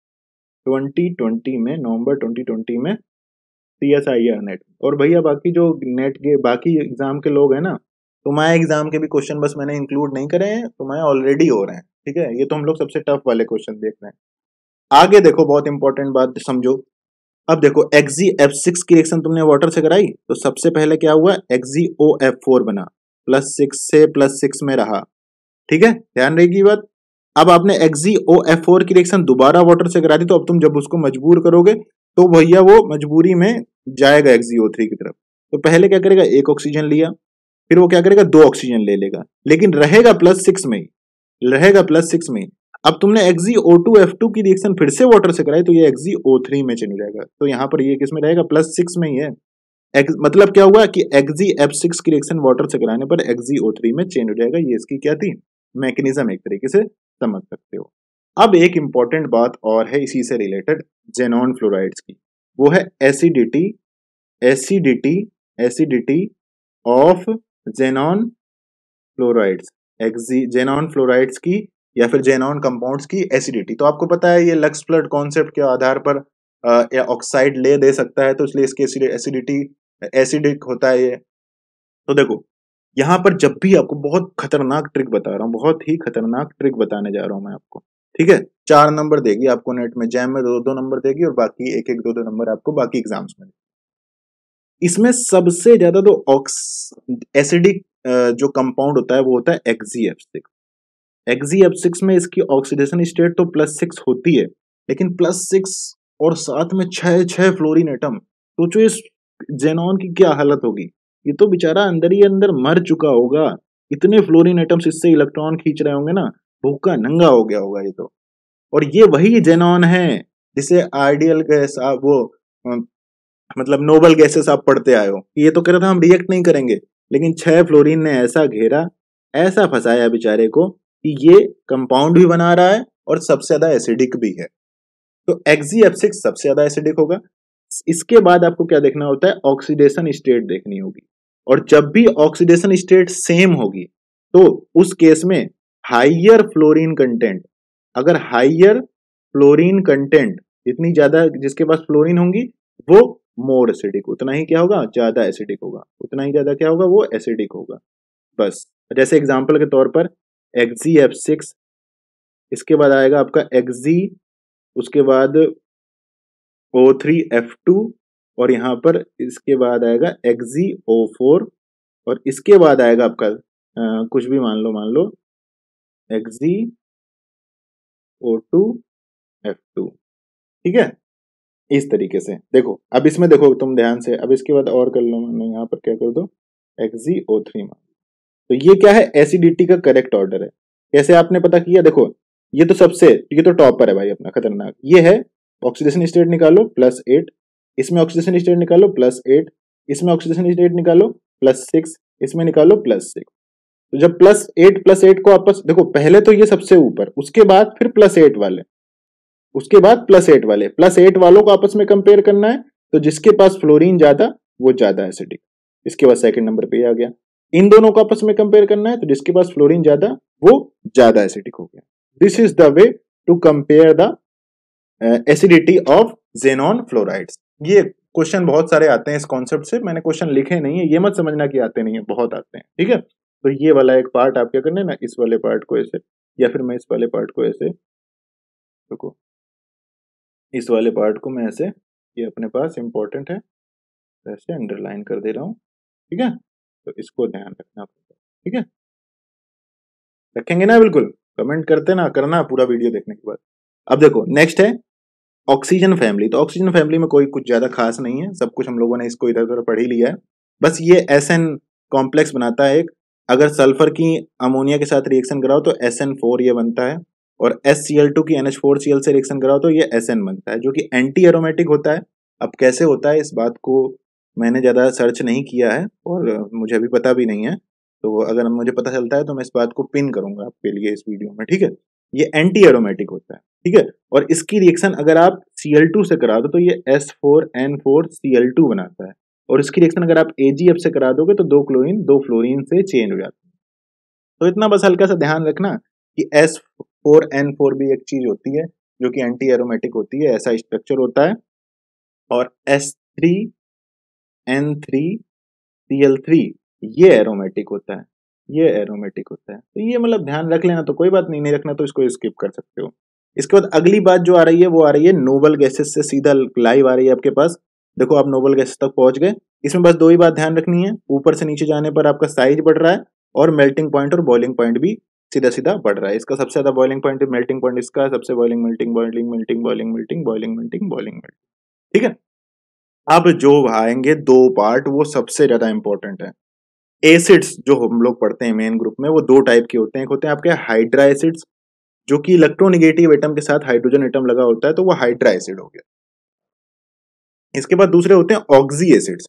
ट्वेंटी ट्वेंटी में, नवंबर ट्वेंटी ट्वेंटी में T S I R NET. और भैया बाकी जो नेट के बाकी एग्जाम के लोग हैं ना, तुम्हारे एग्जाम के भी क्वेश्चन बस मैंने इंक्लूड नहीं करे हैं, तुम्हारे ऑलरेडी हो रहे हैं, ठीक है। ये तो हम लोग सबसे टफ वाले क्वेश्चन देख रहे हैं। आगे देखो बहुत इंपॉर्टेंट बात समझो, अब देखो एक्सी एफ सिक्स की रिएक्शन तुमने वाटर से कराई तो सबसे पहले क्या हुआ, एक्सी ओ एफ फोर बना, प्लस सिक्स से प्लस सिक्स में रहा, ठीक है, ध्यान रहेगी बात। अब आपने X G O F four की रिएक्शन दोबारा वाटर से करा दी, तो अब तुम जब उसको मजबूर करोगे तो भैया वो मजबूरी में जाएगा एक्स जी ओ थ्री की तरफ। तो पहले क्या करेगा, एक ऑक्सीजन लिया, फिर वो क्या करेगा, दो ऑक्सीजन ले लेगा, लेकिन रहेगा प्लस सिक्स में ही, रहेगा प्लस सिक्स में ही। अब तुमने X G O two F two की रिएक्शन फिर से वाटर से कराई, तो ये एक्स जी ओ थ्री में चेंज हो जाएगा। तो यहाँ पर ये किसमें रहेगा, प्लस सिक्स में ही है। X, मतलब क्या हुआ कि एक्स जी एफ सिक्स की रिएक्शन वाटर से कराने पर एक्स जी ओ थ्री में चेंज हो जाएगा। ये इसकी क्या थी, मैकेनिज्म, एक तरीके से समझ सकते हो। अब एक इंपॉर्टेंट बात और है इसी से रिलेटेड जेनॉन फ्लोराइड्स की, वो है acidity, acidity acidity of xenon fluorides, X E xenon fluorides की या फिर जेनॉन कंपाउंड्स की एसिडिटी। तो आपको पता है ये लक्स फ्लड कॉन्सेप्ट के आधार पर या ऑक्साइड ले दे सकता है, तो इसलिए इसकी एसिडिटी एसिडिक होता है ये। तो देखो यहाँ पर जब भी आपको बहुत खतरनाक ट्रिक बता रहा हूँ, बहुत ही खतरनाक ट्रिक बताने जा रहा हूँ मैं आपको, ठीक है। चार नंबर देगी आपको नेट में, जैम में दो दो नंबर देगी और बाकी एक एक दो दो नंबर आपको बाकी एग्जाम्स में। इसमें सबसे ज्यादा तो ऑक्स एसिडिक जो कंपाउंड होता है वो होता है X G F six. X G F six में इसकी ऑक्सीडेशन स्टेट तो प्लस सिक्स होती है, लेकिन प्लस सिक्स और साथ में छह छह फ्लोरीन एटम। सोचो इस जेनॉन की क्या हालत होगी, ये तो बेचारा अंदर ही अंदर मर चुका होगा। इतने फ्लोरीन एटम्स इससे इलेक्ट्रॉन खींच रहे होंगे ना, भूखा नंगा हो गया होगा ये तो। और ये वही जेनॉन है जिसे आइडियल गैस आप वो मतलब नोबल गैसेस आप पढ़ते आए हो। ये तो कह रहा था हम रिएक्ट नहीं करेंगे, लेकिन छह फ्लोरीन ने ऐसा घेरा, ऐसा फंसाया बेचारे को कि ये कंपाउंड भी बना रहा है और सबसे ज्यादा एसिडिक भी है। तो एक्स जी एफ सिक्स सबसे ज्यादा एसिडिक होगा। इसके बाद आपको क्या देखना होता है, ऑक्सीडेशन स्टेट देखनी होगी। और जब भी ऑक्सीडेशन स्टेट सेम होगी तो उस केस में हाइयर फ्लोरीन कंटेंट, अगर हाइयर फ्लोरीन कंटेंट जितनी ज्यादा जिसके पास फ्लोरीन होंगी वो मोर एसिडिक, उतना ही क्या होगा, ज्यादा एसिडिक होगा, उतना ही ज्यादा क्या होगा, वो एसिडिक होगा। बस जैसे एग्जांपल के तौर पर एक्स जी एफ सिक्स, इसके बाद आएगा आपका एक्स जी, उसके बाद ओ थ्री एफ टू, और यहाँ पर इसके बाद आएगा एक्स जी ओ फोर, और इसके बाद आएगा आपका आ, कुछ भी मान लो मान लो X G O two F two, ठीक है। इस तरीके से देखो, अब इसमें देखो तुम ध्यान से, अब इसके बाद और कर लो, मैंने यहाँ पर क्या कर दो, एक्स जी ओ थ्री मान। तो ये क्या है, एसिडिटी का करेक्ट ऑर्डर है। कैसे आपने पता किया, देखो ये तो सबसे, ये तो टॉपर है भाई अपना खतरनाक। ये है ऑक्सीडेशन स्टेट निकालो प्लस एट, इसमें ऑक्सीडेशन स्टेट निकालो प्लस एट, इसमें ऑक्सीडेशन स्टेट निकालो प्लस सिक्स, इसमें निकालो प्लस सिक्स। तो जब प्लस एट प्लस एट को आपस देखो, पहले तो ये सबसे ऊपर, उसके बाद फिर प्लस एट वाले, उसके बाद प्लस एट वाले, प्लस एट वालों को आपस में कंपेयर करना है। तो जिसके पास फ्लोरीन ज्यादा वो ज्यादा एसिडिक, इसके बाद सेकंड नंबर पे आ गया। इन दोनों को आपस में कंपेयर करना है, तो जिसके पास फ्लोरीन ज्यादा वो ज्यादा एसिडिक हो गया। This is the way to compare the acidity of xenon fluorides. ये क्वेश्चन बहुत सारे आते हैं इस कॉन्सेप्ट से, मैंने क्वेश्चन लिखे नहीं है, ये मत समझना कि आते नहीं है, बहुत आते हैं, ठीक है। तो ये वाला एक पार्ट आप क्या करना है ना, इस वाले पार्ट को ऐसे, या फिर मैं इस वाले पार्ट को ऐसे, देखो इस वाले पार्ट को मैं ऐसे, ये अपने पास इंपॉर्टेंट है, ऐसे अंडरलाइन कर दे रहा हूं, ठीक है। तो इसको ध्यान रखना पड़ेगा, ठीक है, रखेंगे ना, बिल्कुल कमेंट करते ना करना पूरा वीडियो देखने के बाद। अब देखो नेक्स्ट है ऑक्सीजन फैमिली। तो ऑक्सीजन फैमिली में कोई कुछ ज्यादा खास नहीं है, सब कुछ हम लोगों ने इसको इधर उधर पढ़ ही लिया है। बस ये एस एन कॉम्प्लेक्स बनाता है एक, अगर सल्फर की अमोनिया के साथ रिएक्शन कराओ तो एस एन फोर ये बनता है, और एस सी एल टू की N H four C L से रिएक्शन कराओ तो ये एस एन बनता है, जो कि एंटी एरोमेटिक होता है। अब कैसे होता है इस बात को मैंने ज्यादा सर्च नहीं किया है और मुझे अभी पता भी नहीं है, तो अगर मुझे पता चलता है तो मैं इस बात को पिन करूंगा आपके लिए इस वीडियो में, ठीक है। ये एंटी एरोमेटिक होता है, ठीक है। और इसकी रिएक्शन अगर आप सी एल टू से करा दो तो ये S four N four C L two बनाता है, और इसकी रिएक्शन अगर आप ए जी एफ से करा दोगे तो दो क्लोरीन दो फ्लोरीन से चेंज हो जाता है। तो इतना बस हल्का सा ध्यान रखना कि एस फोर एन फोर भी एक चीज होती है जो कि एंटी एरोमेटिक होती है, ऐसा स्ट्रक्चर होता है। और S three N three C L three ये एरोमेटिक होता है, ये एरोमेटिक होता है। तो ये मतलब ध्यान रख लेना, तो कोई बात नहीं, नहीं रखना तो इसको स्किप कर सकते हो। इसके बाद अगली बात जो आ रही है वो आ रही है नोबल गैसेस से सीधा लाइव आ रही है आपके पास। देखो आप नोबल गैसेस तक पहुंच गए। इसमें बस दो ही बात ध्यान रखनी है, ऊपर से नीचे जाने पर आपका साइज बढ़ रहा है और मेल्टिंग पॉइंट और बॉइलिंग पॉइंट भी सीधा सीधा बढ़ रहा है। इसका सबसे ज्यादा बॉइलिंग पॉइंट मेल्टिंग पॉइंट इसका है, सबसे boiling melting boiling melting boiling melting boiling melting boiling melting, ठीक है। अब जो आएंगे दो पार्ट वो सबसे ज्यादा इंपॉर्टेंट है। एसिड्स जो हम लोग पढ़ते हैं मेन ग्रुप में वो दो टाइप के होते हैं। एक होते हैं आपके हाइड्रा एसिड्स जो कि इलेक्ट्रोनेगेटिव एटम के साथ हाइड्रोजन एटम लगा होता है, तो वो हाइड्रा एसिड हो गया। इसके बाद दूसरे होते हैं ऑक्सी एसिड्स,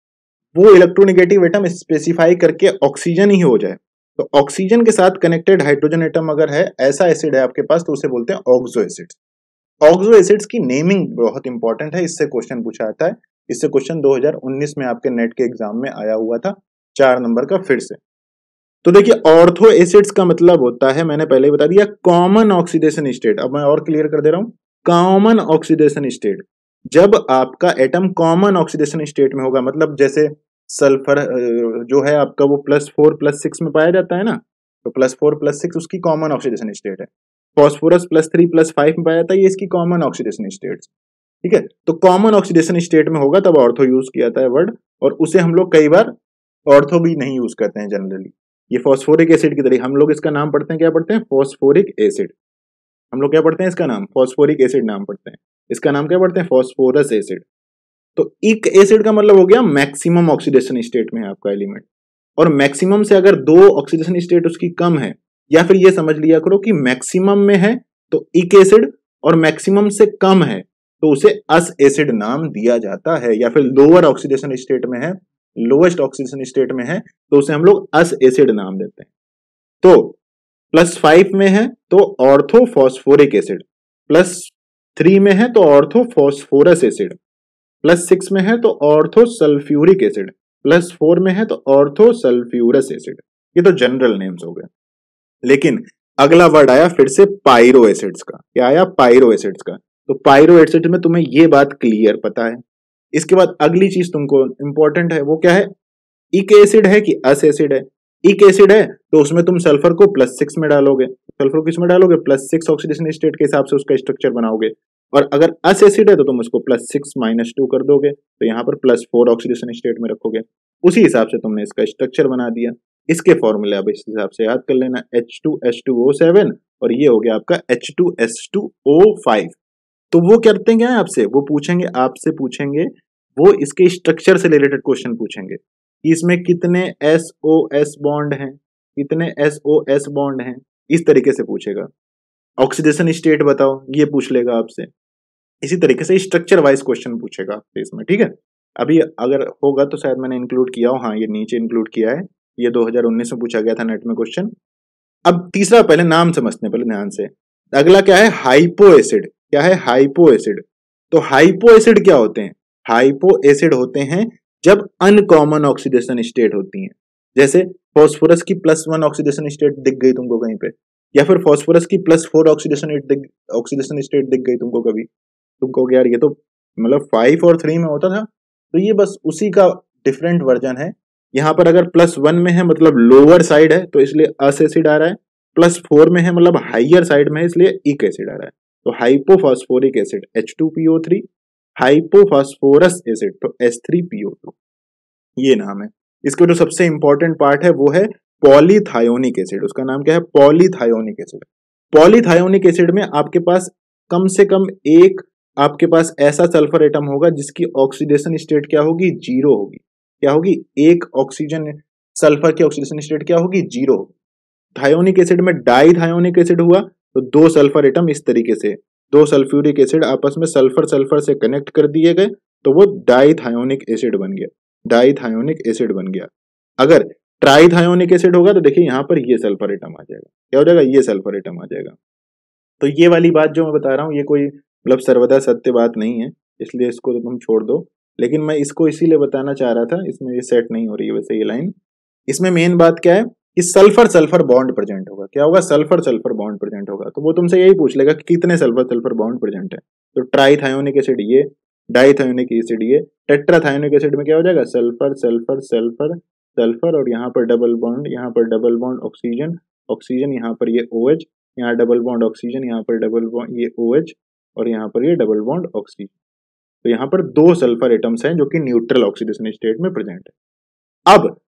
वो इलेक्ट्रोनेगेटिव एटम स्पेसिफाई करके ऑक्सीजन ही हो जाए, तो ऑक्सीजन के साथ कनेक्टेड हाइड्रोजन एटम अगर है ऐसा एसिड है आपके पास तो उसे बोलते हैं ऑक्सो एसिड्स। ऑक्सो एसिड्स की नेमिंग बहुत इंपॉर्टेंट है, इससे क्वेश्चन पूछा जाता है। इससे क्वेश्चन दो हज़ार उन्नीस में आपके नेट के एग्जाम में आया हुआ था, चार नंबर का फिर से। तो देखिए ऑर्थो एसिड्स का मतलब होता है, मैंने पहले ही बता दिया, कॉमन ऑक्सीडेशन स्टेट। अब मैं और क्लियर कर दे रहा हूं, कॉमन ऑक्सीडेशन स्टेट, जब आपका एटम कॉमन ऑक्सीडेशन स्टेट में होगा, मतलब जैसे सल्फर जो है आपका वो प्लस फोर प्लस सिक्स में पाया जाता है ना, तो प्लस फोर प्लस सिक्स उसकी कॉमन ऑक्सीडेशन स्टेट है। Phosphorus plus three plus five में पाया जाता है, ये इसकी कॉमन ऑक्सीडेशन स्टेट, ठीक है। तो कॉमन ऑक्सीडेशन स्टेट में होगा तब ऑर्थो यूज किया जाता है वर्ड, और उसे हम लोग कई बार ऑर्थो भी नहीं यूज करते हैं जनरली। ये फॉस्फोरिक एसिड की तरह हम लोग इसका नाम पढ़ते हैं, क्या पढ़ते हैं, फॉस्फोरिक एसिड। हम लोग क्या पढ़ते हैं इसका नाम, फॉस्फोरिक एसिड नाम पढ़ते हैं। इसका नाम क्या पढ़ते हैं, फॉस्फोरस एसिड। तो इक एसिड का मतलब हो गया मैक्सिमम ऑक्सीडेशन स्टेट में है आपका एलिमेंट, और मैक्सिमम से अगर दो ऑक्सीडेशन स्टेट उसकी कम है, या फिर ये समझ लिया करो कि मैक्सिमम में है तो इक एसिड, और मैक्सिमम से कम है तो उसे अस एसिड नाम दिया जाता है। या फिर लोअर ऑक्सीडेशन स्टेट में है, लोवेस्ट ऑक्सीडेशन स्टेट में है तो उसे हम लोग अस एसिड नाम देते हैं। तो प्लस फाइव में है तो ortho phosphoric acid, plus three में है तो ortho phosphorous acid, plus six में है तो ortho sulphuric acid, plus four में है तो ऑर्थो सल्फ्यूरस एसिड। ये तो जनरल नेम्स हो गए। लेकिन अगला वर्ड आया फिर से पायरो एसिड्स का। क्या आया, पायरो एसिड्स का। तो पायरो एसिड में तुम्हें ये बात क्लियर पता है। इसके बाद अगली चीज तुमको इंपॉर्टेंट है, वो क्या है, इक एसिड है कि अस एसिड है। इक एसिड है तो उसमें तुम सल्फर को प्लस सिक्स में डालोगे, सल्फर को किस में डालोगे, प्लस सिक्स ऑक्सीडेशन स्टेट के हिसाब से उसका स्ट्रक्चर बनाओगे। और अगर अस एसिड है तो तुम उसको प्लस सिक्स माइनस टू कर दोगे, तो यहाँ पर प्लस फोर ऑक्सीडेशन स्टेट में रखोगे। उसी हिसाब से तुमने इसका स्ट्रक्चर बना दिया। इसके फॉर्मूले अब इस हिसाब से याद कर लेना, H two H two O seven, और ये हो गया आपका H two S two O five. तो वो करते क्या है आपसे, वो पूछेंगे आपसे पूछेंगे वो इसके स्ट्रक्चर से रिलेटेड क्वेश्चन पूछेंगे कि इसमें कितने एस ओ एस बॉन्ड हैं, कितने एस ओ एस बॉन्ड हैं, इस तरीके से पूछेगा। ऑक्सीडेशन स्टेट बताओ, ये पूछ लेगा आपसे। इसी तरीके से स्ट्रक्चर वाइज क्वेश्चन पूछेगा आपसे इसमें, ठीक है। अभी अगर होगा तो शायद मैंने इंक्लूड किया हो, हाँ ये नीचे इंक्लूड किया है, ये दो हज़ार उन्नीस में पूछा गया था नेट में क्वेश्चन। अब तीसरा पहले नाम समझते हैं पहले ध्यान से। अगला क्या है, हाइपो एसिड। क्या है, हाइपो एसिड। तो हाइपो एसिड क्या होते हैं, हाइपो एसिड होते हैं जब अनकॉमन ऑक्सीडेशन स्टेट होती है। जैसे फॉस्फोरस की प्लस वन ऑक्सीडेशन स्टेट दिख गई तुमको कहीं पे, या फिर फॉस्फोरस की plus four oxidation oxidation state दिख गई तुमको कभी, तुमको यार ये तो मतलब फाइव और थ्री में होता था, तो ये बस उसी का डिफरेंट वर्जन है। यहाँ पर अगर प्लस वन में है मतलब लोअर साइड है तो इसलिए अस एसिड आ रहा है, प्लस फोर में है मतलब हाइयर साइड में है इसलिए इक एसिड आ रहा है। तो hypophosphoric acid H two P O three, hypophosphorous acid तो H three P O two, ये नाम है। इसका जो सबसे इंपॉर्टेंट पार्ट है वो है पॉलीथायोनिक एसिड। उसका नाम क्या है, पॉलीथायोनिक एसिड। पॉलीथायोनिक एसिड में आपके पास कम से कम एक आपके पास ऐसा सल्फर एटम होगा जिसकी ऑक्सीडेशन स्टेट क्या होगी, जीरो होगी। क्या होगी, एक ऑक्सीजन सल्फर की ऑक्सीडेशन स्टेट क्या होगी, जीरो। थायोनिक एसिड में डाई थायोनिक एसिड हुआ तो दो सल्फर एटम इस तरीके से, दो सल्फ्यूरिक एसिड आपस में सल्फर सल्फर से कनेक्ट कर दिए गए तो वो डाई थायोनिक एसिड बन गया, डाई थायोनिक एसिड बन गया। अगर ट्राई थायोनिक एसिड होगा तो देखिए यहाँ पर ये सल्फर एटम आ जाएगा, क्या हो जाएगा, ये सल्फर एटम आ जाएगा। तो ये वाली बात जो मैं बता रहा हूँ ये कोई मतलब सर्वदा सत्य बात नहीं है, इसलिए इसको तो तुम छोड़ दो। लेकिन मैं इसको इसीलिए बताना चाह रहा था, इसमें ये सेट नहीं हो रही है वैसे ये लाइन। इसमें मेन बात क्या है कि सल्फर सल्फर बॉन्ड प्रेजेंट होगा। क्या होगा, सल्फर सल्फर बॉन्ड प्रेजेंट होगा। तो वो तुमसे यही पूछ लेगा कि कितने सल्फर सल्फर बॉन्ड प्रेजेंट है। तो ट्राईथायोनिक एसिड ये, डाईथायोनिक एसिड ये, टेट्राथायोनिक एसिड में क्या हो जाएगा, सल्फर सल्फर सल्फर सल्फर, और यहाँ पर डबल बॉन्ड, यहाँ पर डबल बॉन्ड ऑक्सीजन ऑक्सीजन, यहाँ पर ये ओ एच, यहाँ डबल बॉन्ड ऑक्सीजन, यहाँ पर डबल बॉन्ड ये ओ एच, और यहाँ पर ये डबल बॉन्ड ऑक्सीजन। तो यहाँ पर दो सल्फर एटम्स हैं जो कि न्यूट्रल ऑक्सीडेशन स्टेट में प्रेजेंट है। अब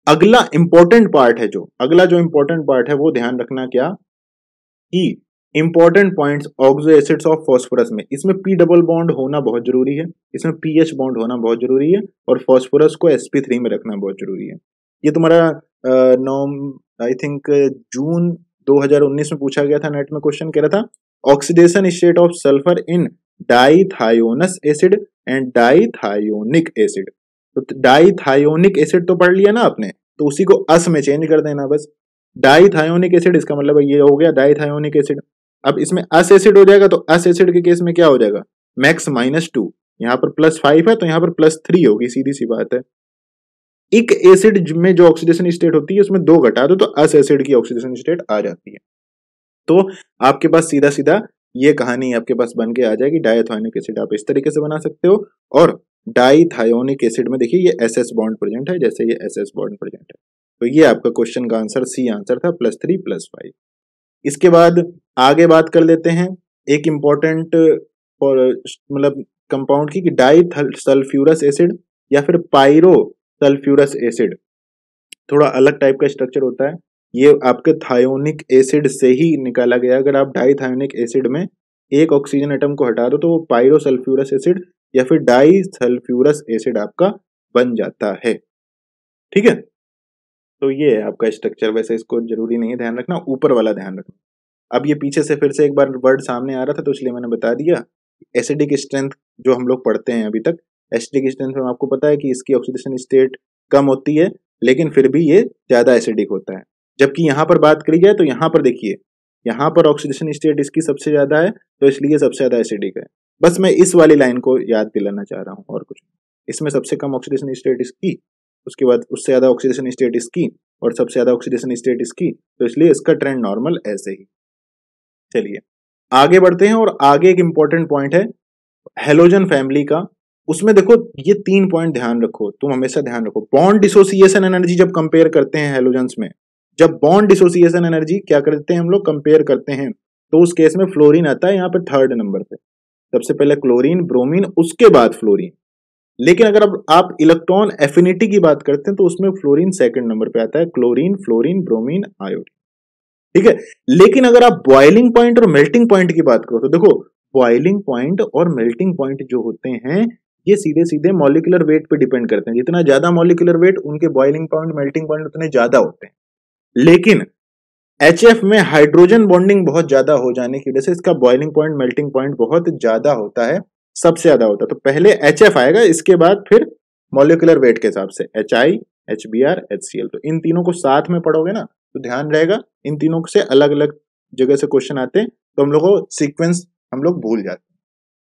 अगला इंपॉर्टेंट पार्ट है जो अगला जो इंपॉर्टेंट पार्ट है वो ध्यान रखना क्या कि important points oxo acids of phosphorus में, इसमें पी डबल बॉन्ड होना बहुत जरूरी है, इसमें पीएच बॉन्ड होना बहुत जरूरी है, और फास्फोरस को एसपी थ्री में रखना बहुत जरूरी है। ये तुम्हारा नॉम आई थिंक जून दो हज़ार उन्नीस में पूछा गया था, नेट में क्वेश्चन कह रहा था oxidation state of sulphur in dithionous acid and dithionic acid. तो डाइथायोनिक एसिड तो पढ़ लिया ना आपने, तो उसी को अस में चेंज कर देना बस। डाइथायोनिक एसिड इसका मतलब ये हो गया डाइथायोनिक एसिड। अब इसमें अस एसिड हो जाएगा, तो अस एसिड के केस में क्या हो जाएगा, मैक्स माइनस टू, यहाँ पर प्लस फाइव है तो यहाँ पर प्लस थ्री होगी, सीधी सी बात है। एक एसिड में जो ऑक्सीडेशन स्टेट होती है उसमें दो घटा दो तो अस एसिड की ऑक्सीडेशन स्टेट आ जाती है। तो आपके पास सीधा सीधा ये कहानी आपके पास बन के आ जाएगी। डाइथायोनिक एसिड आप इस तरीके से बना सकते हो, और डाइथायोनिक एसिड में देखिए ये एस एस बॉन्ड प्रेजेंट है, जैसे ये एस एस बॉन्ड प्रेजेंट है। तो ये आपका क्वेश्चन का आंसर सी आंसर था, प्लस थ्री प्लस फाइव। इसके बाद आगे बात कर लेते हैं एक इंपॉर्टेंट और मतलब कंपाउंड की, डाई सल्फ्यूरस एसिड या फिर पायरो सल्फ्यूरस एसिड। थोड़ा अलग टाइप का स्ट्रक्चर होता है, ये आपके थायोनिक एसिड से ही निकाला गया। अगर आप डाइथायोनिक एसिड में एक ऑक्सीजन एटम को हटा दो तो वो पायरो सल्फ्यूरस एसिड या फिर डाई सल्फ्यूरस एसिड आपका बन जाता है। ठीक है, तो ये है आपका स्ट्रक्चर। वैसे इसको जरूरी नहीं है ध्यान रखना, ऊपर वाला ध्यान रखना। अब ये पीछे से फिर से एक बार वर्ड सामने आ रहा था तो इसलिए मैंने बता दिया। एसिडिक स्ट्रेंथ जो हम लोग पढ़ते हैं अभी तक, एसिडिक स्ट्रेंथ में आपको पता है कि इसकी ऑक्सीडेशन स्टेट कम होती है, लेकिन फिर भी ये ज्यादा एसिडिक होता है। जबकि यहाँ पर बात करी जाए तो यहाँ पर देखिए, यहाँ पर ऑक्सीडेशन स्टेट इसकी सबसे ज्यादा है तो इसलिए सबसे ज्यादा एसिडिक है। बस मैं इस वाली लाइन को याद दिलाना चाह रहा हूँ और कुछ। इसमें सबसे कम ऑक्सीडेशन स्टेट इसकी, उसके बाद उससे ज्यादा ऑक्सीडेशन स्टेट इसकी, और सबसे ज्यादा ऑक्सीडेशन स्टेट इसकी, तो इसलिए इसका ट्रेंड नॉर्मल ऐसे ही। चलिए आगे बढ़ते हैं, और आगे एक इंपॉर्टेंट पॉइंट है हेलोजन फैमिली का। उसमें देखो ये तीन पॉइंट ध्यान रखो, तुम हमेशा ध्यान रखो। बॉन्ड डिसोसिएशन एनर्जी जब कंपेयर करते हैं हेलोजेंस में, जब बॉन्ड डिसोसिएशन एनर्जी क्या करते हैं हम लोग कंपेयर करते हैं, तो उस केस में फ्लोरीन आता है यहाँ पे थर्ड नंबर पे। सबसे पहले क्लोरीन, ब्रोमीन, उसके बाद फ्लोरीन। लेकिन अगर अब आप इलेक्ट्रॉन एफिनिटी की बात करते हैं तो उसमें फ्लोरीन सेकंड नंबर पे आता है, क्लोरीन, फ्लोरीन, ब्रोमीन, आयोडीन। ठीक है, लेकिन अगर आप बॉइलिंग पॉइंट और मेल्टिंग पॉइंट की बात करो तो देखो बॉइलिंग पॉइंट और मेल्टिंग पॉइंट जो होते हैं ये सीधे सीधे मॉलिक्यूलर वेट पे डिपेंड करते हैं। जितना ज्यादा मॉलिक्यूलर वेट, उनके बॉइलिंग पॉइंट, मेल्टिंग पॉइंट उतने ज्यादा होते हैं। लेकिन एच एफ में हाइड्रोजन बॉन्डिंग बहुत ज्यादा हो जाने की वजह से इसका बॉइलिंग पॉइंट, मेल्टिंग पॉइंट बहुत ज्यादा होता है, सबसे ज्यादा होता है। तो पहले एच एफ आएगा, इसके बाद फिर मॉलिक्यूलर वेट के हिसाब से H I, H B R, H C L. तो इन तीनों को साथ में पढ़ोगे ना तो ध्यान रहेगा, इन तीनों से अलग अलग जगह से क्वेश्चन आते हैं तो हम लोग को सीक्वेंस हम लोग भूल जाते हैं।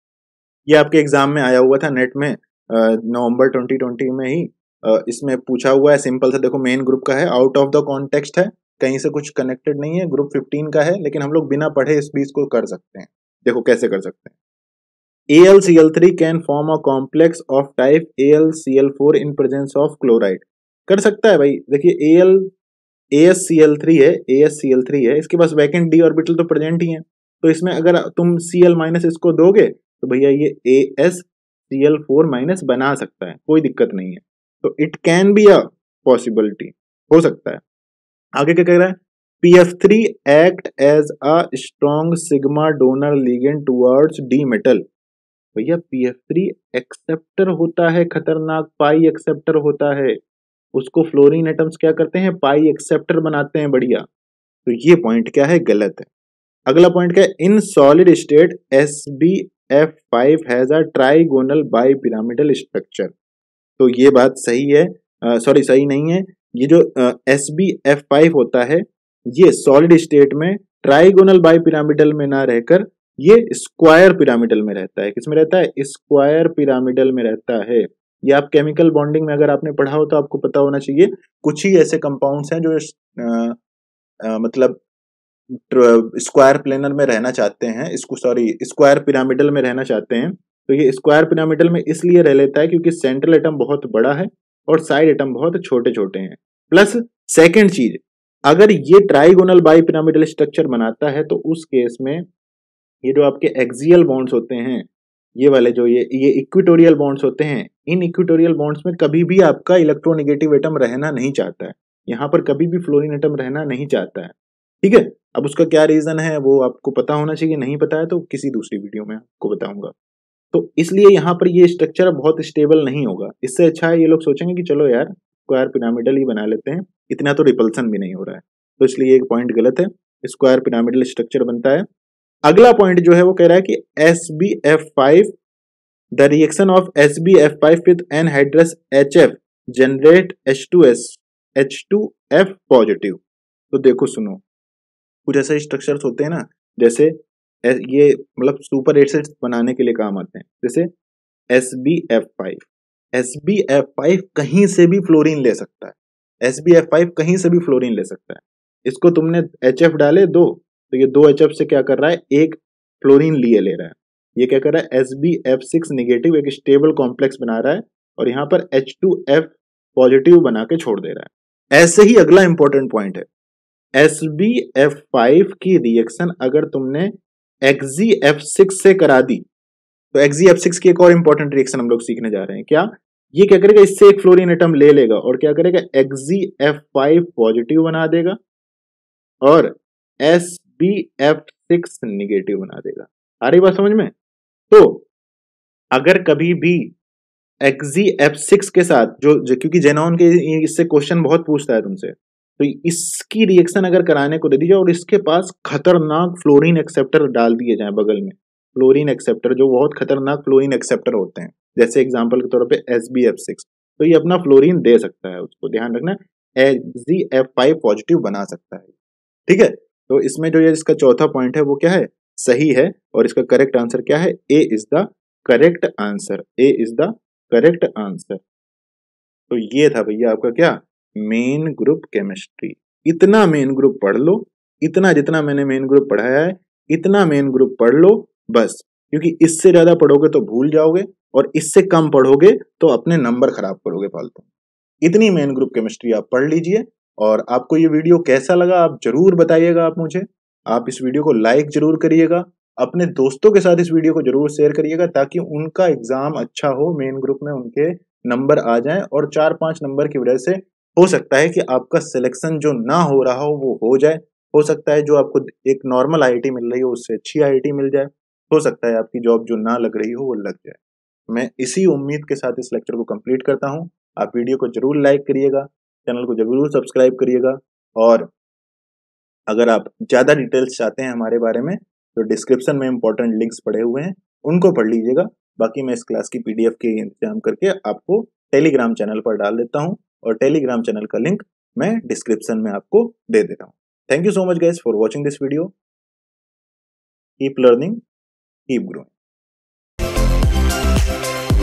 ये आपके एग्जाम में आया हुआ था नेट में नवंबर ट्वेंटी ट्वेंटी में ही। आ, इसमें पूछा हुआ है, सिंपल सा देखो, मेन ग्रुप का है, आउट ऑफ द कॉन्टेक्स्ट है, कहीं से कुछ कनेक्टेड नहीं है, ग्रुप फिफ्टीन का है, लेकिन हम लोग बिना पढ़े इस बीच को कर सकते हैं। देखो कैसे कर सकते हैं। A l C l three can form a complex of type A l C l four in presence of chloride. कर सकता है भाई। देखिए A l A s C l three है, A s C l three है, इसके पास vacant D orbital तो प्रेजेंट ही है, तो इसमें अगर तुम Cl माइनस इसको दोगे तो भैया ये A s C l four minus बना सकता है, कोई दिक्कत नहीं है। तो it can be a possibility, हो सकता है। आगे क्या कह रहा है, P f three act as a strong sigma donor ligand towards D metal। भैया P f थ्री एक्सेप्टर होता है, खतरनाक पाई एक्सेप्टर होता है, उसको फ्लोरीन एटम्स क्या करते हैं, पाई एक्सेप्टर बनाते हैं, बढ़िया। तो ये पॉइंट क्या है, गलत है। अगला पॉइंट क्या है, in solid state S b F five has a trigonal bipyramidal structure. तो ये बात सही है, सॉरी uh, सही नहीं है। ये जो S b F फाइव होता है ये सॉलिड स्टेट में ट्राइगोनल बाई पिरामिडल में ना रहकर ये स्क्वायर पिरामिडल में रहता है। किसमें रहता है, स्क्वायर पिरामिडल में रहता है। ये आप केमिकल बॉन्डिंग में अगर आपने पढ़ा हो तो आपको पता होना चाहिए। कुछ ही ऐसे कंपाउंड्स हैं जो आ, आ, मतलब स्क्वायर प्लेनर में रहना चाहते हैं, इसको सॉरी स्क्वायर पिरामिडल में रहना चाहते हैं। तो ये स्क्वायर पिरामिडल में इसलिए रह लेता है क्योंकि सेंट्रल एटम बहुत बड़ा है और साइड एटम बहुत छोटे छोटे हैं। प्लस सेकेंड चीज, अगर ये ट्राइगोनल बाई पिरामिडल स्ट्रक्चर बनाता है तो उस केस में ये जो आपके एक्सियल बॉन्ड्स होते हैं ये वाले जो ये ये इक्विटोरियल बॉन्ड्स होते हैं, इन इक्विटोरियल बॉन्ड्स में कभी भी आपका इलेक्ट्रोनेगेटिव एटम रहना नहीं चाहता है, यहाँ पर कभी भी फ्लोरीन एटम रहना नहीं चाहता है, ठीक है। अब उसका क्या रीजन है वो आपको पता होना चाहिए, नहीं पता है तो किसी दूसरी वीडियो में आपको बताऊंगा। तो इसलिए यहाँ पर ये स्ट्रक्चर बहुत स्टेबल नहीं होगा। इससे अच्छा है ये लोग सोचेंगे कि चलो यार स्क्वायर पिरामिडल ही बना लेते हैं, इतना तो रिपल्सन भी नहीं हो रहा है, तो इसलिए एक पॉइंट गलत है, स्क्वायर पिरामिडल स्ट्रक्चर बनता है। अगला पॉइंट जो है वो कह रहा है कि S B F five the reaction of S B F five with anhydrous H F generate H two S H two F positive. तो देखो सुनो, कुछ ऐसे स्ट्रक्चर्स होते हैं ना, जैसे ये मतलब सुपर एसिड्स बनाने के लिए काम आते हैं, जैसे S B F five. S B F five कहीं से भी फ्लोरीन ले सकता है, एस बी एफ फाइव कहीं से भी फ्लोरीन ले सकता है। इसको तुमने एच एफ डाले दो, तो ये दो एच एफ से क्या कर रहा है, एक फ्लोरीन लिए ले रहा है। ये क्या कर रहा है, S B F six negative एक स्टेबल कॉम्प्लेक्स बना रहा है और यहाँ पर एच टू एफ पॉजिटिव बना के छोड़ दे रहा है। ऐसे ही अगला इंपॉर्टेंट पॉइंट है, एस बी एफ फाइव की रिएक्शन अगर तुमने एक्स एफ सिक्स से करा दी, तो एक्स एफ सिक्स की एक और इंपॉर्टेंट रिएक्शन हम लोग सीखने जा रहे हैं। क्या ये क्या करेगा, इससे एक फ्लोरीन एटम ले लेगा और क्या करेगा, एक्स एफ फाइव पॉजिटिव बना देगा और S B F six negative बना देगा। आ रही बात समझ में? तो अगर कभी भी एक्स एफ सिक्स के साथ जो, जो क्योंकि जेनॉन के इससे क्वेश्चन बहुत पूछता है तुमसे, तो इसकी रिएक्शन अगर कराने को दे दी जाए और इसके पास खतरनाक फ्लोरीन एक्सेप्टर डाल दिए जाए बगल में, फ्लोरीन एक्सेप्टर जो बहुत खतरनाक फ्लोरीन एक्सेप्टर होते हैं, जैसे एग्जांपल के तौर पे एस बी एफ सिक्स, तो ये अपना फ्लोरीन दे सकता है, उसको ध्यान रखना, एक्स एफ फाइव पॉजिटिव बना सकता है, ठीक है। तो इसमें जो ये इसका चौथा पॉइंट है वो क्या है, सही है, और इसका करेक्ट आंसर क्या है, A is the correct answer, A is the correct answer. तो ये था भैया आपका क्या, मेन ग्रुप केमिस्ट्री। इतना मेन ग्रुप पढ़ लो, इतना जितना मैंने मेन ग्रुप पढ़ाया है इतना मेन ग्रुप पढ़ लो बस, क्योंकि इससे ज्यादा पढ़ोगे तो भूल जाओगे और इससे कम पढ़ोगे तो अपने नंबर खराब करोगे फालतू। इतनी मेन ग्रुप केमिस्ट्री आप पढ़ लीजिए। और आपको ये वीडियो कैसा लगा आप जरूर बताइएगा, आप मुझे, आप इस वीडियो को लाइक जरूर करिएगा, अपने दोस्तों के साथ इस वीडियो को जरूर शेयर करिएगा ताकि उनका एग्जाम अच्छा हो, मेन ग्रुप में उनके नंबर आ जाएं और चार पांच नंबर की वजह से हो सकता है कि आपका सिलेक्शन जो ना हो रहा हो वो हो जाए, हो सकता है जो आपको एक नॉर्मल आईआईटी मिल रही हो उससे अच्छी आईआईटी मिल जाए, हो सकता है आपकी जॉब जो ना लग रही हो वो लग जाए। मैं इसी उम्मीद के साथ इस लेक्चर को कंप्लीट करता हूं। आप वीडियो को जरूर लाइक करिएगा, चैनल को जरूर सब्सक्राइब करिएगा, और अगर आप ज्यादा डिटेल्स चाहते हैं हमारे बारे में तो डिस्क्रिप्शन में इंपॉर्टेंट लिंक्स पड़े हुए हैं, उनको पढ़ लीजिएगा। बाकी मैं इस क्लास की पीडीएफ के इंतजाम करके आपको टेलीग्राम चैनल पर डाल देता हूं और टेलीग्राम चैनल का लिंक मैं डिस्क्रिप्शन में आपको दे देता हूं। Thank you so much guys for watching this video. Keep learning, keep growing.